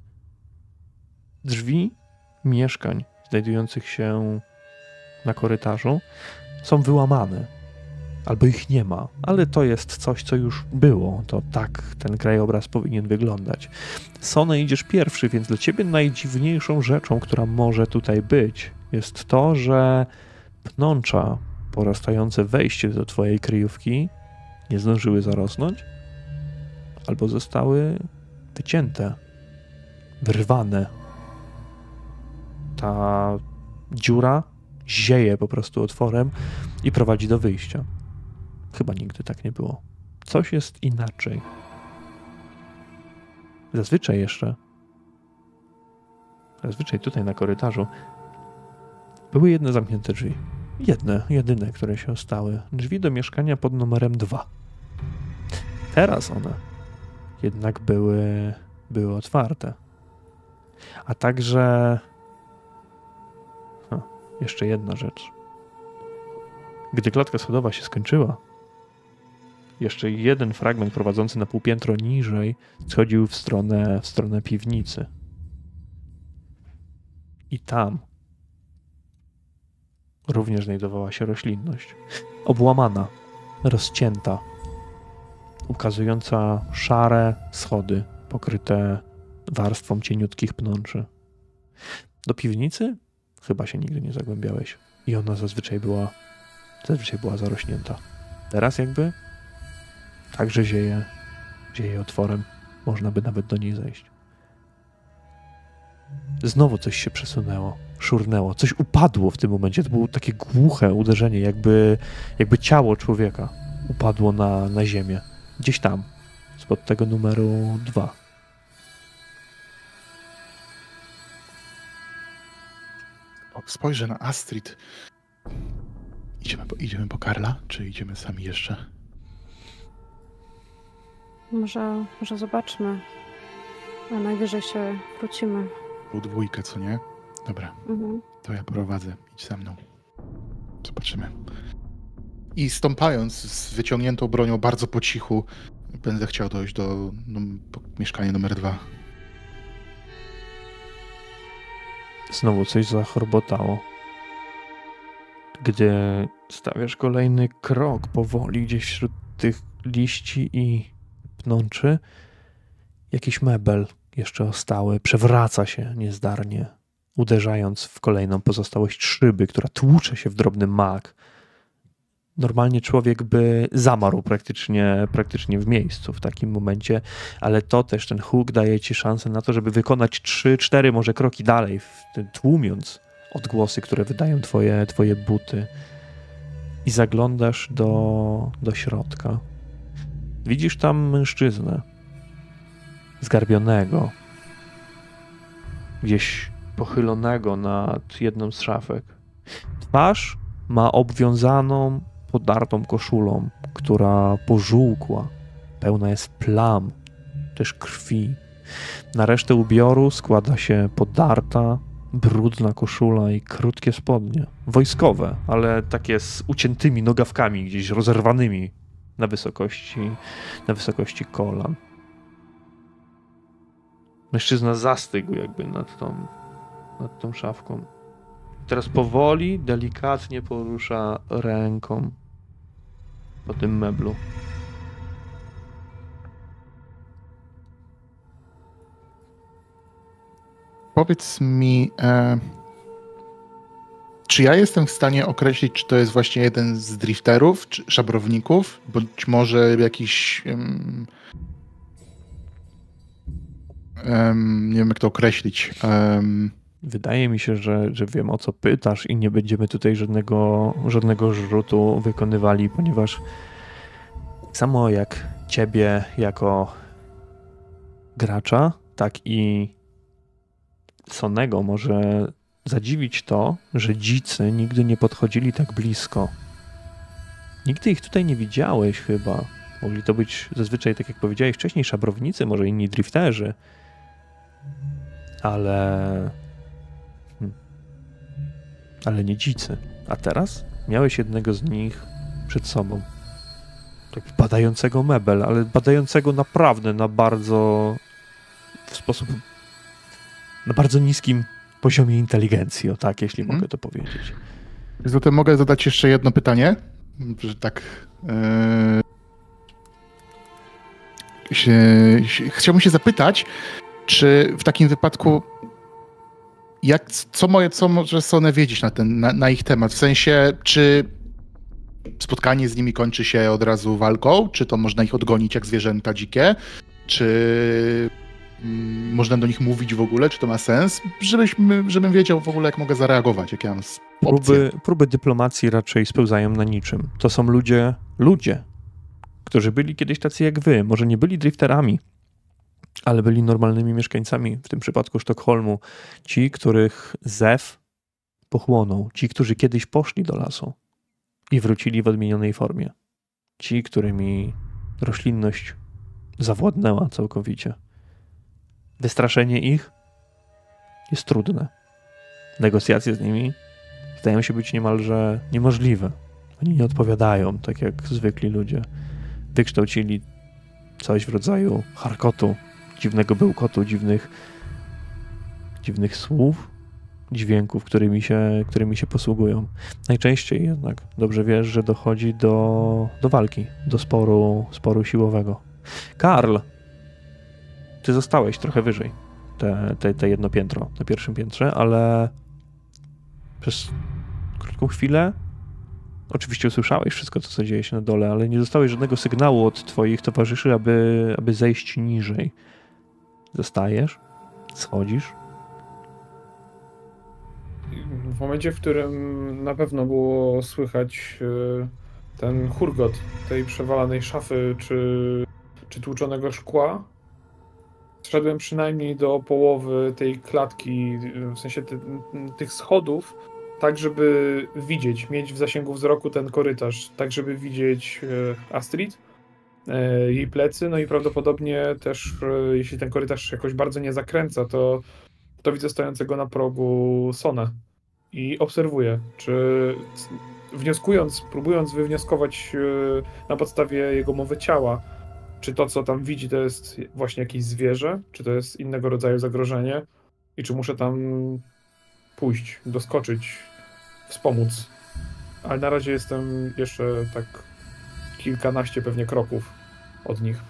Drzwi mieszkań znajdujących się na korytarzu są wyłamane. Albo ich nie ma, ale to jest coś, co już było. To tak ten krajobraz powinien wyglądać. Sone, idziesz pierwszy, więc dla ciebie najdziwniejszą rzeczą, która może tutaj być, jest to, że pnącza porastające wejście do twojej kryjówki nie zdążyły zarosnąć, albo zostały wycięte, wyrwane. Ta dziura zieje po prostu otworem i prowadzi do wyjścia. Chyba nigdy tak nie było. Coś jest inaczej. Zazwyczaj tutaj na korytarzu były jedne zamknięte drzwi. Jedyne, które się stały. Drzwi do mieszkania pod numerem 2. Teraz one jednak były otwarte. A także jeszcze jedna rzecz. Gdy klatka schodowa się skończyła, jeszcze jeden fragment prowadzący na półpiętro niżej schodził w stronę piwnicy. I tam również znajdowała się roślinność. Obłamana, rozcięta, ukazująca szare schody pokryte warstwą cieniutkich pnączy. Do piwnicy chyba się nigdy nie zagłębiałeś i ona zazwyczaj była zarośnięta. Teraz jakby także zieje otworem. Można by nawet do niej zejść. Znowu coś się przesunęło, szurnęło, coś upadło w tym momencie. To było takie głuche uderzenie, jakby ciało człowieka upadło na ziemię. Gdzieś tam, spod tego numeru 2. Spojrzę na Astrid. Idziemy po Karla, czy idziemy sami jeszcze? Może zobaczmy, a najwyżej się wrócimy. Po dwójkę, co nie? Dobra, to ja prowadzę. Idź za mną. Zobaczymy. I stąpając z wyciągniętą bronią bardzo po cichu, będę chciał dojść do mieszkania numer 2. Znowu coś zachorbotało. Gdy stawiasz kolejny krok powoli gdzieś wśród tych liści i pnączy, jakiś mebel jeszcze ostały przewraca się niezdarnie, uderzając w kolejną pozostałość szyby, która tłucze się w drobny mak. Normalnie człowiek by zamarł praktycznie w miejscu w takim momencie, ale to też ten huk daje ci szansę na to, żeby wykonać 3-4 może kroki dalej, tłumiąc odgłosy, które wydają twoje buty. I zaglądasz do środka. Widzisz tam mężczyznę, zgarbionego, gdzieś pochylonego nad jedną z szafek. Twarz ma obwiązaną, podartą koszulą, która pożółkła, pełna jest plam, też krwi. Na resztę ubioru składa się podarta, brudna koszula i krótkie spodnie. Wojskowe, ale takie z uciętymi nogawkami, gdzieś rozerwanymi na wysokości kolan. Mężczyzna zastygł jakby nad tą szafką. Teraz powoli, delikatnie porusza ręką po tym meblu. Powiedz mi, czy ja jestem w stanie określić, czy to jest właśnie jeden z drifterów, czy szabrowników, bądź może jakiś... nie wiem, jak to określić. Wydaje mi się, że wiem, o co pytasz i nie będziemy tutaj żadnego rzutu wykonywali, ponieważ tak samo jak ciebie jako gracza, tak i Sonego może zadziwić to, że dzicy nigdy nie podchodzili tak blisko. Nigdy ich tutaj nie widziałeś chyba. Mogli to być zazwyczaj, tak jak powiedziałeś wcześniej, szabrownicy, może inni drifterzy. Ale nie dzicy. A teraz Miałeś jednego z nich przed sobą. Tak badającego mebel, ale badającego naprawdę na bardzo niskim poziomie inteligencji, o tak, jeśli mogę to powiedzieć. Zatem mogę zadać jeszcze jedno pytanie, że tak... Chciałbym się zapytać, czy w takim wypadku co może Sone wiedzieć na ich temat? W sensie, czy spotkanie z nimi kończy się od razu walką? Czy to można ich odgonić jak zwierzęta dzikie? Czy można do nich mówić w ogóle? Czy to ma sens? Żebym wiedział w ogóle, jak mogę zareagować, jak ja mam próby dyplomacji raczej spełzają na niczym. To są ludzie, którzy byli kiedyś tacy jak wy. Może nie byli drifterami, ale byli normalnymi mieszkańcami, w tym przypadku Sztokholmu. Ci, których zew pochłonął. Ci, którzy kiedyś poszli do lasu i wrócili w odmienionej formie. Ci, którymi roślinność zawładnęła całkowicie. Wystraszenie ich jest trudne. Negocjacje z nimi zdają się być niemalże niemożliwe. Oni nie odpowiadają, tak jak zwykli ludzie. Wykształcili coś w rodzaju charkotu, dziwnego bełkotu, dziwnych słów, dźwięków, którymi się posługują. Najczęściej jednak dobrze wiesz, że dochodzi do walki, do sporu siłowego. Karl, ty zostałeś trochę wyżej, te jedno piętro, na pierwszym piętrze, ale przez krótką chwilę oczywiście usłyszałeś wszystko, co dzieje się na dole, ale nie dostałeś żadnego sygnału od twoich towarzyszy, aby zejść niżej. Zostajesz, schodzisz. W momencie, w którym na pewno słychać ten hurgot tej przewalanej szafy czy tłuczonego szkła, zszedłem przynajmniej do połowy tej klatki, w sensie tych schodów, tak żeby mieć w zasięgu wzroku ten korytarz, tak żeby widzieć Astrid, jej plecy, no i prawdopodobnie też, jeśli ten korytarz jakoś bardzo nie zakręca, to widzę stojącego na progu Sonę i obserwuję, czy próbując wywnioskować na podstawie jego mowy ciała, czy to, co tam widzi, to jest właśnie jakieś zwierzę, czy to jest innego rodzaju zagrożenie i czy muszę tam pójść, doskoczyć, wspomóc. Ale na razie jestem jeszcze tak kilkanaście pewnie kroków od nich.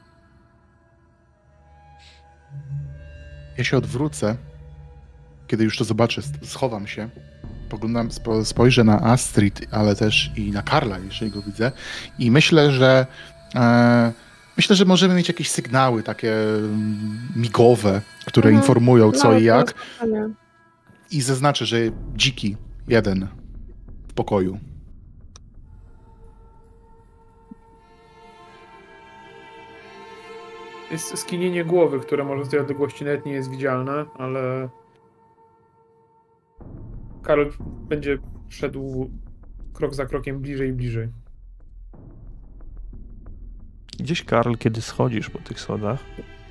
Ja się odwrócę, kiedy już to zobaczę, schowam się, spojrzę na Astrid, ale też i na Karla, jeżeli go widzę, i myślę, że możemy mieć jakieś sygnały takie migowe, które informują co i jak. I zaznaczę, że dziki jeden w pokoju. Jest skinienie głowy, które może z tej odległości nawet nie jest widzialne, ale Karol będzie szedł krok za krokiem bliżej i bliżej. Gdzieś, Karl, kiedy schodzisz po tych schodach,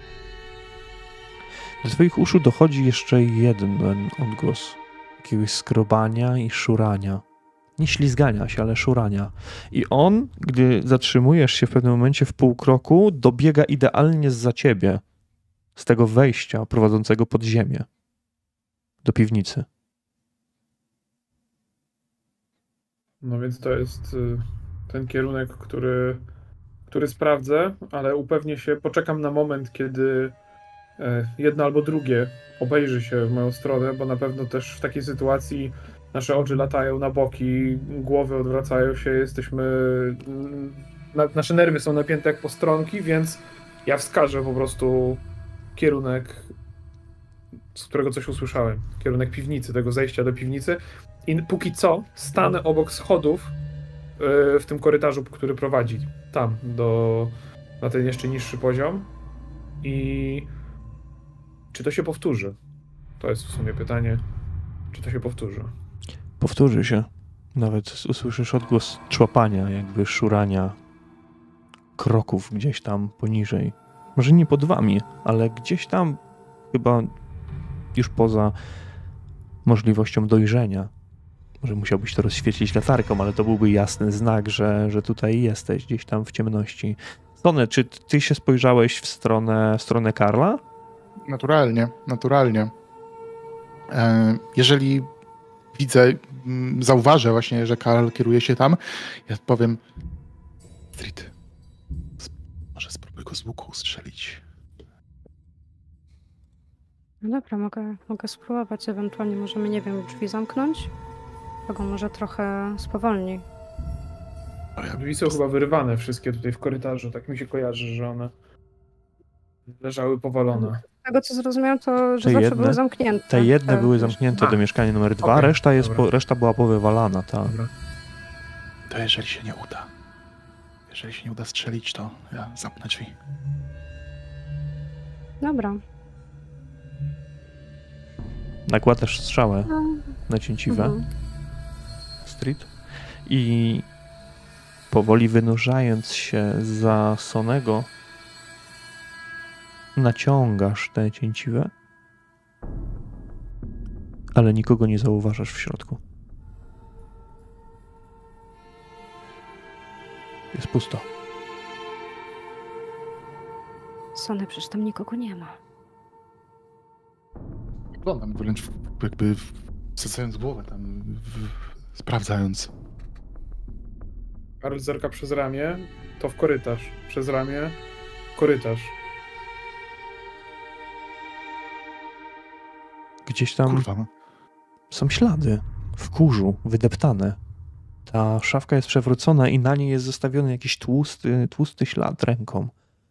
do twoich uszu dochodzi jeszcze jeden odgłos jakiegoś skrobania i szurania. Nie ślizgania się, ale szurania. I on, gdy zatrzymujesz się w pewnym momencie w pół kroku, dobiega idealnie zza ciebie, z tego wejścia prowadzącego pod ziemię, do piwnicy. No więc to jest ten kierunek, który sprawdzę, ale upewnię się, poczekam na moment, kiedy jedno albo drugie obejrzy się w moją stronę, bo na pewno też w takiej sytuacji nasze oczy latają na boki, głowy odwracają się, nasze nerwy są napięte jak postronki, więc ja wskażę po prostu kierunek, z którego coś usłyszałem. Kierunek piwnicy, tego zejścia do piwnicy. I póki co stanę obok schodów w tym korytarzu, który prowadzi tam, na ten jeszcze niższy poziom. I czy to się powtórzy? To jest w sumie pytanie. Czy to się powtórzy? Powtórzy się. Nawet usłyszysz odgłos człapania, jakby szurania kroków gdzieś tam poniżej. Może nie pod wami, ale gdzieś tam chyba już poza możliwością dojrzenia Może musiałbyś to rozświetlić latarką, ale to byłby jasny znak, że tutaj jesteś, gdzieś tam w ciemności. Sone, czy ty się spojrzałeś w stronę Karla? Naturalnie. Jeżeli widzę, zauważę właśnie, że Karl kieruje się tam, ja powiem: Astrid, może spróbuj go z łuku strzelić. No dobra, mogę spróbować. Ewentualnie możemy, nie wiem, drzwi zamknąć? To go może trochę spowolni. Drzwi są chyba wyrywane wszystkie tutaj w korytarzu. Tak mi się kojarzy, że one leżały powalone. Z tego co zrozumiałam, to że Te zawsze jedne- były zamknięte. Te jedne Tak. były zamknięte do mieszkania numer 2, Okej, dobra. reszta była powywalana, tak. Dobra. To jeżeli się nie uda strzelić, to ja zamknę drzwi. Dobra. Nakładasz strzałę na cięciwę, Mhm. Astrid, i powoli wynurzając się za Sonego, naciągasz tę cięciwę, ale nikogo nie zauważasz w środku. Jest pusto. Sony, przecież tam nikogo nie ma. Oglądam wręcz jakby wsadzając głowę tam, sprawdzając. Karl zerka przez ramię, to w korytarz. Przez ramię, korytarz. Gdzieś tam Kurwa, no. są ślady w kurzu, wydeptane. Ta szafka jest przewrócona i na niej jest zostawiony jakiś tłusty ślad ręką.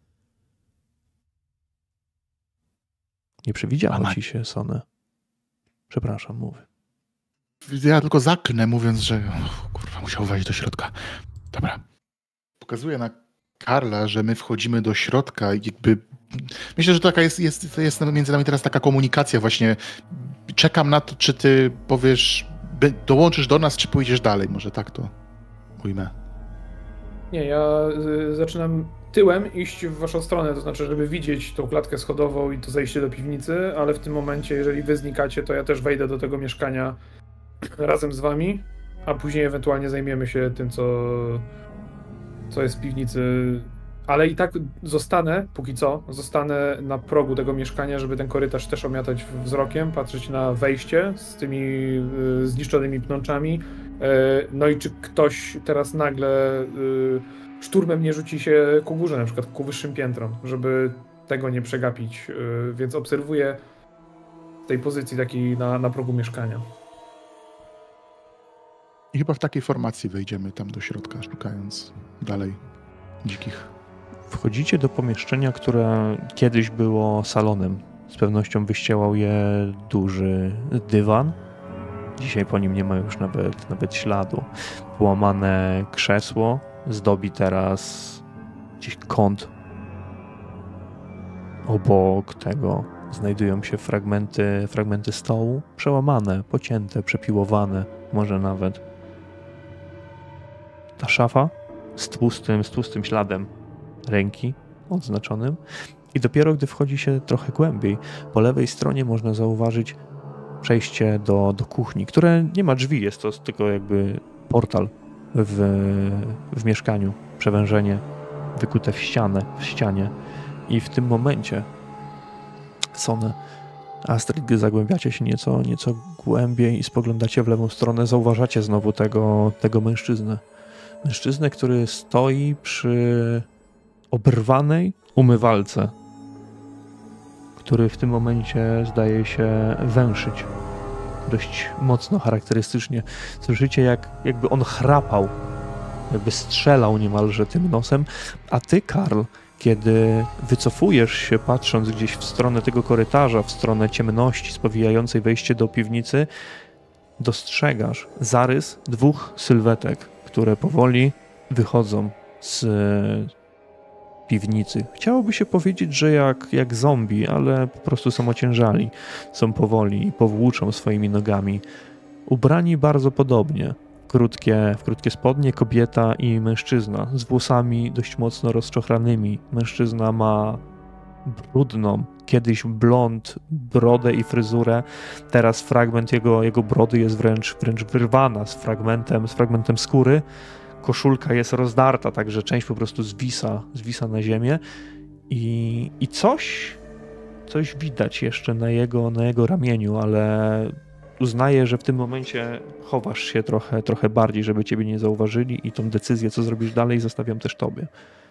Nie przewidziało Mama. ci się, Sony. Przepraszam, mówię. Ja tylko zaklnę, mówiąc, że kurwa, musiał wejść do środka. Dobra. Pokazuję na Karla, że my wchodzimy do środka i jakby... Myślę, że taka jest między nami teraz taka komunikacja właśnie. Czekam na to, czy ty powiesz, dołączysz do nas, czy pójdziesz dalej. Może tak to ujmę. Nie, ja zaczynam tyłem iść w waszą stronę, to znaczy, żeby widzieć tą klatkę schodową i to zejście do piwnicy, ale w tym momencie, jeżeli wy znikacie, to ja też wejdę do tego mieszkania razem z wami, a później ewentualnie zajmiemy się tym, co jest w piwnicy. Ale i tak zostanę na progu tego mieszkania, żeby ten korytarz też omiatać wzrokiem, patrzeć na wejście z tymi zniszczonymi pnączami. No i czy ktoś teraz nagle szturmem nie rzuci się ku górze, na przykład ku wyższym piętrom, żeby tego nie przegapić, więc obserwuję z tej pozycji takiej na progu mieszkania. I chyba w takiej formacji wejdziemy tam do środka, szukając dalej dzikich. Wchodzicie do pomieszczenia, które kiedyś było salonem. Z pewnością wyściełał je duży dywan. Dzisiaj po nim nie ma już nawet śladu. Połamane krzesło zdobi teraz gdzieś kąt. Obok tego znajdują się fragmenty stołu, przełamane, pocięte, przepiłowane, może nawet. Ta szafa z tłustym śladem ręki odznaczonym i dopiero gdy wchodzi się trochę głębiej, po lewej stronie można zauważyć przejście do kuchni, które nie ma drzwi, jest to tylko jakby portal w mieszkaniu, przewężenie wykute w ścianie i w tym momencie Sone, Astrid, gdy zagłębiacie się nieco głębiej i spoglądacie w lewą stronę, zauważacie znowu tego mężczyznę. Mężczyznę, który stoi przy oberwanej umywalce, który w tym momencie zdaje się węszyć dość mocno, charakterystycznie. Słyszycie, jakby on chrapał, jakby strzelał niemalże tym nosem, a ty, Karl, kiedy wycofujesz się, patrząc gdzieś w stronę tego korytarza, w stronę ciemności spowijającej wejście do piwnicy, dostrzegasz zarys dwóch sylwetek, które powoli wychodzą z piwnicy. Chciałoby się powiedzieć, że jak zombie, ale po prostu są ociężali. Są powoli i powłóczą swoimi nogami. Ubrani bardzo podobnie. W krótkie spodnie, kobieta i mężczyzna z włosami dość mocno rozczochranymi. Mężczyzna ma brudną, kiedyś blond, brodę i fryzurę, teraz fragment jego brody jest wręcz wyrwana z fragmentem skóry. Koszulka jest rozdarta, także część po prostu zwisa na ziemię i coś widać jeszcze na jego ramieniu, ale uznaję, że w tym momencie chowasz się trochę bardziej, żeby ciebie nie zauważyli i tą decyzję, co zrobisz dalej, zostawiam też tobie.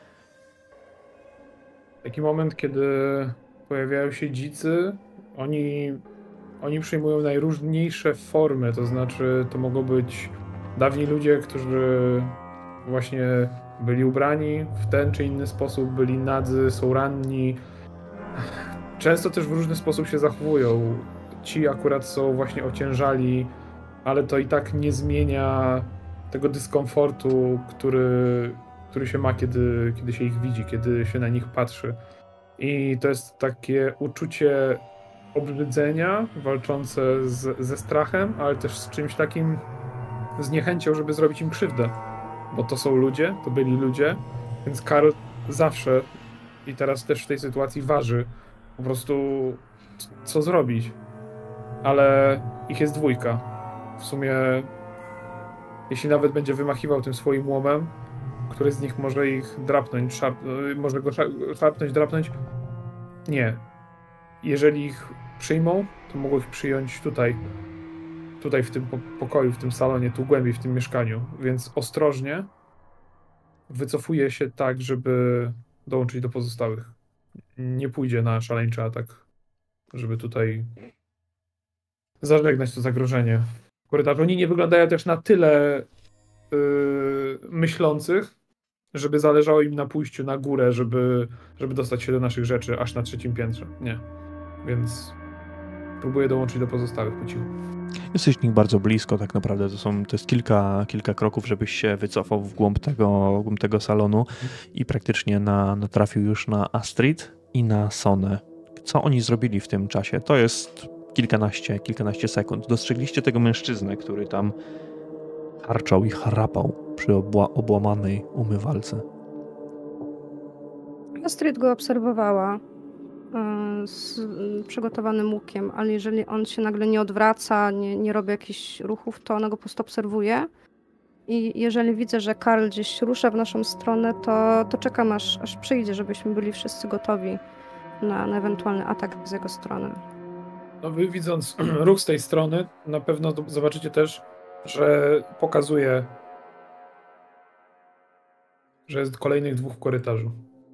Taki moment, kiedy pojawiają się dzicy, oni przyjmują najróżniejsze formy, to znaczy to mogą być dawni ludzie, którzy właśnie byli ubrani w ten czy inny sposób, byli nadzy, są ranni. Często też w różny sposób się zachowują. Ci akurat są właśnie ociężali, ale to i tak nie zmienia tego dyskomfortu, który się ma, kiedy się ich widzi, kiedy się na nich patrzy. I to jest takie uczucie obrzydzenia walczące ze strachem, ale też z czymś takim, z niechęcią, żeby zrobić im krzywdę. Bo to są ludzie, to byli ludzie, więc Karl zawsze i teraz też w tej sytuacji waży po prostu co zrobić. Ale ich jest 2. W sumie jeśli nawet będzie wymachiwał tym swoim łomem, który z nich może ich drapnąć, może go szarpnąć, drapnąć. Nie. Jeżeli ich przyjmą, to mogą ich przyjąć tutaj w tym pokoju, w tym salonie, tu głębiej w tym mieszkaniu. Więc ostrożnie wycofuje się tak, żeby dołączyć do pozostałych. Nie pójdzie na szaleńczy atak, żeby tutaj zażegnać to zagrożenie w korytarzu. Oni nie wyglądają też na tyle myślących, żeby zależało im na pójściu na górę, żeby dostać się do naszych rzeczy aż na 3. piętrze. Nie. Więc próbuję dołączyć do pozostałych po cichu. Jesteś nich bardzo blisko tak naprawdę. To jest kilka kroków, żebyś się wycofał w głąb tego salonu i praktycznie natrafił już na Astrid i na Sonę. Co oni zrobili w tym czasie? To jest kilkanaście sekund. Dostrzegliście tego mężczyznę, który tam harczał i chrapał przy obłamanej umywalce. Astrid go obserwowała z przygotowanym łukiem, ale jeżeli on się nagle nie odwraca, nie robi jakichś ruchów, to ona go po prostu obserwuje. I jeżeli widzę, że Karl gdzieś rusza w naszą stronę, to czekam aż przyjdzie, żebyśmy byli wszyscy gotowi na ewentualny atak z jego strony. No wy widząc ruch z tej strony, na pewno zobaczycie też, że pokazuje, że jest kolejnych 2 w korytarzu.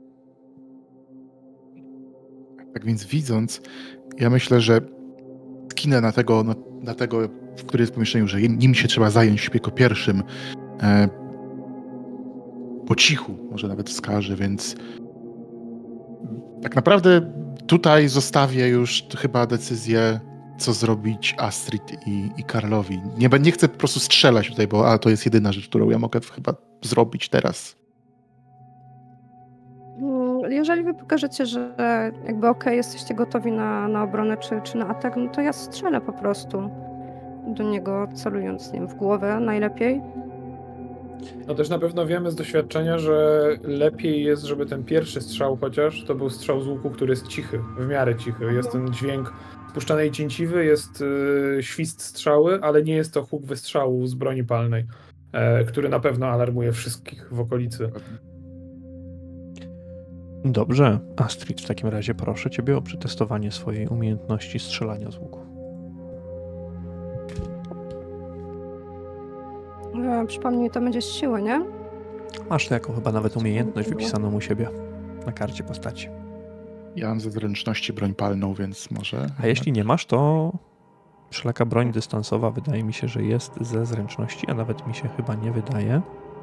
Tak więc widząc, ja myślę, że skinę na tego, który jest w pomieszczeniu, że nim się trzeba zająć jako pierwszym, po cichu może nawet wskaże, więc tak naprawdę tutaj zostawię już chyba decyzję, co zrobić Astrid i Karlowi. Nie chcę po prostu strzelać tutaj, bo to jest jedyna rzecz, którą ja mogę chyba zrobić teraz. Jeżeli wy pokażecie, że jakby jesteście gotowi na obronę czy na atak, no to ja strzelę po prostu do niego, celując nim w głowę najlepiej. No też na pewno wiemy z doświadczenia, że lepiej jest, żeby ten pierwszy strzał chociaż to był strzał z łuku, który jest cichy, w miarę cichy. Jest ten dźwięk spuszczanej cięciwy, jest świst strzały, ale nie jest to huk wystrzału z broni palnej, który na pewno alarmuje wszystkich w okolicy. Dobrze, Astrid, w takim razie proszę ciebie o przetestowanie swojej umiejętności strzelania z łuku. Przypomnij, to będzie z siły, nie? Masz to jako chyba nawet umiejętność wypisaną u siebie na karcie postaci. Ja mam ze zręczności broń palną, więc może... A jeśli nie masz, to wszelaka broń dystansowa wydaje mi się, że jest ze zręczności, a nawet mi się chyba nie wydaje.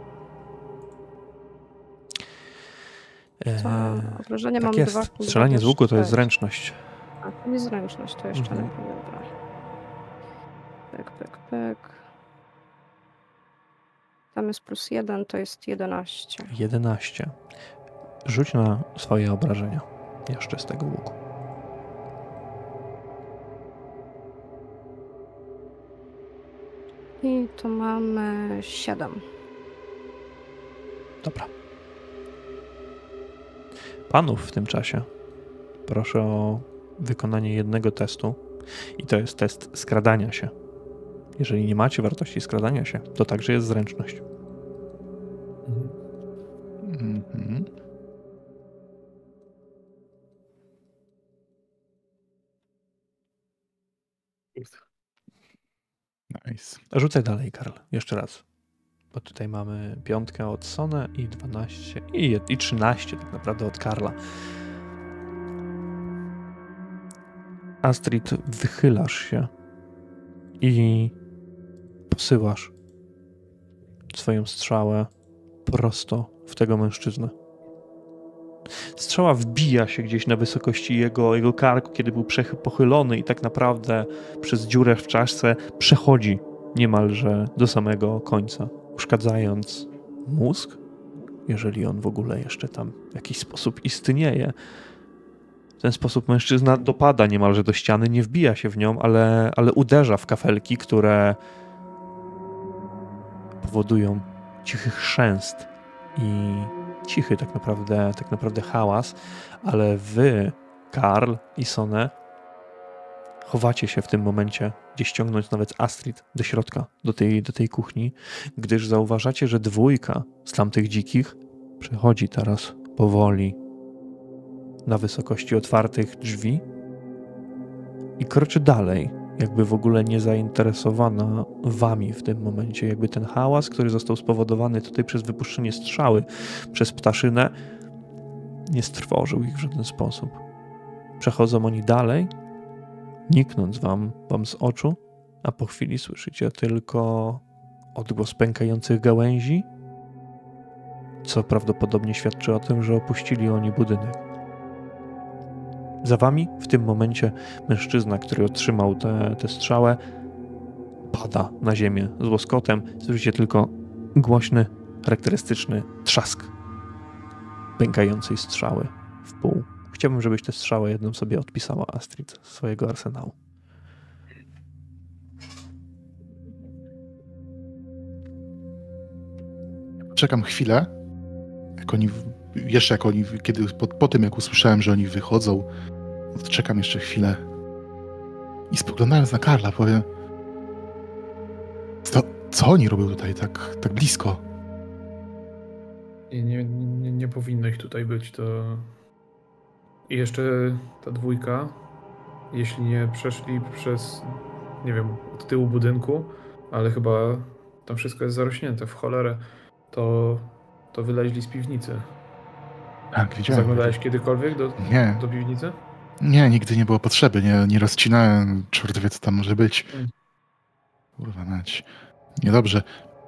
Obrażenie tak mam jest. 2. Strzelanie z łuku to jest zręczność. A, to jest zręczność, to jeszcze lepiej. Pyk. Tam jest +1, to jest 11. 11. Rzuć na swoje obrażenia jeszcze z tego łuku. I tu mamy 7. Dobra. Panów w tym czasie proszę o wykonanie jednego testu i to jest test skradania się. Jeżeli nie macie wartości skradania się, to także jest zręczność. Mhm. Nice. Rzucaj dalej, Karl, jeszcze raz. Bo tutaj mamy 5 od Sone i 12 i 13 tak naprawdę od Karla. Astrid, wychylasz się i posyłasz swoją strzałę prosto w tego mężczyznę. Strzała wbija się gdzieś na wysokości jego karku, kiedy był pochylony i tak naprawdę przez dziurę w czaszce przechodzi niemalże do samego końca, uszkadzając mózg, jeżeli on w ogóle jeszcze tam w jakiś sposób istnieje. W ten sposób mężczyzna dopada niemalże do ściany, nie wbija się w nią, ale uderza w kafelki, które powodują cichy chrzęst i cichy tak naprawdę hałas, ale wy, Karl i Sone, chowacie się w tym momencie, gdzie ściągnąć nawet Astrid do środka, do tej kuchni, gdyż zauważacie, że dwójka z tamtych dzikich przechodzi teraz powoli na wysokości otwartych drzwi i kroczy dalej, jakby w ogóle nie zainteresowana wami w tym momencie. Jakby ten hałas, który został spowodowany tutaj przez wypuszczenie strzały przez ptaszynę, nie strwożył ich w żaden sposób. Przechodzą oni dalej, niknąc wam z oczu, a po chwili słyszycie tylko odgłos pękających gałęzi, co prawdopodobnie świadczy o tym, że opuścili oni budynek. Za wami w tym momencie mężczyzna, który otrzymał tę strzałę, pada na ziemię z łoskotem. Słyszycie tylko głośny, charakterystyczny trzask pękającej strzały w pół. Chciałbym, żebyś tę strzałę jedną sobie odpisała, Astrid, z swojego arsenału. Czekam chwilę, kiedy po tym, jak usłyszałem, że oni wychodzą, to czekam jeszcze chwilę i spoglądając na Karla, powiem, co oni robią tutaj tak blisko? Nie powinno ich tutaj być, to... I jeszcze ta dwójka, jeśli nie przeszli przez, nie wiem, od tyłu budynku, ale chyba tam wszystko jest zarośnięte w cholerę, to wyleźli z piwnicy. Tak, widziałem. Zaglądałeś kiedykolwiek do piwnicy? Nie, nigdy nie było potrzeby. Nie rozcinałem. Czort wie, co tam może być. Kurwa mać. Niedobrze.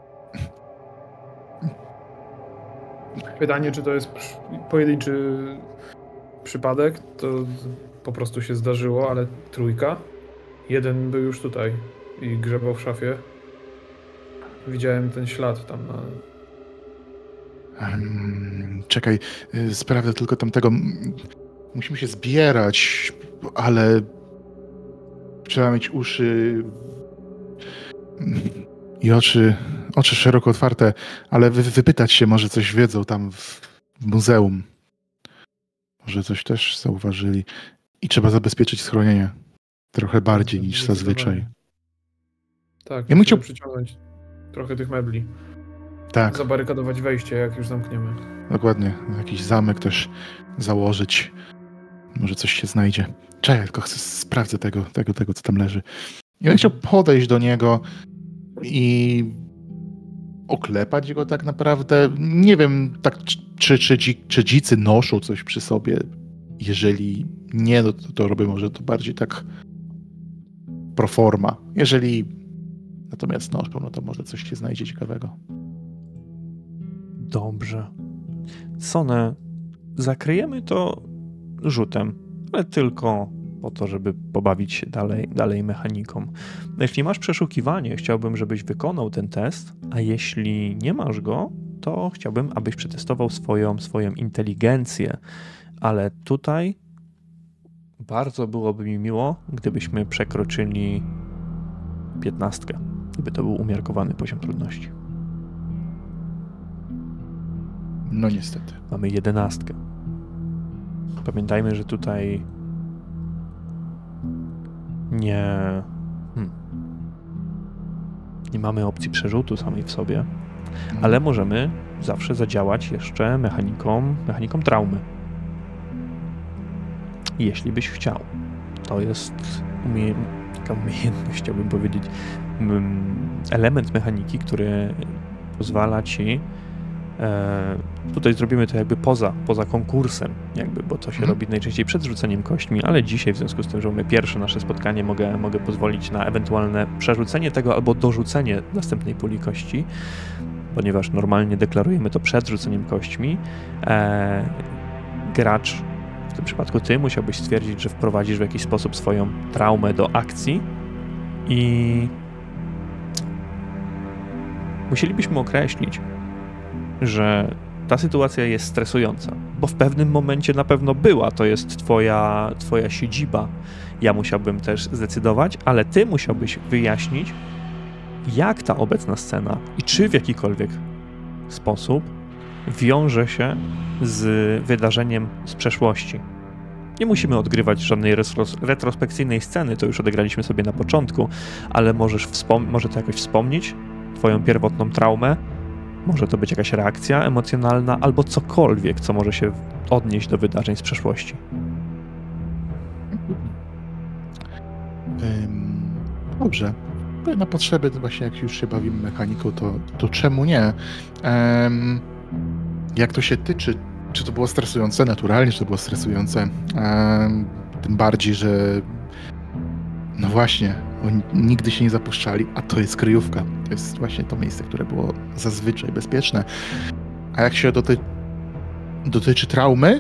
Pytanie, czy to jest pojedynczy przypadek, to po prostu się zdarzyło, ale trójka. Jeden był już tutaj i grzebał w szafie. Widziałem ten ślad tam na... Czekaj, sprawdzę tylko tamtego. Musimy się zbierać, ale trzeba mieć uszy i oczy szeroko otwarte, ale wypytać się, może coś wiedzą tam w muzeum. Może coś też zauważyli. I trzeba zabezpieczyć schronienie trochę bardziej niż zazwyczaj. Tak, ja musimy przyciągnąć trochę tych mebli. Tak. Zabarykadować wejście, jak już zamkniemy. Dokładnie. Jakiś zamek też założyć. Może coś się znajdzie. Czekaj, tylko sprawdzę tego, co tam leży. Ja bym chciał podejść do niego i oklepać go tak naprawdę. Nie wiem, tak, czy dzicy noszą coś przy sobie. Jeżeli nie, no to robię może to bardziej tak pro forma. Jeżeli natomiast noszą, no to może coś się znajdzie ciekawego. Dobrze. Sone, zakryjemy to rzutem, ale tylko po to, żeby pobawić się dalej mechaniką. Jeśli masz przeszukiwanie, chciałbym, żebyś wykonał ten test, a jeśli nie masz go, to chciałbym, abyś przetestował swoją inteligencję. Ale tutaj bardzo byłoby mi miło, gdybyśmy przekroczyli 15, gdyby to był umiarkowany poziom trudności. No niestety. Mamy 11. Pamiętajmy, że tutaj nie mamy opcji przerzutu samej w sobie, ale możemy zawsze zadziałać jeszcze mechaniką traumy. Jeśli byś chciał. To jest taka umiejętność, chciałbym powiedzieć, element mechaniki, który pozwala ci tutaj zrobimy to jakby poza konkursem, jakby, bo to się robi najczęściej przed rzuceniem kośćmi, ale dzisiaj w związku z tym, że mamy pierwsze nasze spotkanie, mogę pozwolić na ewentualne przerzucenie tego albo dorzucenie następnej puli kości, ponieważ normalnie deklarujemy to przed rzuceniem kośćmi. Gracz, w tym przypadku ty, musiałbyś stwierdzić, że wprowadzisz w jakiś sposób swoją traumę do akcji i musielibyśmy określić, że ta sytuacja jest stresująca, bo w pewnym momencie na pewno była, to jest twoja siedziba. Ja musiałbym też zdecydować, ale ty musiałbyś wyjaśnić, jak ta obecna scena i czy w jakikolwiek sposób wiąże się z wydarzeniem z przeszłości. Nie musimy odgrywać żadnej retrospekcyjnej sceny, to już odegraliśmy sobie na początku, ale może to jakoś wspomnieć, twoją pierwotną traumę, może to być jakaś reakcja emocjonalna, albo cokolwiek, co może się odnieść do wydarzeń z przeszłości. Dobrze. Na potrzeby, właśnie jak już się bawimy mechaniką, to czemu nie? Jak to się tyczy, czy to było stresujące? Naturalnie, czy to było stresujące. Tym bardziej, że no właśnie, oni nigdy się nie zapuszczali, a to jest kryjówka. To jest właśnie to miejsce, które było zazwyczaj bezpieczne. A jak się dotyczy traumy,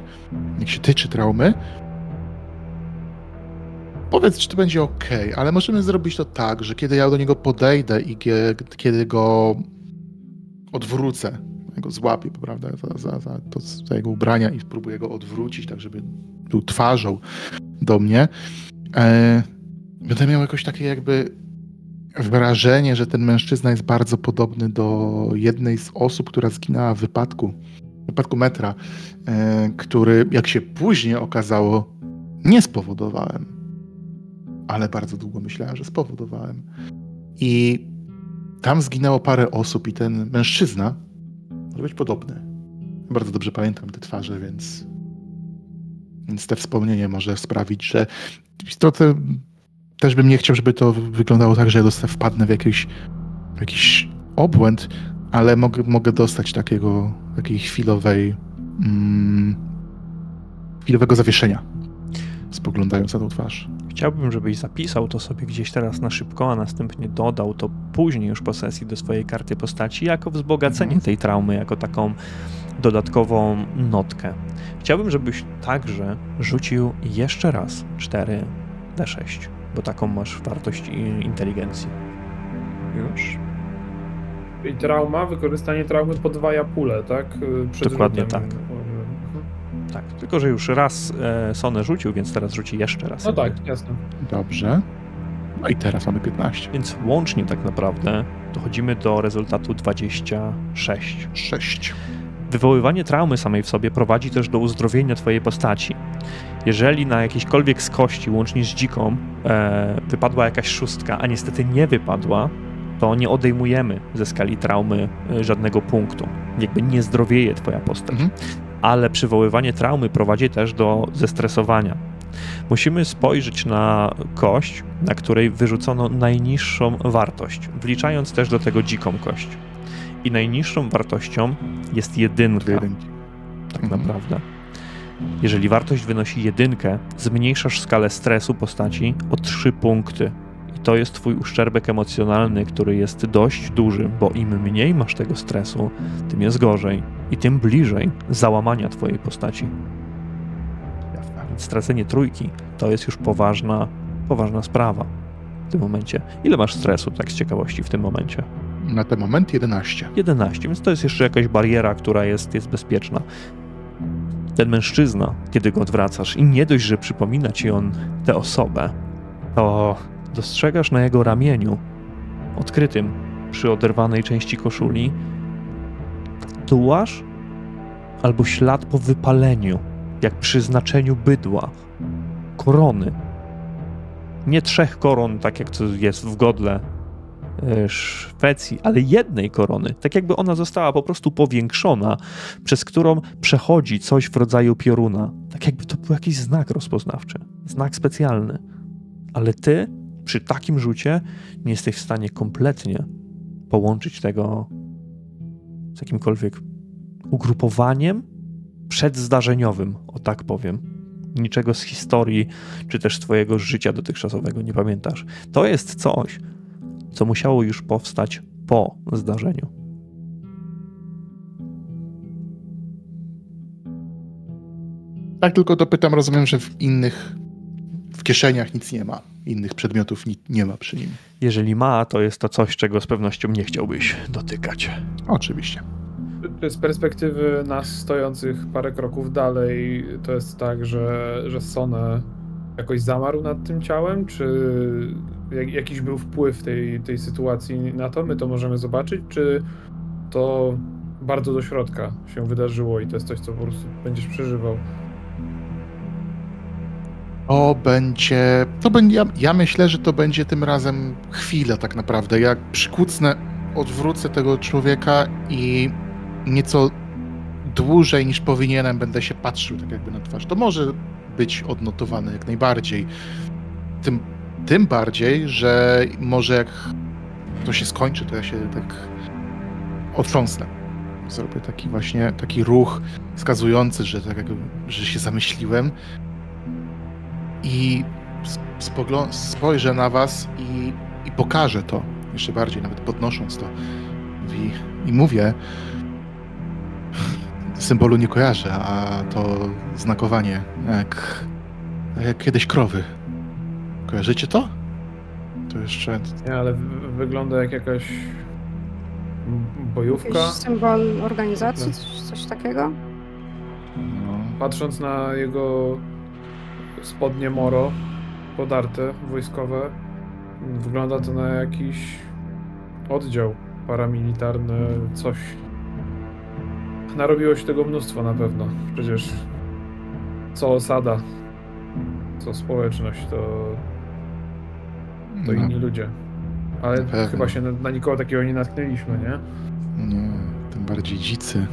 powiedz, czy to będzie ok, ale możemy zrobić to tak, że kiedy ja do niego podejdę i kiedy go odwrócę, go złapię, prawda, za jego ubrania i spróbuję go odwrócić, tak żeby był twarzą do mnie, będę miał jakoś takie jakby wrażenie, że ten mężczyzna jest bardzo podobny do jednej z osób, która zginęła w wypadku metra, który, jak się później okazało, nie spowodowałem, ale bardzo długo myślałem, że spowodowałem. I tam zginęło parę osób i ten mężczyzna może być podobny. Bardzo dobrze pamiętam te twarze, więc te wspomnienie może sprawić, że też bym nie chciał, żeby to wyglądało tak, że ja wpadnę w jakiś obłęd, ale mogę dostać takiej chwilowego zawieszenia, spoglądając na tą twarz. Chciałbym, żebyś zapisał to sobie gdzieś teraz na szybko, a następnie dodał to później już po sesji do swojej karty postaci jako wzbogacenie tej traumy, jako taką dodatkową notkę. Chciałbym, żebyś także rzucił jeszcze raz 4d6, bo taką masz wartość inteligencji. Już? I trauma, wykorzystanie traumy podwaja pulę, tak? Przed Dokładnie rzutem. tak. Tak, tylko że już raz Sonę rzucił, więc teraz rzuci jeszcze raz. No tak, jasne. Dobrze. No i teraz mamy 15. Więc łącznie tak naprawdę dochodzimy do rezultatu 26. 6. Wywoływanie traumy samej w sobie prowadzi też do uzdrowienia twojej postaci. Jeżeli na jakiejkolwiek z kości, łącznie z dziką, wypadła jakaś 6, a niestety nie wypadła, to nie odejmujemy ze skali traumy żadnego punktu. Jakby nie zdrowieje twoja postać. Ale przywoływanie traumy prowadzi też do zestresowania. Musimy spojrzeć na kość, na której wyrzucono najniższą wartość, wliczając też do tego dziką kość. I najniższą wartością jest 1. Tak naprawdę. Jeżeli wartość wynosi 1, zmniejszasz skalę stresu postaci o 3 punkty. I to jest twój uszczerbek emocjonalny, który jest dość duży, bo im mniej masz tego stresu, tym jest gorzej i tym bliżej załamania twojej postaci. Więc stracenie 3 to jest już poważna sprawa w tym momencie. Ile masz stresu, tak z ciekawości, w tym momencie? Na ten moment 11. 11, więc to jest jeszcze jakaś bariera, która jest bezpieczna. Ten mężczyzna, kiedy go odwracasz i nie dość, że przypomina ci on tę osobę, to dostrzegasz na jego ramieniu, odkrytym przy oderwanej części koszuli, tatuaż albo ślad po wypaleniu, jak przy znaczeniu bydła, korony. Nie 3 koron, tak jak to jest w godle Szwecji, ale jednej korony, tak jakby ona została po prostu powiększona, przez którą przechodzi coś w rodzaju pioruna. Tak jakby to był jakiś znak rozpoznawczy, znak specjalny. Ale ty przy takim rzucie nie jesteś w stanie kompletnie połączyć tego z jakimkolwiek ugrupowaniem przedzdarzeniowym, o tak powiem. Niczego z historii, czy też twojego życia dotychczasowego nie pamiętasz. To jest coś, co musiało już powstać po zdarzeniu. Tak, tylko dopytam, rozumiem, że w kieszeniach nic nie ma. Innych przedmiotów nie ma przy nim. Jeżeli ma, to jest to coś, czego z pewnością nie chciałbyś dotykać. Oczywiście. Czy z perspektywy nas stojących parę kroków dalej, to jest tak, że Sone jakoś zamarł nad tym ciałem, czy jakiś był wpływ tej sytuacji na to? My to możemy zobaczyć, czy to bardzo do środka się wydarzyło i to jest coś, co po prostu będziesz przeżywał? Ja myślę, że to będzie tym razem chwila tak naprawdę. Jak przykucnę, odwrócę tego człowieka i nieco dłużej niż powinienem będę się patrzył tak jakby na twarz. To może być odnotowane jak najbardziej. Tym bardziej, że może jak to się skończy, to ja się tak otrząsnę. Zrobię taki ruch wskazujący, że tak jakby, że się zamyśliłem i spojrzę na was i pokażę to jeszcze bardziej, nawet podnosząc to i mówię, symbolu nie kojarzę, a to znakowanie jak kiedyś krowy. Kojarzycie to? To jeszcze... Nie, ale wygląda jak jakaś bojówka. Jakiś symbol organizacji, coś takiego? No. Patrząc na jego spodnie moro, podarte, wojskowe, wygląda to na jakiś oddział paramilitarny, coś. Narobiło się tego mnóstwo na pewno. Przecież co osada, co społeczność, to inni ludzie. Ale chyba się na nikogo takiego nie natknęliśmy, nie? Nie, tym bardziej dzicy.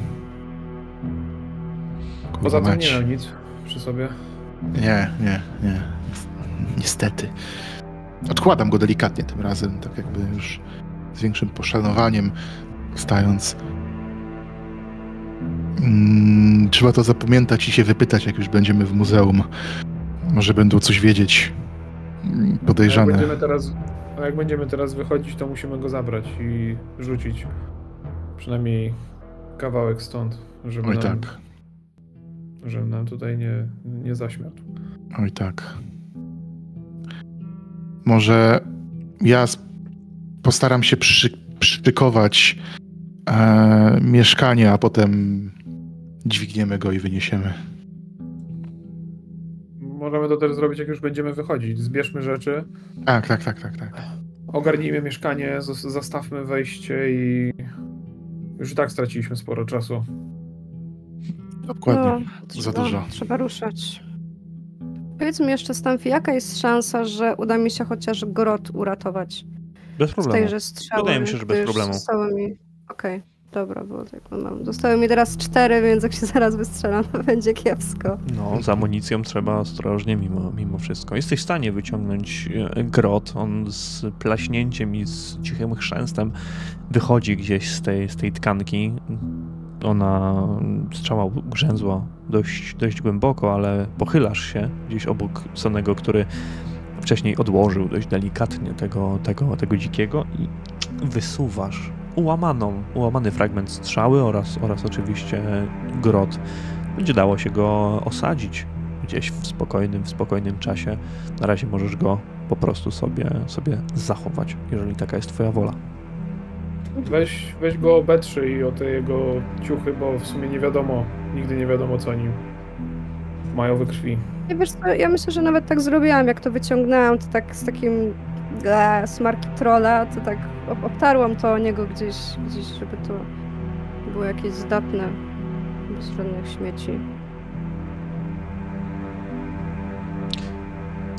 Poza tym nie miał nic przy sobie. Nie. Niestety. Odkładam go delikatnie tym razem, tak jakby już z większym poszanowaniem, stając. Trzeba to zapamiętać i się wypytać, jak już będziemy w muzeum. Może będą coś wiedzieć podejrzane. Jak będziemy teraz wychodzić, to musimy go zabrać i rzucić przynajmniej kawałek stąd, żeby nam tutaj nie zaśmiał. Oj tak. Może ja postaram się przytykować mieszkanie, a potem dźwigniemy go i wyniesiemy. Możemy to też zrobić, jak już będziemy wychodzić. Zbierzmy rzeczy. Tak. Ogarnijmy mieszkanie, zastawmy wejście i już i tak straciliśmy sporo czasu. Dokładnie. Za dużo. Trzeba ruszać. Powiedz mi jeszcze, Stanfi, jaka jest szansa, że uda mi się chociaż grot uratować? Bez problemu. Z tejże strzały. Wydaje mi się, że bez problemu. Okej, dobra, bo tak mam. Zostały mi teraz 4, więc jak się zaraz wystrzelam, to będzie kiepsko. No, z amunicją trzeba ostrożnie mimo wszystko. Jesteś w stanie wyciągnąć grot. On z plaśnięciem i z cichym chrzęstem wychodzi gdzieś z tej tkanki. Strzała ugrzęzła dość głęboko, ale pochylasz się gdzieś obok Sonego, który wcześniej odłożył dość delikatnie tego dzikiego i wysuwasz ułamany fragment strzały oraz oczywiście grot. Będzie dało się go osadzić gdzieś w spokojnym czasie. Na razie możesz go po prostu sobie zachować, jeżeli taka jest twoja wola. Weź go obetrzyj o te jego ciuchy, bo w sumie nigdy nie wiadomo, co oni mają we krwi. Wiesz co, ja myślę, że nawet tak zrobiłam, jak to wyciągnęłam, to tak z takim smarki trolla, to tak obtarłam to o niego gdzieś, żeby to było jakieś zdatne, bez żadnych śmieci.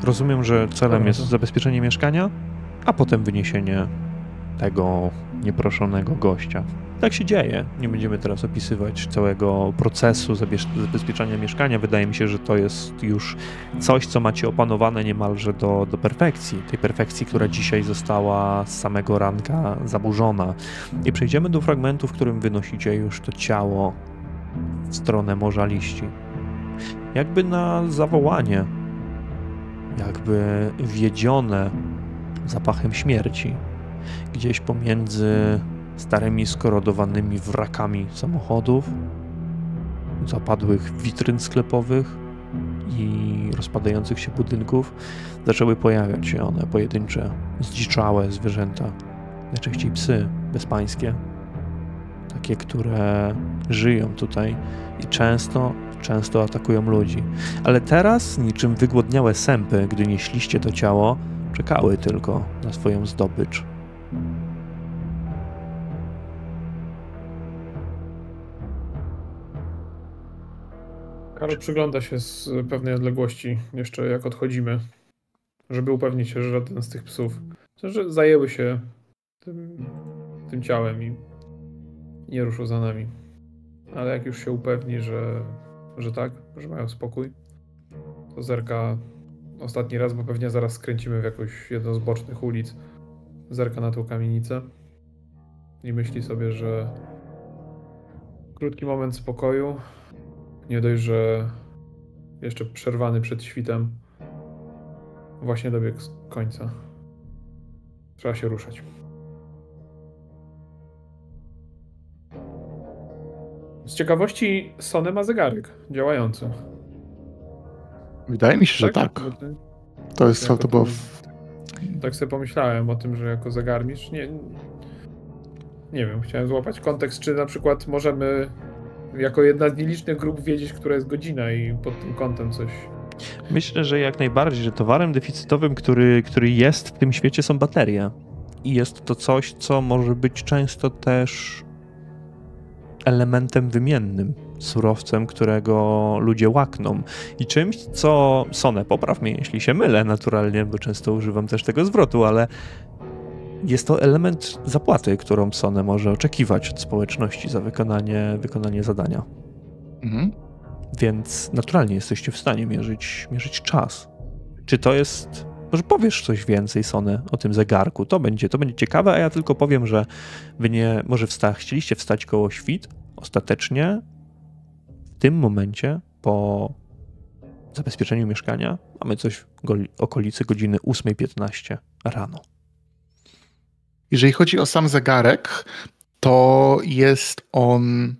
Rozumiem, że celem Dobra, jest to- zabezpieczenie mieszkania, a potem wyniesienie tego nieproszonego gościa. Tak się dzieje. Nie będziemy teraz opisywać całego procesu zabezpieczania mieszkania. Wydaje mi się, że to jest już coś, co macie opanowane niemalże do perfekcji. Tej perfekcji, która dzisiaj została z samego ranka zaburzona. I przejdziemy do fragmentu, w którym wynosicie już to ciało w stronę Morza Liści. Jakby na zawołanie, jakby wiedzione zapachem śmierci. Gdzieś pomiędzy starymi, skorodowanymi wrakami samochodów, zapadłych witryn sklepowych i rozpadających się budynków zaczęły pojawiać się one, pojedyncze, zdziczałe zwierzęta, najczęściej psy bezpańskie, takie, które żyją tutaj i często atakują ludzi. Ale teraz, niczym wygłodniałe sępy, gdy nieśliście to ciało, czekały tylko na swoją zdobycz. Karol przygląda się z pewnej odległości, jeszcze jak odchodzimy, żeby upewnić się, że żaden z tych psów, że zajęły się tym ciałem i nie ruszą za nami. Ale jak już się upewni, że tak, że mają spokój, to zerka ostatni raz, bo pewnie zaraz skręcimy w jakąś jedną z bocznych ulic, zerka na tą kamienicę i myśli sobie, że krótki moment spokoju, nie dość, że jeszcze przerwany przed świtem, właśnie dobiegł końca. Trzeba się ruszać. Z ciekawości Sony ma zegarek działający. Wydaje mi się, że tak. Bo ty- To jest jako to było. Tak sobie pomyślałem o tym, że jako zegarmistrz nie wiem, chciałem złapać kontekst, czy na przykład możemy jako jedna z nielicznych grup wiedzieć, która jest godzina i pod tym kątem coś... Myślę, że jak najbardziej, że towarem deficytowym, który jest w tym świecie, są baterie. I jest to coś, co może być często też elementem wymiennym, surowcem, którego ludzie łakną. I czymś, co Sone, popraw mnie, jeśli się mylę naturalnie, bo często używam też tego zwrotu, ale jest to element zapłaty, którą Sone może oczekiwać od społeczności za wykonanie zadania. Mhm. Więc naturalnie jesteście w stanie mierzyć czas. Czy to jest... Może powiesz coś więcej, Sone, o tym zegarku. To będzie ciekawe, a ja tylko powiem, że wy może chcieliście wstać koło świt. Ostatecznie w tym momencie, po zabezpieczeniu mieszkania, mamy coś w okolicy godziny 8:15 rano. Jeżeli chodzi o sam zegarek, to jest on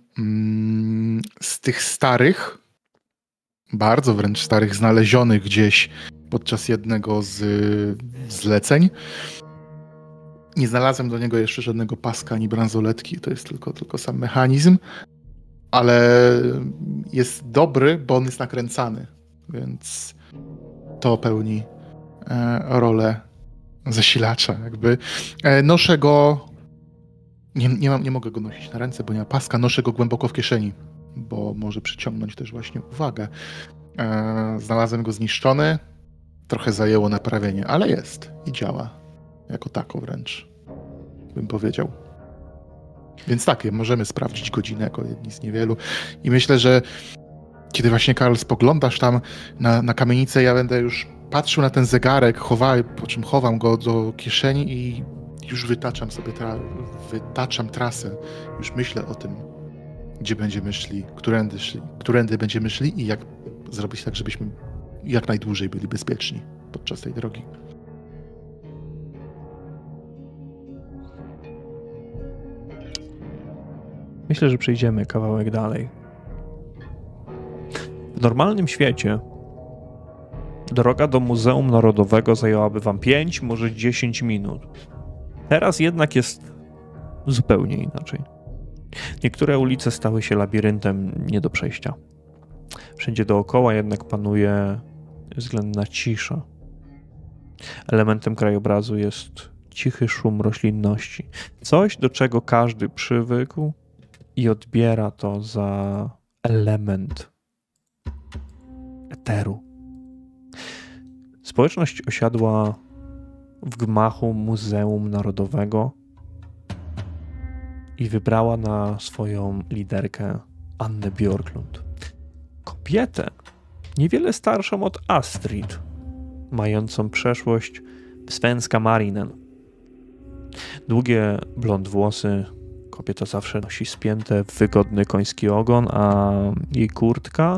z tych starych, bardzo wręcz starych, znalezionych gdzieś podczas jednego z zleceń. Nie znalazłem do niego jeszcze żadnego paska ani bransoletki, to jest tylko sam mechanizm, ale jest dobry, bo on jest nakręcany, więc to pełni rolę zasilacza jakby. Noszę go, nie mogę go nosić na ręce, bo nie ma paska, noszę go głęboko w kieszeni, bo może przyciągnąć też właśnie uwagę. Znalazłem go zniszczony, trochę zajęło naprawienie, ale jest i działa jako tako wręcz, bym powiedział. Więc tak, możemy sprawdzić godzinę jako jedni z niewielu i myślę, że kiedy właśnie, Karol, spoglądasz tam na kamienicę, ja będę już patrzył na ten zegarek, po czym chowam go do kieszeni i już wytaczam trasę. Już myślę o tym, gdzie będziemy szli, którędy będziemy szli i jak zrobić tak, żebyśmy jak najdłużej byli bezpieczni podczas tej drogi. Myślę, że przejdziemy kawałek dalej. W normalnym świecie droga do Muzeum Narodowego zajęłaby wam 5, może 10 minut. Teraz jednak jest zupełnie inaczej. Niektóre ulice stały się labiryntem nie do przejścia. Wszędzie dookoła jednak panuje względna cisza. Elementem krajobrazu jest cichy szum roślinności. Coś, do czego każdy przywykł i odbiera to za element eteru. Społeczność osiadła w gmachu Muzeum Narodowego i wybrała na swoją liderkę Annę Björklund. Kobietę niewiele starszą od Astrid, mającą przeszłość w Svenska Marinen. Długie blond włosy, kobieta zawsze nosi spięte w wygodny koński ogon, a jej kurtka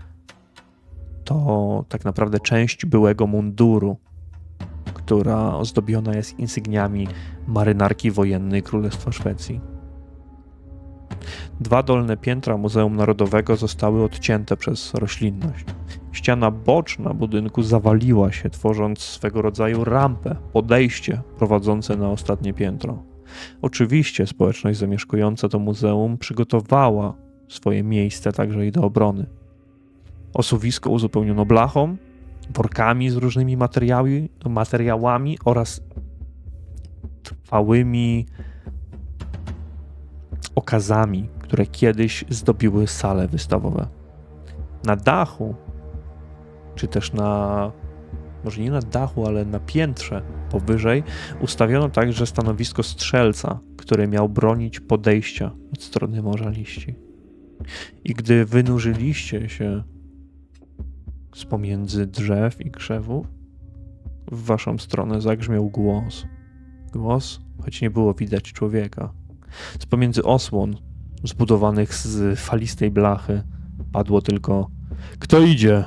to tak naprawdę część byłego munduru, która ozdobiona jest insygniami marynarki wojennej Królestwa Szwecji. 2 dolne piętra Muzeum Narodowego zostały odcięte przez roślinność. Ściana boczna budynku zawaliła się, tworząc swego rodzaju rampę, podejście prowadzące na ostatnie piętro. Oczywiście społeczność zamieszkująca to muzeum przygotowała swoje miejsce także i do obrony. Osuwisko uzupełniono blachą, workami z różnymi materiałami oraz trwałymi okazami, które kiedyś zdobiły sale wystawowe. Na dachu, czy też może nie na dachu, ale na piętrze powyżej, ustawiono także stanowisko strzelca, który miał bronić podejścia od strony Morza Liści. I gdy wynurzyliście się z pomiędzy drzew i krzewów, w waszą stronę zagrzmiał głos. Głos, choć nie było widać człowieka. Z pomiędzy osłon zbudowanych z falistej blachy padło tylko: kto idzie?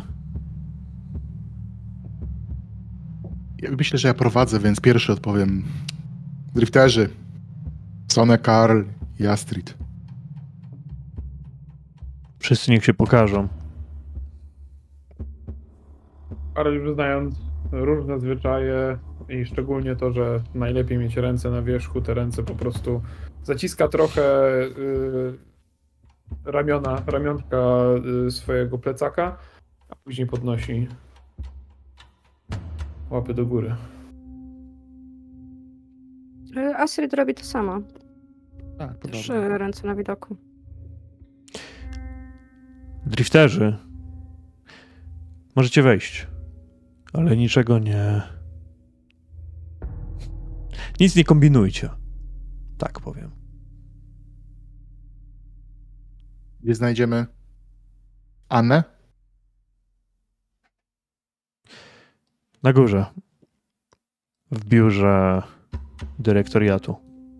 Ja myślę, że ja prowadzę, więc pierwszy odpowiem. Drifterzy. Sone, Karl i Astrid. Wszyscy niech się pokażą. Ale wyznając różne zwyczaje i szczególnie to, że najlepiej mieć ręce na wierzchu, te ręce po prostu zaciska trochę ramionka swojego plecaka, a później podnosi łapy do góry. Astrid robi to samo. Tak, Też podobnie. ręce na widoku. Drifterzy, możecie wejść, ale niczego nie... Nic nie kombinujcie. Tak powiem. Gdzie znajdziemy Annę? Na górze. W biurze dyrektoriatu.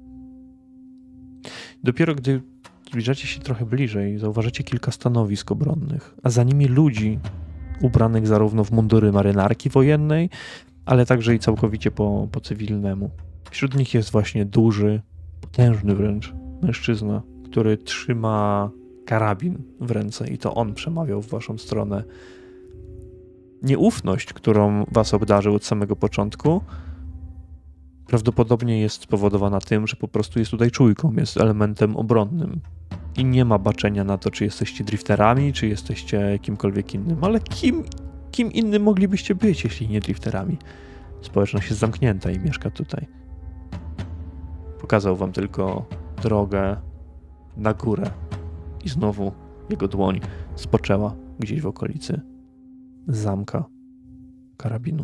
Dopiero gdy zbliżacie się trochę bliżej, zauważycie kilka stanowisk obronnych, a za nimi ludzi ubranych zarówno w mundury marynarki wojennej, ale także i całkowicie po cywilnemu. Wśród nich jest właśnie duży, potężny wręcz mężczyzna, który trzyma karabin w ręce i to on przemawiał w waszą stronę. Nieufność, którą was obdarzył od samego początku, prawdopodobnie jest spowodowana tym, że po prostu jest tutaj czujką, jest elementem obronnym. I nie ma baczenia na to, czy jesteście drifterami, czy jesteście kimkolwiek innym. Ale kim innym moglibyście być, jeśli nie drifterami? Społeczność jest zamknięta i mieszka tutaj. Pokazał wam tylko drogę na górę. I znowu jego dłoń spoczęła gdzieś w okolicy zamka karabinu.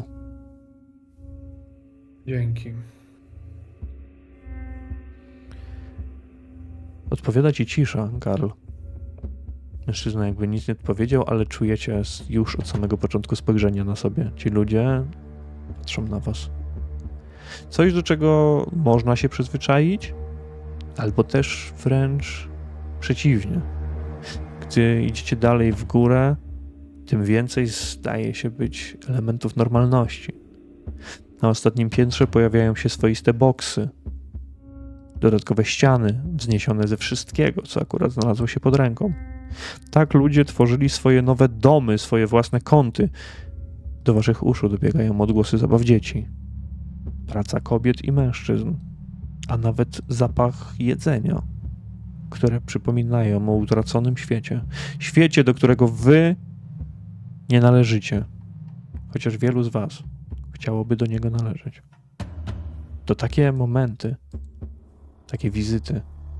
Dzięki. Odpowiada ci cisza, Karl. Mężczyzna jakby nic nie odpowiedział, ale czujecie już od samego początku spojrzenia na sobie. Ci ludzie patrzą na was. Coś, do czego można się przyzwyczaić, albo też wręcz przeciwnie. Gdy idziecie dalej w górę, tym więcej zdaje się być elementów normalności. Na ostatnim piętrze pojawiają się swoiste boksy, dodatkowe ściany wzniesione ze wszystkiego, co akurat znalazło się pod ręką. Tak ludzie tworzyli swoje nowe domy, swoje własne kąty. Do waszych uszu dobiegają odgłosy zabaw dzieci, praca kobiet i mężczyzn, a nawet zapach jedzenia, które przypominają o utraconym świecie. Świecie, do którego wy nie należycie, chociaż wielu z was chciałoby do niego należeć. To takie momenty, takie wizyty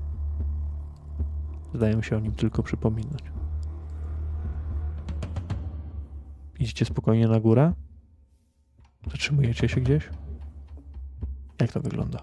zdają się o nim tylko przypominać. Idziecie spokojnie na górę? Zatrzymujecie się gdzieś? Jak to wygląda?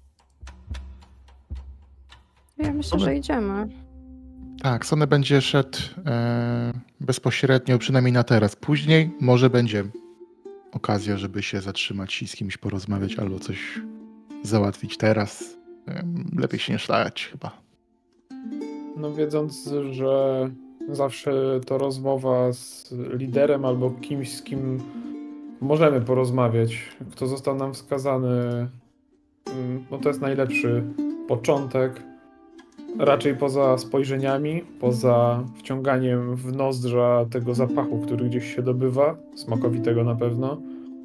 Ja myślę, że idziemy. Tak, Sony będzie szedł bezpośrednio, przynajmniej na teraz. Później może będzie okazja, żeby się zatrzymać i z kimś porozmawiać albo coś załatwić. Teraz lepiej się nie szlać chyba. No wiedząc, że zawsze to rozmowa z liderem albo kimś, z kim możemy porozmawiać, kto został nam wskazany, no to jest najlepszy początek. Raczej poza spojrzeniami, poza wciąganiem w nozdrza tego zapachu, który gdzieś się dobywa, smakowitego na pewno.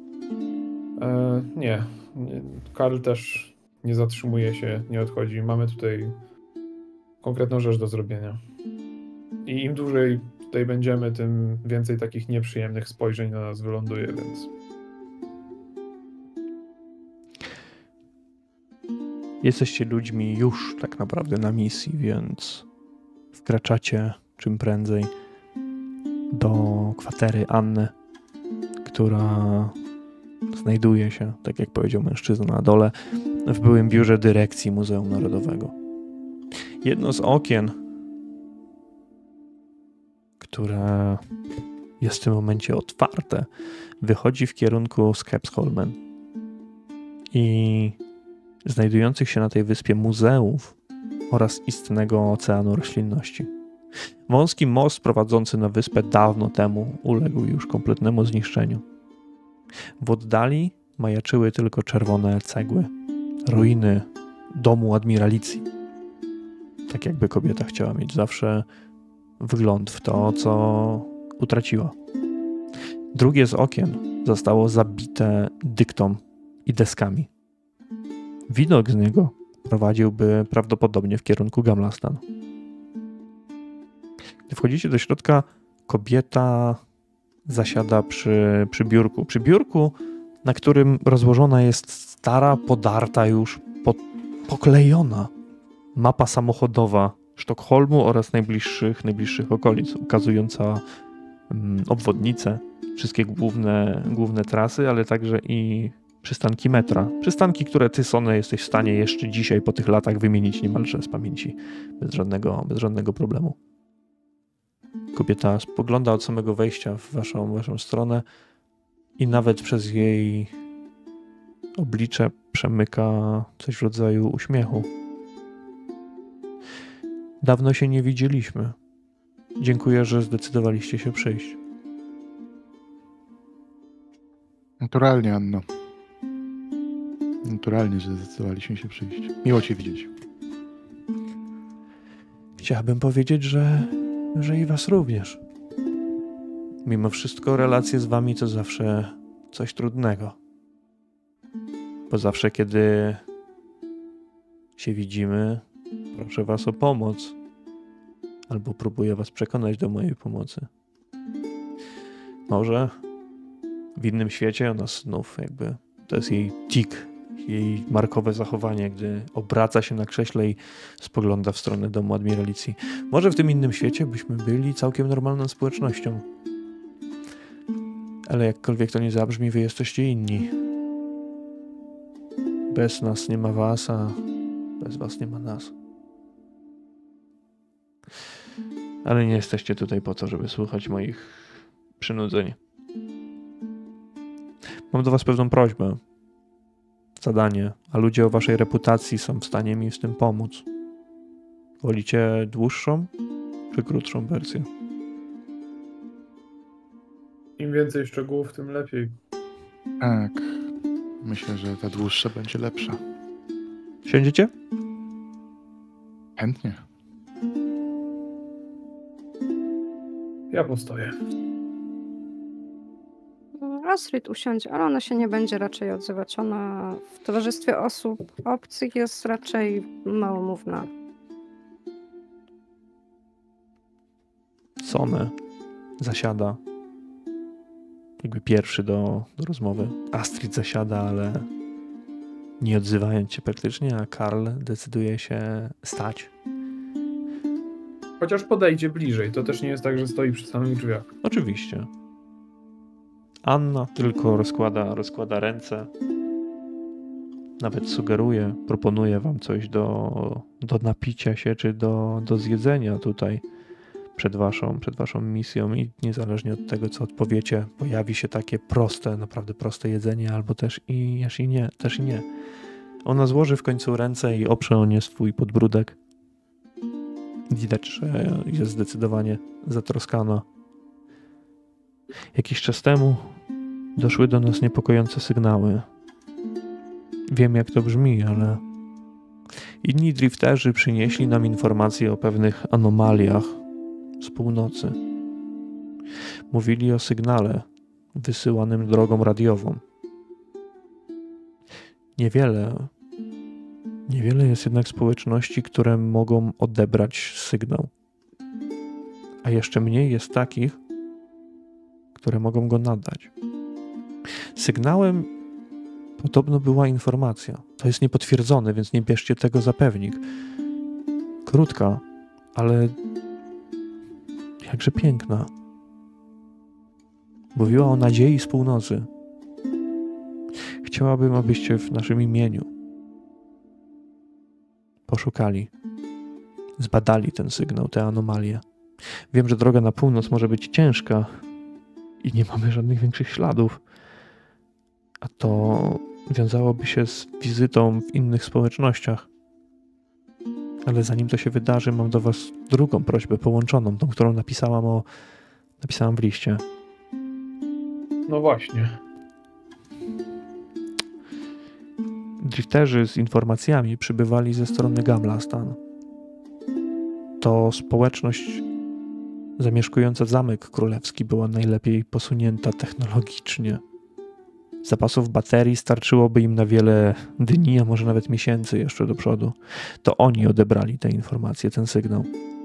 Nie. Karl też nie zatrzymuje się, nie odchodzi. Mamy tutaj konkretną rzecz do zrobienia. I im dłużej tutaj będziemy, tym więcej takich nieprzyjemnych spojrzeń na nas wyląduje, więc... Jesteście ludźmi już tak naprawdę na misji, więc wkraczacie czym prędzej do kwatery Anny, która znajduje się, tak jak powiedział mężczyzna na dole, w byłym biurze dyrekcji Muzeum Narodowego. Jedno z okien, które jest w tym momencie otwarte, wychodzi w kierunku Skeppsholmen i znajdujących się na tej wyspie muzeów oraz istnego oceanu roślinności. Wąski most prowadzący na wyspę dawno temu uległ już kompletnemu zniszczeniu. W oddali majaczyły tylko czerwone cegły, ruiny domu admiralicji. Tak jakby kobieta chciała mieć zawsze wgląd w to, co utraciła. Drugie z okien zostało zabite dyktą i deskami. Widok z niego prowadziłby prawdopodobnie w kierunku Gamlastan. Gdy wchodzicie do środka, kobieta zasiada przy biurku. Przy biurku, na którym rozłożona jest stara, podarta już, poklejona mapa samochodowa Sztokholmu oraz najbliższych okolic, ukazująca obwodnice, wszystkie główne trasy, ale także i przystanki metra. Przystanki, które ty, Sony, jesteś w stanie jeszcze dzisiaj po tych latach wymienić niemalże z pamięci bez żadnego problemu. Kobieta spogląda od samego wejścia w waszą stronę i nawet przez jej oblicze przemyka coś w rodzaju uśmiechu. Dawno się nie widzieliśmy. Dziękuję, że zdecydowaliście się przyjść. Naturalnie, Anno. Naturalnie, że zdecydowaliśmy się przyjść. Miło cię widzieć. Chciałbym powiedzieć, że i was również. Mimo wszystko relacje z wami to zawsze coś trudnego. Bo zawsze, kiedy się widzimy, proszę was o pomoc. Albo próbuję was przekonać do mojej pomocy. Może w innym świecie ona znów jakby, to jest jej tik, jej markowe zachowanie, gdy obraca się na krześle i spogląda w stronę domu admiralicji. Może w tym innym świecie byśmy byli całkiem normalną społecznością. Ale jakkolwiek to nie zabrzmi, wy jesteście inni. Bez nas nie ma was, a bez was nie ma nas. Ale nie jesteście tutaj po to, żeby słuchać moich przynudzeń. Mam do was pewną prośbę. Zadanie, a ludzie o waszej reputacji są w stanie mi z tym pomóc. Wolicie dłuższą czy krótszą wersję? Im więcej szczegółów, tym lepiej. Tak. Myślę, że ta dłuższa będzie lepsza. Siądziecie? Chętnie. Ja postoję. Astrid usiądzie, ale ona się nie będzie raczej odzywać. Ona w towarzystwie osób obcych jest raczej małomówna. Sony zasiada jakby pierwszy do rozmowy. Astrid zasiada, ale nie odzywając się praktycznie, a Karl decyduje się stać. Chociaż podejdzie bliżej, to też nie jest tak, że stoi przy samych drzwiach. Oczywiście. Anna tylko rozkłada ręce. Nawet sugeruje, proponuje wam coś do napicia się, czy do zjedzenia tutaj przed waszą misją i niezależnie od tego, co odpowiecie, pojawi się takie proste, naprawdę proste jedzenie, albo też i nie. Ona złoży w końcu ręce i oprze o nie swój podbródek. Widać, że jest zdecydowanie zatroskana. Jakiś czas temu doszły do nas niepokojące sygnały. Wiem, jak to brzmi, ale inni drifterzy przynieśli nam informacje o pewnych anomaliach z północy. Mówili o sygnale wysyłanym drogą radiową. Niewiele jest jednak społeczności, które mogą odebrać sygnał. A jeszcze mniej jest takich, które mogą go nadać. Sygnałem podobno była informacja. To jest niepotwierdzone, więc nie bierzcie tego za pewnik. Krótka, ale jakże piękna. Mówiła o nadziei z północy. Chciałabym, abyście w naszym imieniu poszukali, zbadali ten sygnał, te anomalie. Wiem, że droga na północ może być ciężka i nie mamy żadnych większych śladów, a to wiązałoby się z wizytą w innych społecznościach. Ale zanim to się wydarzy, mam do was drugą prośbę połączoną, tą, którą napisałam w liście. No właśnie. Drifterzy z informacjami przybywali ze strony Gamlastan. To społeczność zamieszkująca Zamek Królewski była najlepiej posunięta technologicznie. Zapasów baterii starczyłoby im na wiele dni, a może nawet miesięcy jeszcze do przodu. To oni odebrali te informacje, ten sygnał.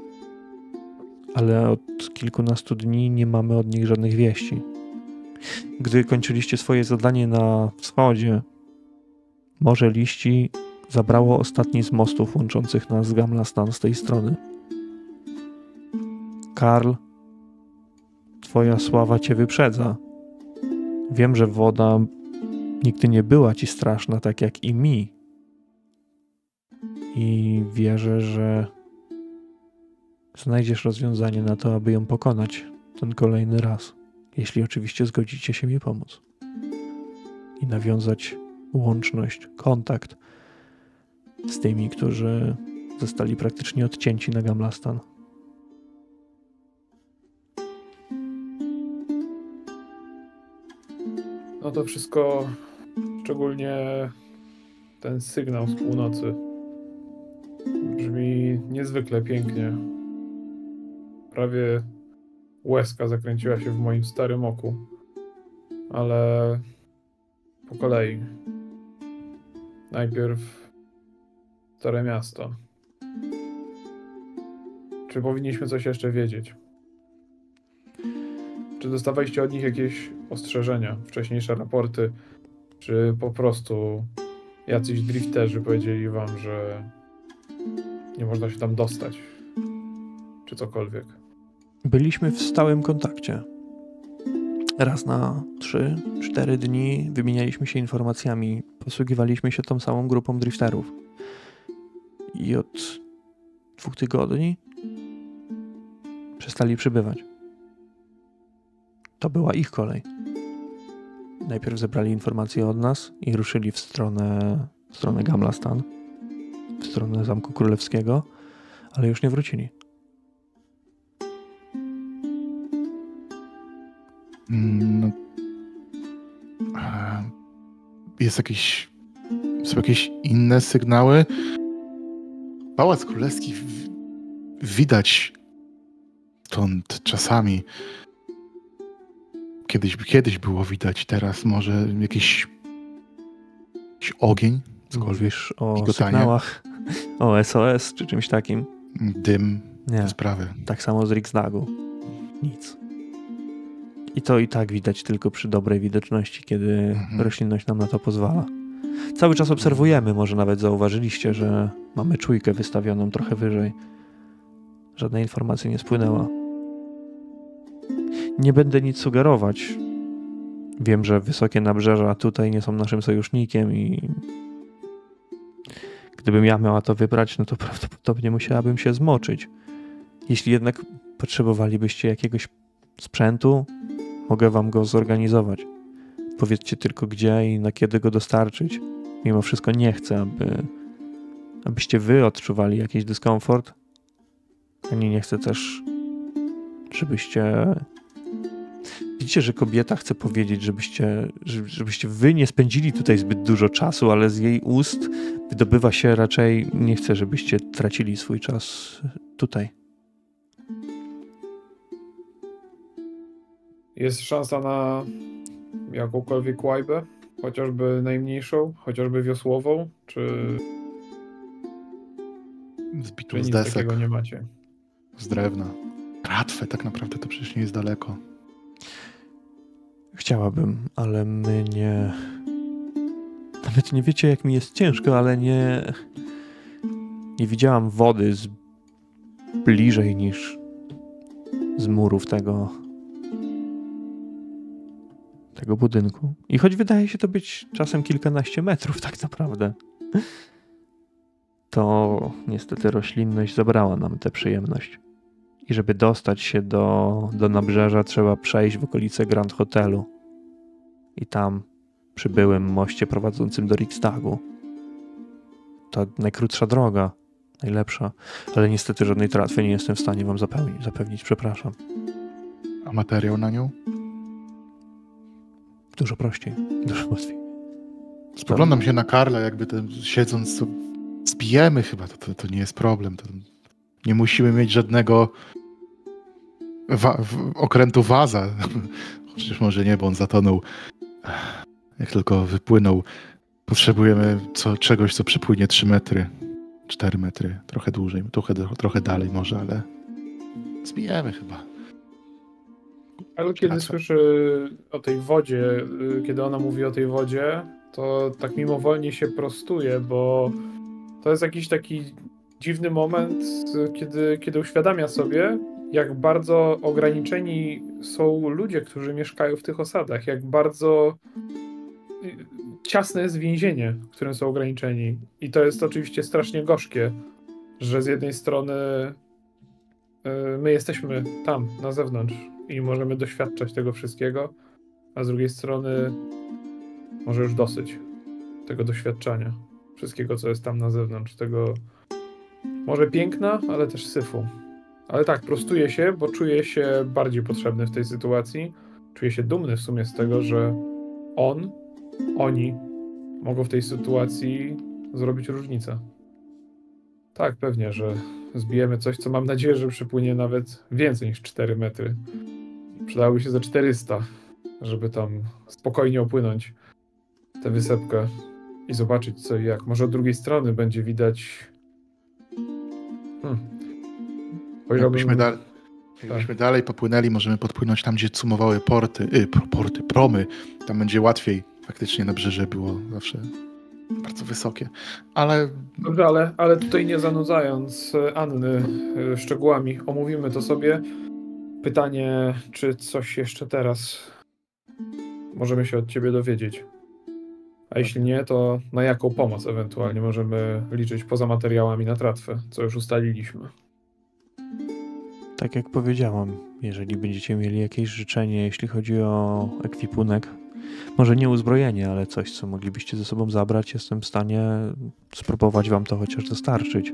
Ale od kilkunastu dni nie mamy od nich żadnych wieści. Gdy kończyliście swoje zadanie na wschodzie, Morze Liści zabrało ostatni z mostów łączących nas z Gamlastan z tej strony. Karl, twoja sława cię wyprzedza. Wiem, że woda nigdy nie była ci straszna, tak jak i mi. I wierzę, że znajdziesz rozwiązanie na to, aby ją pokonać ten kolejny raz. Jeśli oczywiście zgodzicie się mi pomóc. I nawiązać łączność, kontakt z tymi, którzy zostali praktycznie odcięci na Gamlastan. No to wszystko, szczególnie ten sygnał z północy, brzmi niezwykle pięknie. Prawie łezka zakręciła się w moim starym oku. Ale po kolei. Najpierw Stare Miasto. Czy powinniśmy coś jeszcze wiedzieć? Czy dostawaliście od nich jakieś ostrzeżenia, wcześniejsze raporty, czy po prostu jacyś drifterzy powiedzieli wam, że nie można się tam dostać, czy cokolwiek? Byliśmy w stałym kontakcie. Raz na 3-4 dni wymienialiśmy się informacjami, posługiwaliśmy się tą samą grupą drifterów. I od 2 tygodni przestali przybywać. To była ich kolej. Najpierw zebrali informacje od nas i ruszyli w stronę Gamlastan, w stronę Zamku Królewskiego, ale już nie wrócili. No, są jakieś inne sygnały? Pałac Królewski widać stąd czasami. Kiedyś było widać, teraz może jakiś ogień? Mówisz o sygnałach, o SOS czy czymś takim? Dym, nie. Te sprawy. Tak samo z Riksdagu. Nic. I to i tak widać tylko przy dobrej widoczności, kiedy roślinność nam na to pozwala. Cały czas obserwujemy, może nawet zauważyliście, że mamy czujkę wystawioną trochę wyżej. Żadna informacja nie spłynęła. Nie będę nic sugerować. Wiem, że wysokie nabrzeża tutaj nie są naszym sojusznikiem i gdybym ja miała to wybrać, no to prawdopodobnie musiałabym się zmoczyć. Jeśli jednak potrzebowalibyście jakiegoś sprzętu, mogę wam go zorganizować. Powiedzcie tylko gdzie i na kiedy go dostarczyć. Mimo wszystko nie chcę, abyście wy odczuwali jakiś dyskomfort. Ani nie chcę też, żebyście... Widzicie, że kobieta chce powiedzieć, żebyście wy nie spędzili tutaj zbyt dużo czasu, ale z jej ust wydobywa się raczej, nie chcę, żebyście tracili swój czas tutaj. Jest szansa na jakąkolwiek łajbę? Chociażby najmniejszą? Chociażby wiosłową? Czy Zbitą nic z desek, takiego nie macie? z drewna. Tratwę tak naprawdę to przecież nie jest daleko. Chciałabym, ale my nie... Nawet nie wiecie, jak mi jest ciężko, ale nie widziałam wody bliżej niż z murów tego budynku. I choć wydaje się to być czasem kilkanaście metrów tak naprawdę, to niestety roślinność zabrała nam tę przyjemność. I żeby dostać się do nabrzeża, trzeba przejść w okolice Grand Hotelu. I tam, przy byłym moście prowadzącym do Riksdagu. To najkrótsza droga, najlepsza, ale niestety żadnej tratwy nie jestem w stanie wam zapewnić, przepraszam. A materiał na nią? Dużo prościej, dużo łatwiej. Spoglądam się na Karla, jakby siedząc, to zbijemy chyba, to nie jest problem. To nie musimy mieć żadnego okrętu waza. Chociaż może nie, bo on zatonął. Jak tylko wypłynął, potrzebujemy czegoś, co przepłynie 3 metry, 4 metry, trochę dłużej, trochę dalej może, ale zbijemy chyba. Ale kiedy słyszę o tej wodzie, kiedy ona mówi o tej wodzie, to tak mimowolnie się prostuje, bo to jest jakiś taki dziwny moment, kiedy uświadamia sobie, jak bardzo ograniczeni są ludzie, którzy mieszkają w tych osadach, jak bardzo ciasne jest więzienie, w którym są ograniczeni. I to jest oczywiście strasznie gorzkie, że z jednej strony my jesteśmy tam, na zewnątrz i możemy doświadczać tego wszystkiego, a z drugiej strony może już dosyć tego doświadczenia, wszystkiego, co jest tam na zewnątrz, tego może piękna, ale też syfu. Ale tak, prostuję się, bo czuję się bardziej potrzebny w tej sytuacji. Czuję się dumny w sumie z tego, że oni mogą w tej sytuacji zrobić różnicę. Tak, pewnie, że zbijemy coś, co mam nadzieję, że przypłynie nawet więcej niż 4 metry. Przydałoby się za 400, żeby tam spokojnie opłynąć tę wysepkę i zobaczyć co i jak. Może od drugiej strony będzie widać... Jakbyśmy dalej popłynęli, możemy podpłynąć tam, gdzie cumowały promy. Tam będzie łatwiej. Faktycznie nabrzeże było zawsze bardzo wysokie. Ale... Dobrze, ale tutaj nie zanudzając Anny szczegółami, omówimy to sobie. Pytanie, czy coś jeszcze teraz możemy się od ciebie dowiedzieć? A jeśli nie, to na jaką pomoc ewentualnie możemy liczyć poza materiałami na tratwę, co już ustaliliśmy? Tak jak powiedziałam, jeżeli będziecie mieli jakieś życzenie, jeśli chodzi o ekwipunek, może nie uzbrojenie, ale coś, co moglibyście ze sobą zabrać, jestem w stanie spróbować wam to chociaż dostarczyć.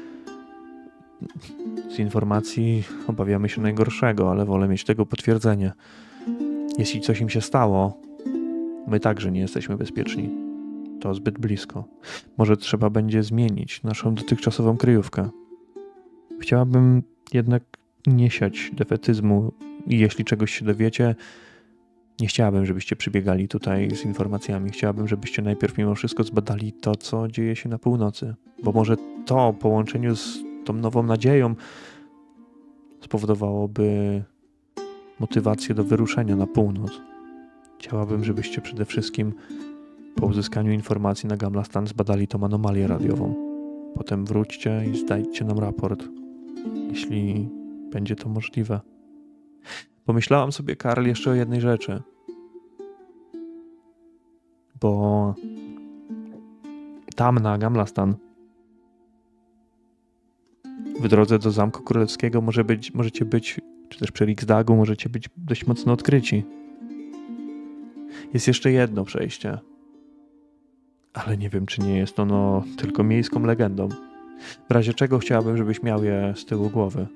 Z informacji obawiamy się najgorszego, ale wolę mieć tego potwierdzenie. Jeśli coś im się stało, my także nie jesteśmy bezpieczni. To zbyt blisko. Może trzeba będzie zmienić naszą dotychczasową kryjówkę. Chciałabym jednak nie siać defetyzmu i jeśli czegoś się dowiecie, nie chciałabym, żebyście przybiegali tutaj z informacjami. Chciałabym, żebyście najpierw mimo wszystko zbadali to, co dzieje się na północy. Bo może to w połączeniu z tą nową nadzieją spowodowałoby motywację do wyruszenia na północ. Chciałabym, żebyście przede wszystkim po uzyskaniu informacji na Gamlastan zbadali tą anomalię radiową. Potem wróćcie i zdajcie nam raport, jeśli będzie to możliwe. Pomyślałam sobie, Karl, jeszcze o jednej rzeczy. bo tam na Gamlastan w drodze do Zamku Królewskiego możecie być, czy też przy Riksdagu możecie być dość mocno odkryci. Jest jeszcze jedno przejście, ale nie wiem, czy nie jest ono tylko miejską legendą. W razie czego chciałabym, żebyś miał je z tyłu głowy.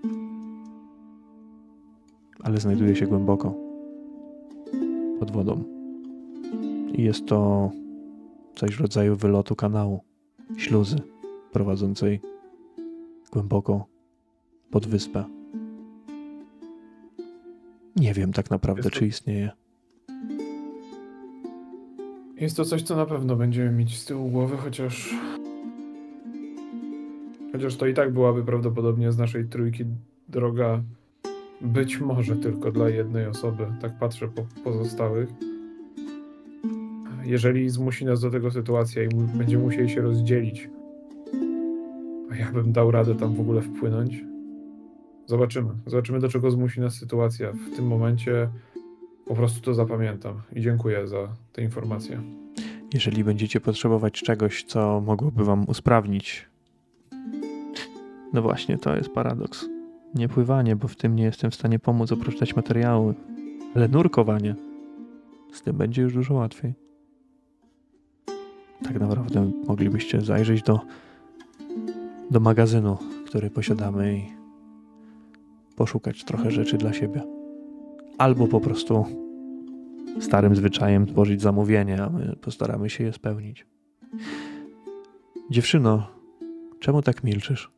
Ale znajduje się głęboko pod wodą. I jest to coś w rodzaju wylotu kanału, śluzy prowadzącej głęboko pod wyspę. Nie wiem tak naprawdę, czy istnieje. Jest to coś, co na pewno będziemy mieć z tyłu głowy, chociaż to i tak byłaby prawdopodobnie z naszej trójki droga być może tylko dla jednej osoby. Tak patrzę po pozostałych. Jeżeli zmusi nas do tego sytuacja i będziemy musieli się rozdzielić, a ja bym dał radę tam w ogóle wpłynąć, zobaczymy, do czego zmusi nas sytuacja. W tym momencie po prostu to zapamiętam i dziękuję za te informacje. Jeżeli będziecie potrzebować czegoś, co mogłoby wam usprawnić, no właśnie, to jest paradoks. Nie pływanie, bo w tym nie jestem w stanie pomóc oprócz dać materiały, ale nurkowanie, z tym będzie już dużo łatwiej. Tak naprawdę moglibyście zajrzeć do magazynu, który posiadamy i poszukać trochę rzeczy dla siebie. Albo po prostu starym zwyczajem tworzyć zamówienie, a my postaramy się je spełnić. Dziewczyno, czemu tak milczysz?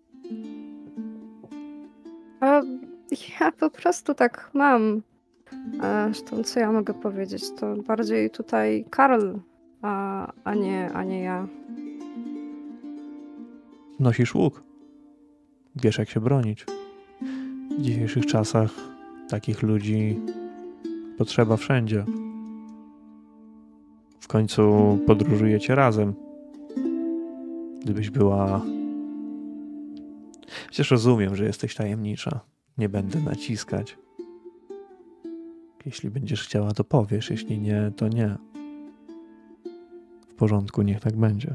Ja po prostu tak mam. Zresztą co ja mogę powiedzieć? To bardziej tutaj Karl, a nie ja. Nosisz łuk. Wiesz, jak się bronić. W dzisiejszych czasach takich ludzi potrzeba wszędzie. W końcu podróżujecie razem. Gdybyś była... Przecież rozumiem, że jesteś tajemnicza. Nie będę naciskać. Jeśli będziesz chciała, to powiesz. Jeśli nie, to nie. W porządku, niech tak będzie.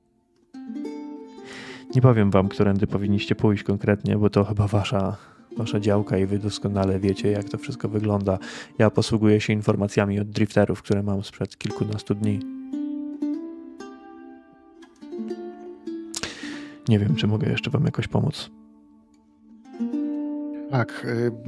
Nie powiem wam, którędy powinniście pójść konkretnie, bo to chyba wasza działka i wy doskonale wiecie, jak to wszystko wygląda. Ja posługuję się informacjami od drifterów, które mam sprzed kilkunastu dni. Nie wiem, czy mogę jeszcze wam jakoś pomóc. Tak.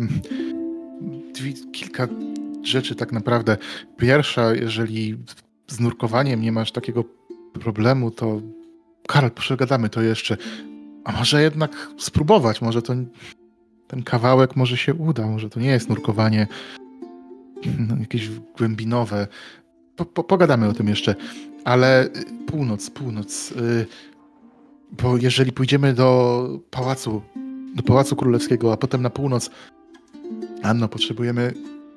Kilka rzeczy tak naprawdę. Pierwsza, jeżeli z nurkowaniem nie masz takiego problemu, to Karol, przegadamy to jeszcze. A może jednak spróbować, może to ten kawałek może się uda, może to nie jest nurkowanie jakieś głębinowe. Pogadamy o tym jeszcze. Ale północ. Bo jeżeli pójdziemy do Pałacu Królewskiego, a potem na północ, Anno, potrzebujemy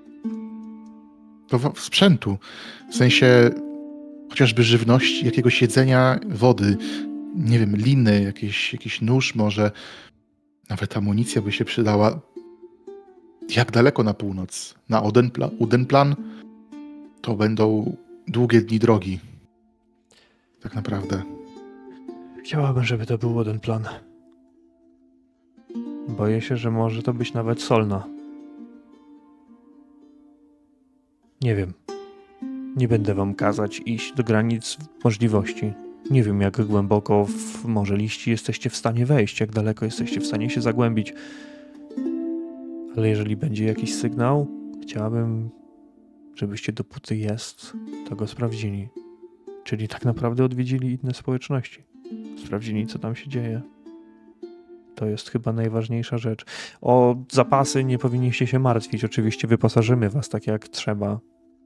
sprzętu. W sensie chociażby żywności, jakiegoś jedzenia, wody, nie wiem, liny, jakiś nóż może. Nawet amunicja by się przydała. Jak daleko na północ? Na Odenplan? To będą długie dni drogi. Tak naprawdę. Chciałabym, żeby to był jeden plan. Boję się, że może to być nawet Solna. Nie wiem. Nie będę wam kazać iść do granic możliwości. Nie wiem, jak głęboko w Morze Liści jesteście w stanie wejść, jak daleko jesteście w stanie się zagłębić. Ale jeżeli będzie jakiś sygnał, chciałabym, żebyście dopóty jest, to go sprawdzili. Czyli tak naprawdę odwiedzili inne społeczności. Sprawdzili, co tam się dzieje. To jest chyba najważniejsza rzecz. O zapasy nie powinniście się martwić. Oczywiście wyposażymy was tak, jak trzeba.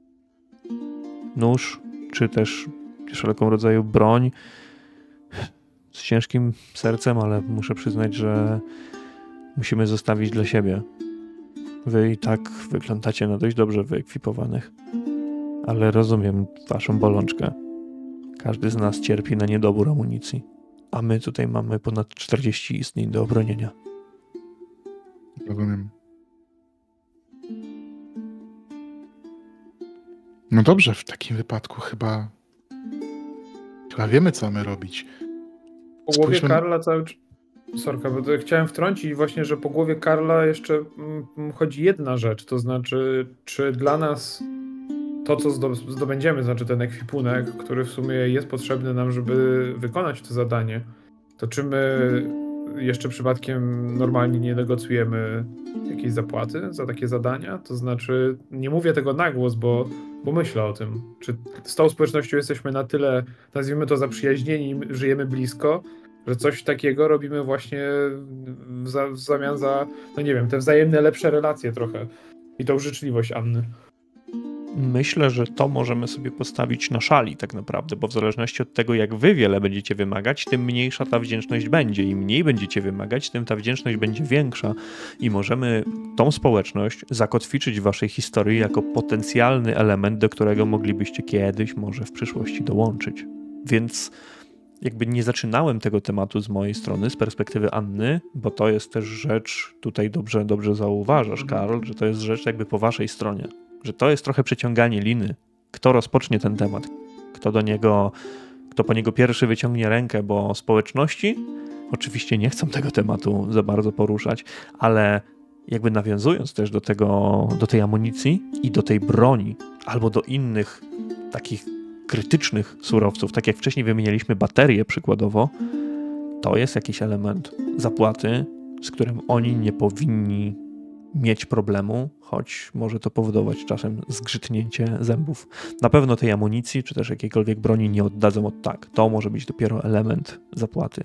Nóż, czy też wszelką rodzaju broń. Z ciężkim sercem, ale muszę przyznać, że musimy zostawić dla siebie. Wy i tak wyglądacie na dość dobrze wyekwipowanych. Ale rozumiem waszą bolączkę. Każdy z nas cierpi na niedobór amunicji. A my tutaj mamy ponad 40 istnień do obronienia. Rozumiem. No dobrze, w takim wypadku chyba wiemy, co mamy robić. Po głowie Spójrzmy- Karla cały czas... Sorka, bo to chciałem wtrącić właśnie, że po głowie Karla jeszcze chodzi jedna rzecz, to znaczy, czy dla nas to, co zdobędziemy, znaczy ten ekwipunek, który w sumie jest potrzebny nam, żeby wykonać to zadanie, to czy my jeszcze przypadkiem normalnie nie negocjujemy jakiejś zapłaty za takie zadania? To znaczy, nie mówię tego na głos, bo myślę o tym. Czy z tą społecznością jesteśmy na tyle, nazwijmy to, zaprzyjaźnieni, żyjemy blisko, że coś takiego robimy właśnie w zamian za, no nie wiem, te wzajemne lepsze relacje trochę i tą życzliwość Anny. Myślę, że to możemy sobie postawić na szali tak naprawdę, bo w zależności od tego, jak wy wiele będziecie wymagać, tym mniejsza ta wdzięczność będzie. Im mniej będziecie wymagać, tym ta wdzięczność będzie większa i możemy tą społeczność zakotwiczyć w waszej historii jako potencjalny element, do którego moglibyście kiedyś, może w przyszłości dołączyć. Więc jakby nie zaczynałem tego tematu z mojej strony, z perspektywy Anny, bo to jest też rzecz, tutaj dobrze zauważasz, Karol, że to jest rzecz jakby po waszej stronie. Że to jest trochę przeciąganie liny. Kto rozpocznie ten temat? Kto po niego pierwszy wyciągnie rękę, bo społeczności oczywiście nie chcą tego tematu za bardzo poruszać, ale jakby nawiązując też do tej amunicji i do tej broni, albo do innych takich krytycznych surowców, tak jak wcześniej wymienialiśmy baterie przykładowo, to jest jakiś element zapłaty, z którym oni nie powinni mieć problemu, choć może to powodować czasem zgrzytnięcie zębów. Na pewno tej amunicji, czy też jakiejkolwiek broni nie oddadzą od tak. To może być dopiero element zapłaty.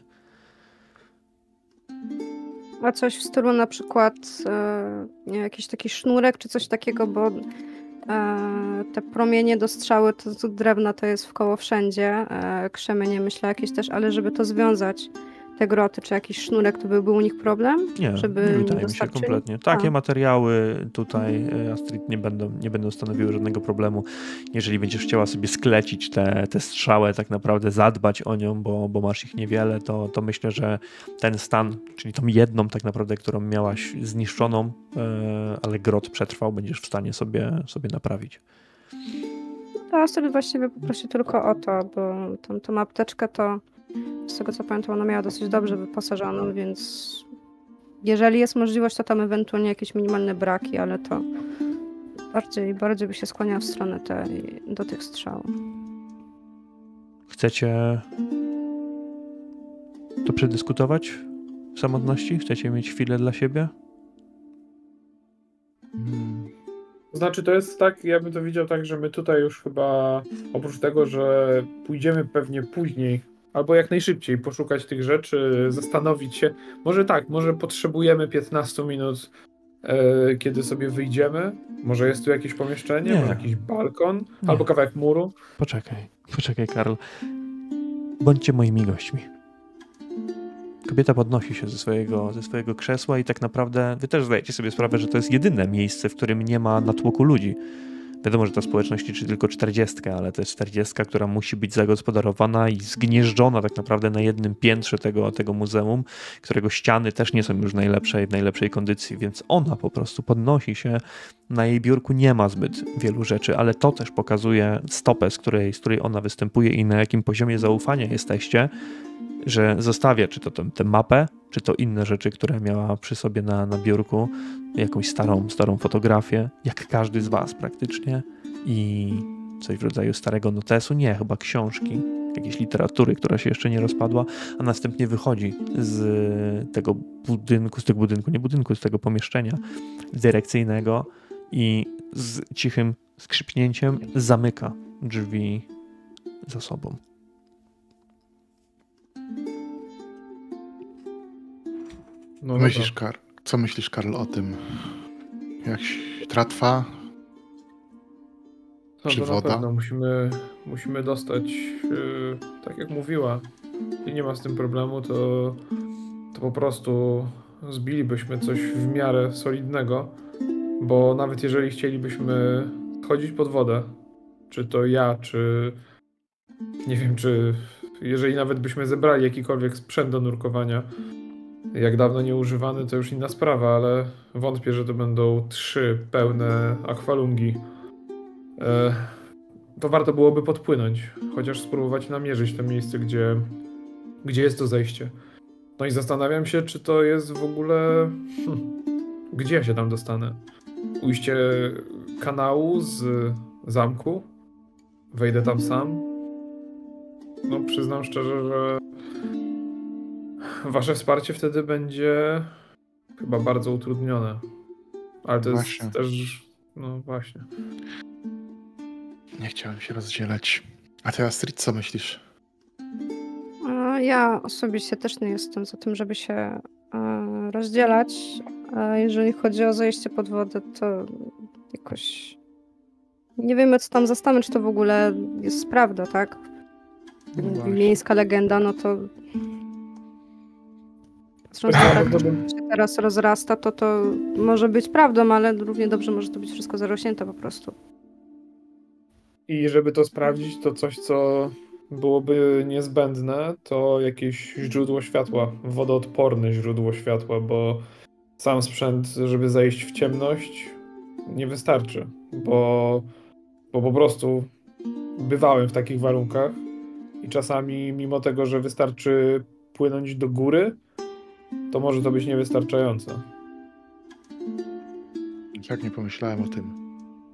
A coś w stylu na przykład jakiś taki sznurek, czy coś takiego, bo te promienie do strzały, to drewna to jest wkoło wszędzie, krzemienie myślę jakieś też, ale żeby to związać, te groty, czy jakiś sznurek, to byłby u nich problem? Nie, żeby nie wydaje mi się dostarczyli? kompletnie. Takie materiały tutaj, Astrid, nie będą stanowiły żadnego problemu. Jeżeli będziesz chciała sobie sklecić tę strzałę, tak naprawdę zadbać o nią, bo masz ich niewiele, to myślę, że ten stan, czyli tą jedną tak naprawdę, którą miałaś zniszczoną, ale grot przetrwał, będziesz w stanie sobie naprawić. To Astrid właściwie poprosi tylko o to, bo tą apteczkę to z tego co pamiętam, ona miała dosyć dobrze wyposażoną, więc jeżeli jest możliwość, to tam ewentualnie jakieś minimalne braki, ale to bardziej by się skłaniała w stronę do tych strzał. Chcecie to przedyskutować w samotności? Chcecie mieć chwilę dla siebie? Znaczy to jest tak, ja bym to widział tak, że my tutaj już chyba oprócz tego, że pójdziemy pewnie później albo jak najszybciej poszukać tych rzeczy, zastanowić się. Może tak, może potrzebujemy 15 minut, kiedy sobie wyjdziemy. Może jest tu jakieś pomieszczenie, Nie. może jakiś balkon, Nie. albo kawałek muru. Poczekaj, Karl. Bądźcie moimi gośćmi. Kobieta podnosi się ze swojego krzesła i tak naprawdę wy też zdajecie sobie sprawę, że to jest jedyne miejsce, w którym nie ma natłoku ludzi. Wiadomo, że ta społeczność liczy tylko 40, ale to jest 40, która musi być zagospodarowana i zgnieżdżona tak naprawdę na jednym piętrze tego muzeum, którego ściany też nie są już w najlepszej kondycji, więc ona po prostu podnosi się. Na jej biurku nie ma zbyt wielu rzeczy, ale to też pokazuje stopę, z której ona występuje i na jakim poziomie zaufania jesteście, że zostawia czy to tę mapę, czy to inne rzeczy, które miała przy sobie na biurku, jakąś starą fotografię, jak każdy z was praktycznie, i coś w rodzaju starego notesu, nie, chyba książki, jakiejś literatury, która się jeszcze nie rozpadła, a następnie wychodzi z tego pomieszczenia dyrekcyjnego i z cichym skrzypnięciem zamyka drzwi za sobą. No Co myślisz, Karl, o tym? Jak tratwa? No Czy to woda? na pewno musimy dostać, tak jak mówiła, i nie ma z tym problemu, to po prostu zbilibyśmy coś w miarę solidnego, bo nawet jeżeli chcielibyśmy chodzić pod wodę, czy to ja, czy nie wiem, czy jeżeli nawet byśmy zebrali jakikolwiek sprzęt do nurkowania, jak dawno nieużywany, to już inna sprawa, ale wątpię, że to będą 3 pełne akwalungi. to warto byłoby podpłynąć, chociaż spróbować namierzyć to miejsce, gdzie jest to zejście. No i zastanawiam się, czy to jest w ogóle... Gdzie ja się tam dostanę? Ujście kanału z zamku? Wejdę tam sam? No przyznam szczerze, że wasze wsparcie wtedy będzie chyba bardzo utrudnione. Ale to Właśnie. jest też... No właśnie. Nie chciałem się rozdzielać. A ty, Astrid, co myślisz? Ja osobiście też nie jestem za tym, żeby się rozdzielać. A jeżeli chodzi o zejście pod wodę, to jakoś nie wiemy, co tam zastamy, czy to w ogóle jest prawda, tak? Właśnie. Miejska legenda, no to patrząc na to, co się teraz rozrasta, to może być prawdą, ale równie dobrze może to być wszystko zarośnięte po prostu. I żeby to sprawdzić, to coś, co byłoby niezbędne, to jakieś źródło światła, wodoodporne źródło światła, bo sam sprzęt, żeby zejść w ciemność, nie wystarczy, bo po prostu bywałem w takich warunkach i czasami mimo tego, że wystarczy płynąć do góry, to może to być niewystarczające. Tak nie pomyślałem o tym.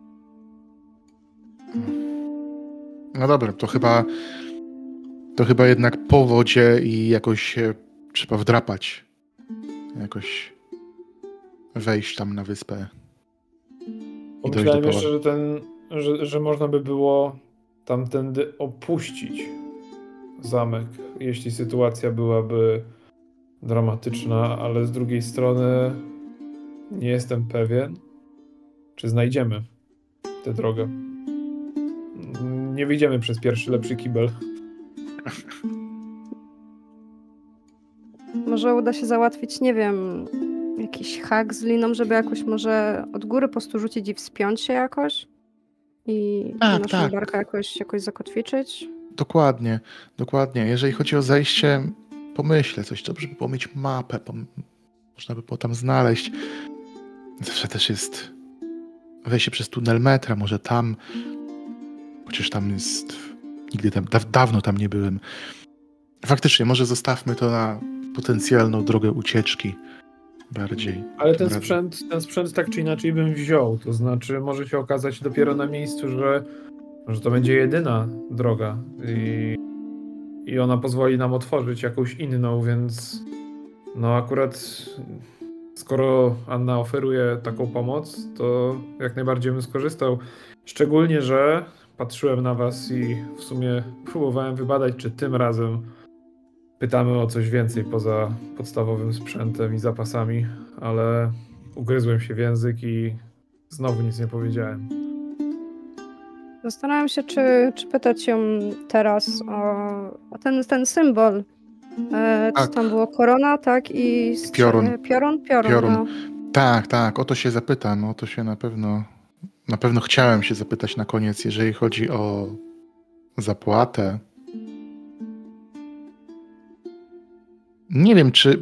No dobra, to chyba jednak po wodzie i jakoś się trzeba wdrapać. Jakoś wejść tam na wyspę. I dojść do Pomyślałem jeszcze, połowy. że można by było tamtędy opuścić zamek, jeśli sytuacja byłaby dramatyczna, ale z drugiej strony nie jestem pewien, czy znajdziemy tę drogę. Nie wyjdziemy przez pierwszy lepszy kibel. Może uda się załatwić, nie wiem, jakiś hak z liną, żeby jakoś może od góry po prostu rzucić i wspiąć się jakoś? I Tak, naszą tak. barkę jakoś zakotwiczyć? Dokładnie. Jeżeli chodzi o zejście, pomyślę coś, dobrze by było mieć mapę, można by było tam znaleźć. Zawsze też jest wejście przez tunel metra, może tam, chociaż tam jest, nigdy tam, dawno tam nie byłem. Faktycznie, może zostawmy to na potencjalną drogę ucieczki bardziej. Ale Tym ten sprzęt tak czy inaczej bym wziął, to znaczy może się okazać dopiero na miejscu, że to będzie jedyna droga i ona pozwoli nam otworzyć jakąś inną, więc no akurat skoro Anna oferuje taką pomoc, to jak najbardziej bym skorzystał. Szczególnie, że patrzyłem na was i w sumie próbowałem wybadać, czy tym razem pytamy o coś więcej poza podstawowym sprzętem i zapasami, ale ugryzłem się w język i znowu nic nie powiedziałem. Zastanawiam się, czy pytać ją teraz o ten symbol. Co Tak. tam było? Korona, tak? I Piorun. Piorun. No. Tak, o to się zapytam, o to się na pewno chciałem się zapytać na koniec, jeżeli chodzi o zapłatę. Nie wiem, czy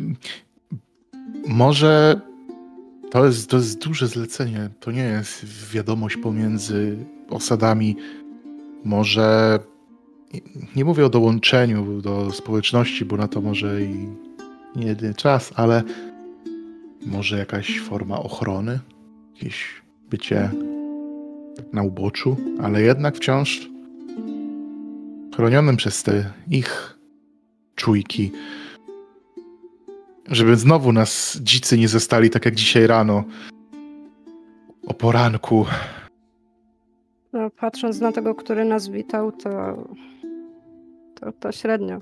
może to jest duże zlecenie, to nie jest wiadomość pomiędzy osadami. Może nie mówię o dołączeniu do społeczności, bo na to może i nie jedyny czas, ale może jakaś forma ochrony, jakieś bycie na uboczu, ale jednak wciąż chronionym przez te ich czujki. Żeby znowu nas dzicy nie zostali tak jak dzisiaj rano. O poranku. No, patrząc na tego, który nas witał, to średnio.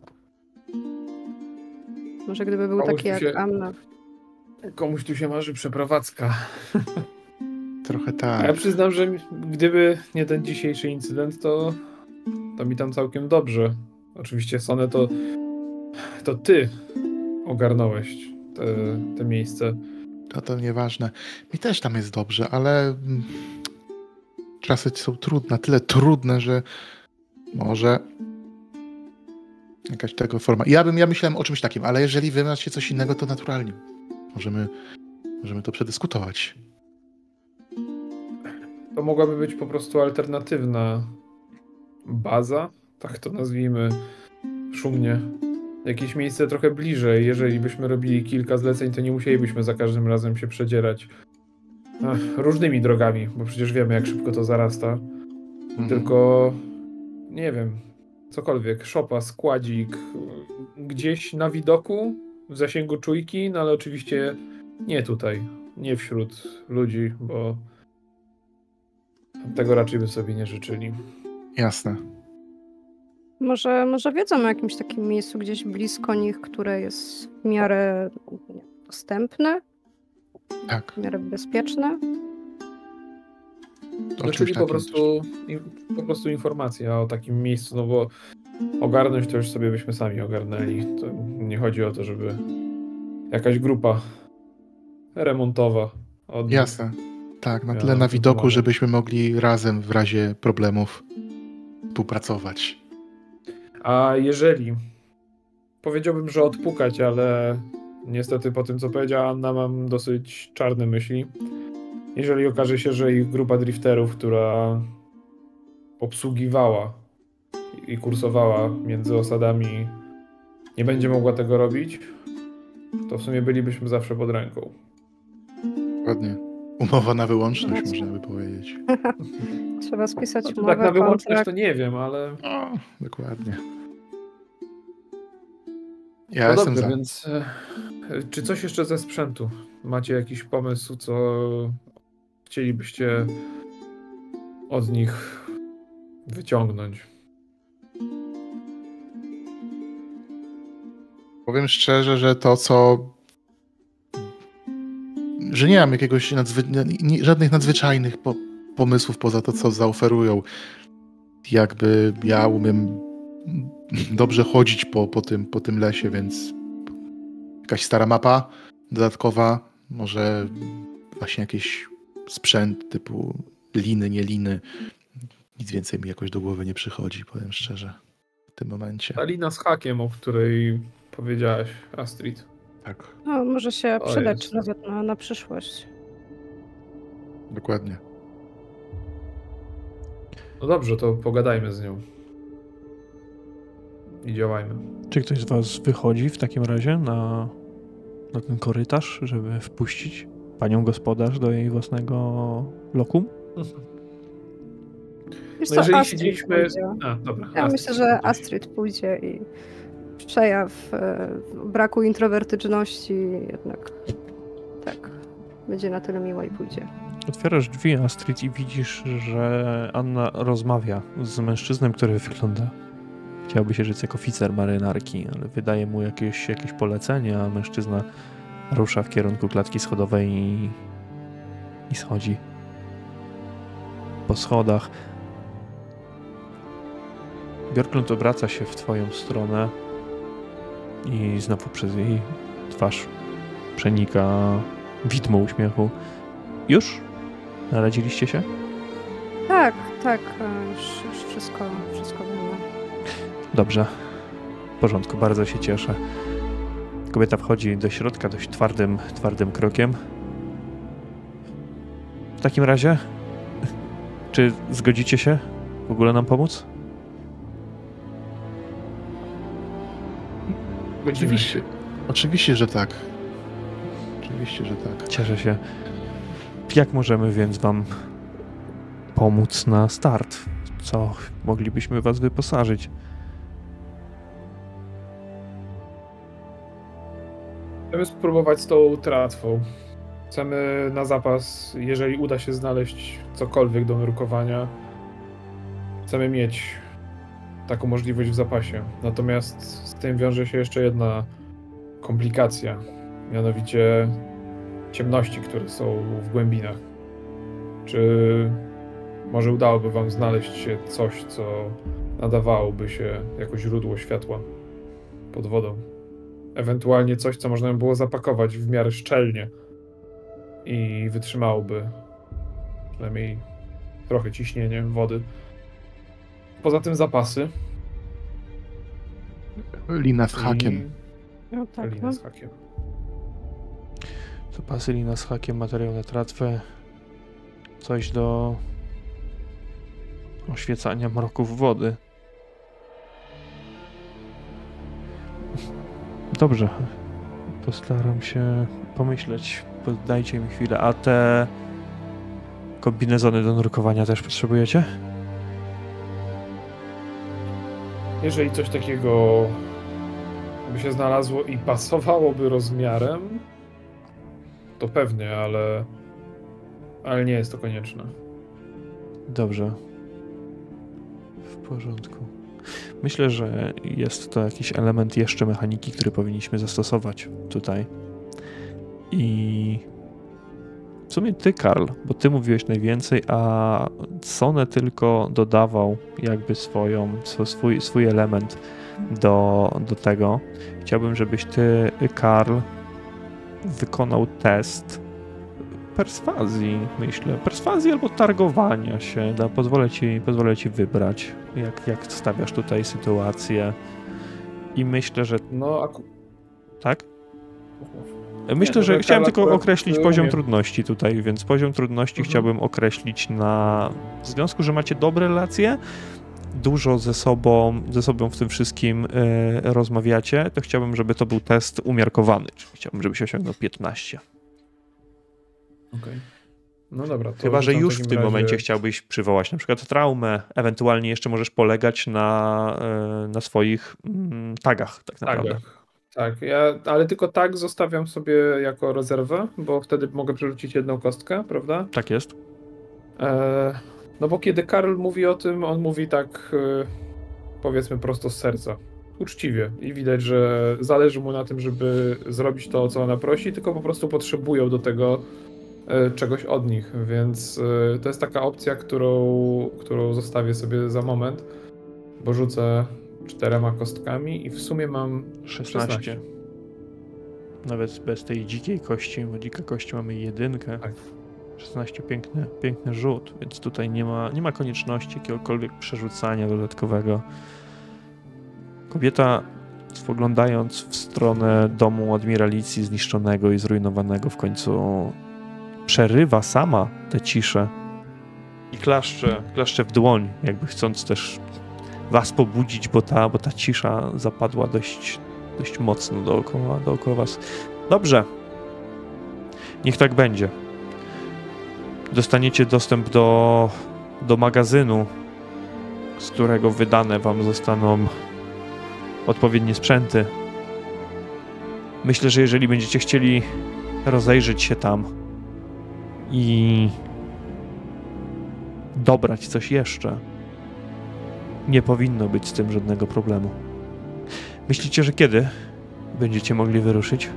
Może gdyby był taki jak Anna. Komuś tu się marzy przeprowadzka. Trochę A tak. ja przyznam, że gdyby nie ten dzisiejszy incydent, to mi tam całkiem dobrze. Oczywiście, Sonę, to ty ogarnąłeś te miejsce. To nieważne. Mi też tam jest dobrze, ale czasy są trudne, na tyle trudne, że może jakaś tego forma. Ja myślałem o czymś takim, ale jeżeli wy macie coś innego, to naturalnie. Możemy to przedyskutować. To mogłaby być po prostu alternatywna baza, tak to nazwijmy szumnie. Jakieś miejsce trochę bliżej. Jeżeli byśmy robili kilka zleceń, to nie musielibyśmy za każdym razem się przedzierać różnymi drogami, bo przecież wiemy, jak szybko to zarasta. Tylko, nie wiem, cokolwiek, szopa, składzik, gdzieś na widoku, w zasięgu czujki, no ale oczywiście nie tutaj, nie wśród ludzi, bo tego raczej by sobie nie życzyli. Jasne. Może wiedzą o jakimś takim miejscu gdzieś blisko nich, które jest w miarę dostępne, Tak. w miarę bezpieczne. O Czyli czymś po prostu informacja o takim miejscu, no bo ogarnąć to już sobie byśmy sami ogarnęli. To nie chodzi o to, żeby jakaś grupa remontowa od Jasne. Tak, na Ja tyle na nam widoku, pomagam. żebyśmy mogli razem w razie problemów współpracować. A jeżeli powiedziałbym, że odpukać, ale niestety po tym, co powiedziała Anna, mam dosyć czarne myśli. Jeżeli okaże się, że ich grupa drifterów, która obsługiwała i kursowała między osadami, nie będzie mogła tego robić, to w sumie bylibyśmy zawsze pod ręką. Ładnie. Umowa na wyłączność, Racja. można by powiedzieć. Trzeba spisać Znaczy, umowę, tak na wyłączność kontrakt. to nie wiem, ale... O, dokładnie. Ja No jestem dobrze, za. więc czy coś jeszcze ze sprzętu? Macie jakiś pomysł, co chcielibyście od nich wyciągnąć? Powiem szczerze, że to, co. Że nie mam jakiegoś żadnych nadzwyczajnych pomysłów poza to, co zaoferują. Jakby ja umiem dobrze chodzić po tym lesie, więc jakaś stara mapa dodatkowa, może właśnie jakiś sprzęt typu liny, nie liny. Nic więcej mi jakoś do głowy nie przychodzi, powiem szczerze, w tym momencie. Ta lina z hakiem, o której powiedziałaś, Astrid. Tak, No, może się O przydać Jezu. nawet na przyszłość. dokładnie. No dobrze, to pogadajmy z nią. I działajmy. Czy ktoś z was wychodzi w takim razie na ten korytarz, żeby wpuścić panią gospodarz do jej własnego lokum? Wiesz No co, jeżeli Astrid siedzieliśmy... pójdzie. A, dobra. Ja myślę, że pójdzie. Astrid pójdzie i przejaw braku introwertyczności jednak tak będzie na tyle miła i pójdzie. Otwierasz drzwi, Astrid, i widzisz, że Anna rozmawia z mężczyzną, który wygląda, chciałby się rzec, jak oficer marynarki, ale wydaje mu jakieś polecenie, a mężczyzna rusza w kierunku klatki schodowej i schodzi po schodach. Björklund obraca się w twoją stronę i znowu przez jej twarz przenika widmo uśmiechu. Już? Naradziliście się? Tak, już wszystko wiemy. Dobrze. W porządku, bardzo się cieszę. Kobieta wchodzi do środka dość twardym krokiem. W takim razie, czy zgodzicie się w ogóle nam pomóc? Oczywiście. Oczywiście, że tak. Oczywiście, że tak. Cieszę się. Jak możemy więc wam pomóc na start? Co moglibyśmy was wyposażyć? Chcemy spróbować z tą tratwą. Chcemy na zapas, jeżeli uda się znaleźć cokolwiek do nurkowania, chcemy mieć taką możliwość w zapasie. Natomiast z tym wiąże się jeszcze jedna komplikacja, mianowicie ciemności, które są w głębinach. Czy może udałoby wam znaleźć się coś, co nadawałoby się jako źródło światła pod wodą? Ewentualnie coś, co można by było zapakować w miarę szczelnie i wytrzymałoby przynajmniej trochę ciśnienie wody. Poza tym zapasy. Lina z hakiem. No tak, Lina z hakiem. Zapasy, lina z hakiem, materiał na tratwę, coś do oświecania mroków wody. Dobrze. Postaram się pomyśleć. Dajcie mi chwilę. A te kombinezony do nurkowania też potrzebujecie? Jeżeli coś takiego by się znalazło i pasowałoby rozmiarem, to pewnie, ale nie jest to konieczne. Dobrze. W porządku. Myślę, że jest to jakiś element jeszcze mechaniki, który powinniśmy zastosować tutaj. I w sumie ty, Karl, bo ty mówiłeś najwięcej, a Sone tylko dodawał jakby swój element do tego. Chciałbym, żebyś ty, Karl, wykonał test perswazji, myślę. Perswazji albo targowania się. Pozwolę ci wybrać, jak stawiasz tutaj sytuację. I myślę, że... Tak? Myślę, że chciałem tylko określić poziom trudności tutaj, więc poziom trudności chciałbym określić w związku, że macie dobre relacje, dużo ze sobą w tym wszystkim rozmawiacie, to chciałbym, żeby to był test umiarkowany, czyli chciałbym, żebyś osiągnął 15. Okej. No dobra. To chyba, że już w tym momencie chciałbyś przywołać na przykład traumę, ewentualnie jeszcze możesz polegać na swoich tagach tak naprawdę. Tak, ale tylko tak zostawiam sobie jako rezerwę, bo wtedy mogę przerzucić jedną kostkę, prawda? Tak jest. No bo kiedy Karl mówi o tym, on mówi tak, powiedzmy prosto z serca, uczciwie i widać, że zależy mu na tym, żeby zrobić to, o co ona prosi, tylko po prostu potrzebują do tego czegoś od nich, więc to jest taka opcja, którą zostawię sobie za moment, bo rzucę 4 kostkami i w sumie mam 16. Nawet bez tej dzikiej kości, bo dzika kość mamy 1. Tak. 16 piękny rzut, więc tutaj nie ma konieczności jakiegokolwiek przerzucania dodatkowego. Kobieta, spoglądając w stronę domu admiralicji zniszczonego i zrujnowanego, w końcu przerywa sama tę ciszę i klaszcze w dłoń, jakby chcąc też was pobudzić, bo ta cisza zapadła dość mocno dookoła was. Dobrze. Niech tak będzie. Dostaniecie dostęp do magazynu, z którego wydane wam zostaną odpowiednie sprzęty. Myślę, że jeżeli będziecie chcieli rozejrzeć się tam i dobrać coś jeszcze, nie powinno być z tym żadnego problemu. Myślicie, że kiedy będziecie mogli wyruszyć?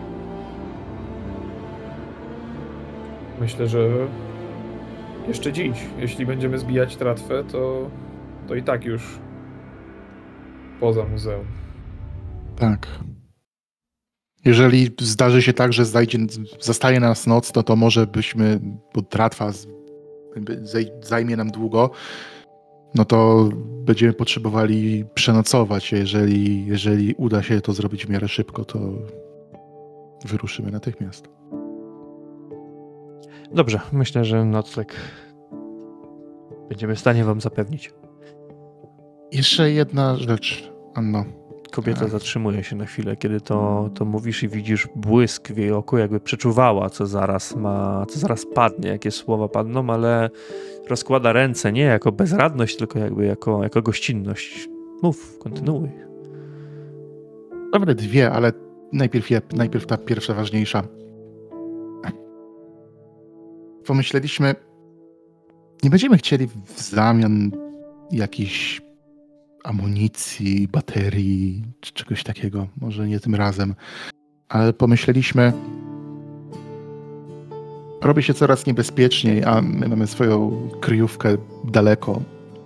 Myślę, że jeszcze dziś. Jeśli będziemy zbijać tratwę, to i tak już poza muzeum. Tak. Jeżeli zdarzy się tak, że zostaje nas noc, to może byśmy, bo tratwa zajmie nam długo, no to będziemy potrzebowali przenocować. Jeżeli uda się to zrobić w miarę szybko, to wyruszymy natychmiast. Dobrze, myślę, że nocleg będziemy w stanie wam zapewnić. Jeszcze jedna rzecz, Anno. Kobieta zatrzymuje się na chwilę, kiedy to mówisz i widzisz błysk w jej oku, jakby przeczuwała, co zaraz padnie, jakie słowa padną, ale rozkłada ręce nie jako bezradność, tylko jakby jako gościnność. Mów, kontynuuj. Nawet 2, ale najpierw ta pierwsza ważniejsza. Pomyśleliśmy, nie będziemy chcieli w zamian jakichś amunicji, baterii, czy czegoś takiego. Może nie tym razem. Ale pomyśleliśmy, robi się coraz niebezpieczniej, a my mamy swoją kryjówkę daleko.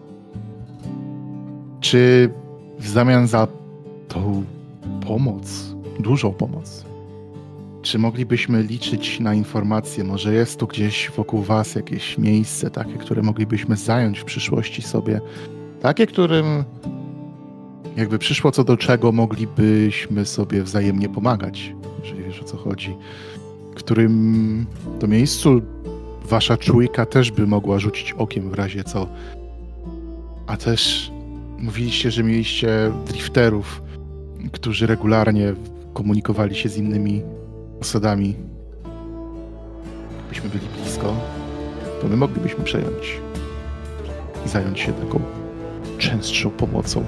Czy w zamian za tą pomoc, dużą pomoc, czy moglibyśmy liczyć na informacje? Może jest tu gdzieś wokół was jakieś miejsce takie, które moglibyśmy zająć w przyszłości sobie? Takie, którym jakby przyszło co do czego, moglibyśmy sobie wzajemnie pomagać, jeżeli wiesz, o co chodzi. Którym to miejscu wasza czujka też by mogła rzucić okiem w razie co. A też mówiliście, że mieliście drifterów, którzy regularnie komunikowali się z innymi osadami. Gdybyśmy byli blisko, to my moglibyśmy przejąć i zająć się taką częstszą pomocą.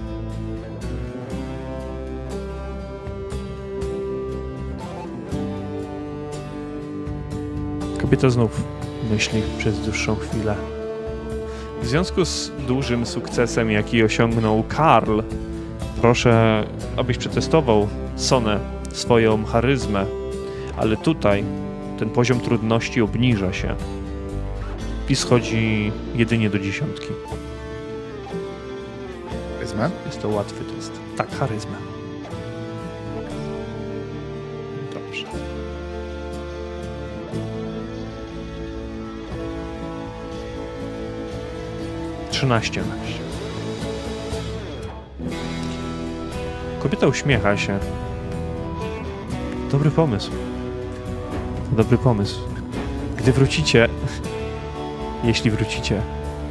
Kobieta znów myśli przez dłuższą chwilę. W związku z dużym sukcesem, jaki osiągnął Karl, proszę, abyś przetestował, Sonę, swoją charyzmę, ale tutaj ten poziom trudności obniża się i schodzi jedynie do 10. Charyzmę? Jest to łatwy test. Tak, charyzmę. Dobrze. Trzynaście. Kobieta uśmiecha się. Dobry pomysł. Dobry pomysł. Gdy wrócicie, jeśli wrócicie,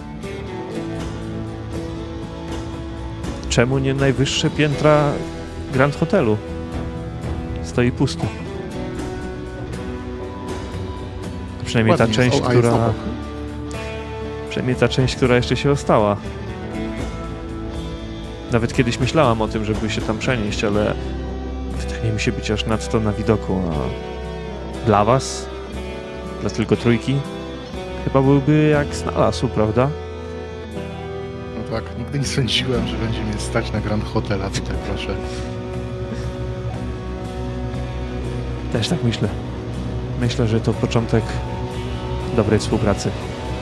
czemu nie najwyższe piętra Grand Hotelu? Stoi pusto. Przynajmniej ta Ładnie część, jest. O, a jest która... obok. Przynajmniej ta część, która jeszcze się ostała. Nawet kiedyś myślałam o tym, żeby się tam przenieść, ale wydaje mi się być aż nadto na widoku. A dla was? Dla tylko trójki? Chyba byłby jak znalazł, prawda? No tak, nigdy nie sądziłem, że będzie mnie stać na Grand Hotel, a tutaj proszę. Też tak myślę. Myślę, że to początek dobrej współpracy.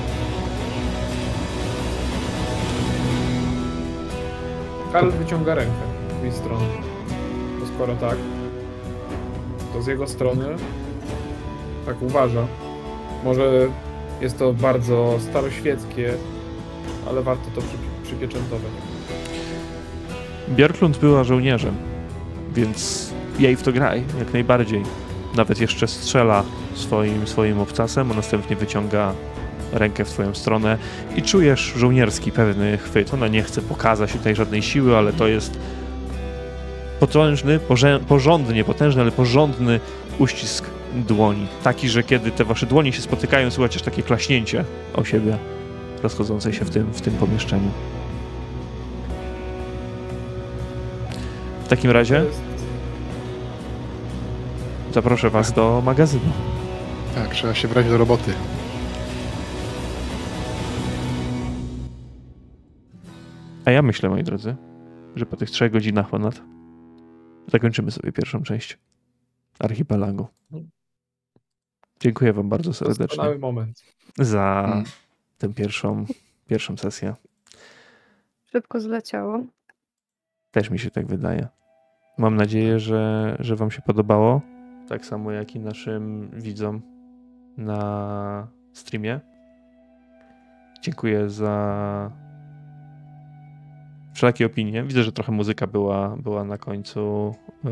Karl wyciąga rękę z jej strony. To skoro tak, to z jego strony tak uważa. Może jest to bardzo staroświeckie, ale warto to przypieczętować. Björklund była żołnierzem, więc jej w to graj, jak najbardziej. Nawet jeszcze strzela swoim obcasem, a następnie wyciąga rękę w twoją stronę i czujesz żołnierski pewny chwyt. Ona nie chce pokazać tutaj żadnej siły, ale to jest potężny, porządny, nie potężny, ale porządny uścisk dłoni. Taki, że kiedy te wasze dłonie się spotykają, słychać takie klaśnięcie o siebie rozchodzące się w tym pomieszczeniu. W takim razie zaproszę was do magazynu. Tak, trzeba się brać do roboty. A ja myślę, moi drodzy, że po tych 3 godzinach ponad zakończymy sobie pierwszą część Archipelagu. Dziękuję wam bardzo serdecznie Doskonały moment. za tę pierwszą sesję. Szybko zleciało. Też mi się tak wydaje. Mam nadzieję, że wam się podobało. Tak samo jak i naszym widzom na streamie. Dziękuję za wszelakie opinie. Widzę, że trochę muzyka była na końcu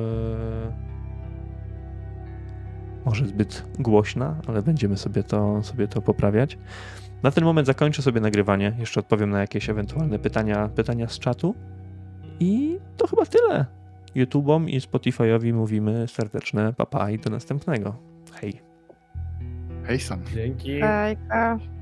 może zbyt głośna, ale będziemy sobie to poprawiać. Na ten moment zakończę sobie nagrywanie. Jeszcze odpowiem na jakieś ewentualne pytania z czatu. I to chyba tyle. YouTube'om i Spotify'owi mówimy serdeczne pa i do następnego. Hej. Hej, Sam. Dzięki. Hejka.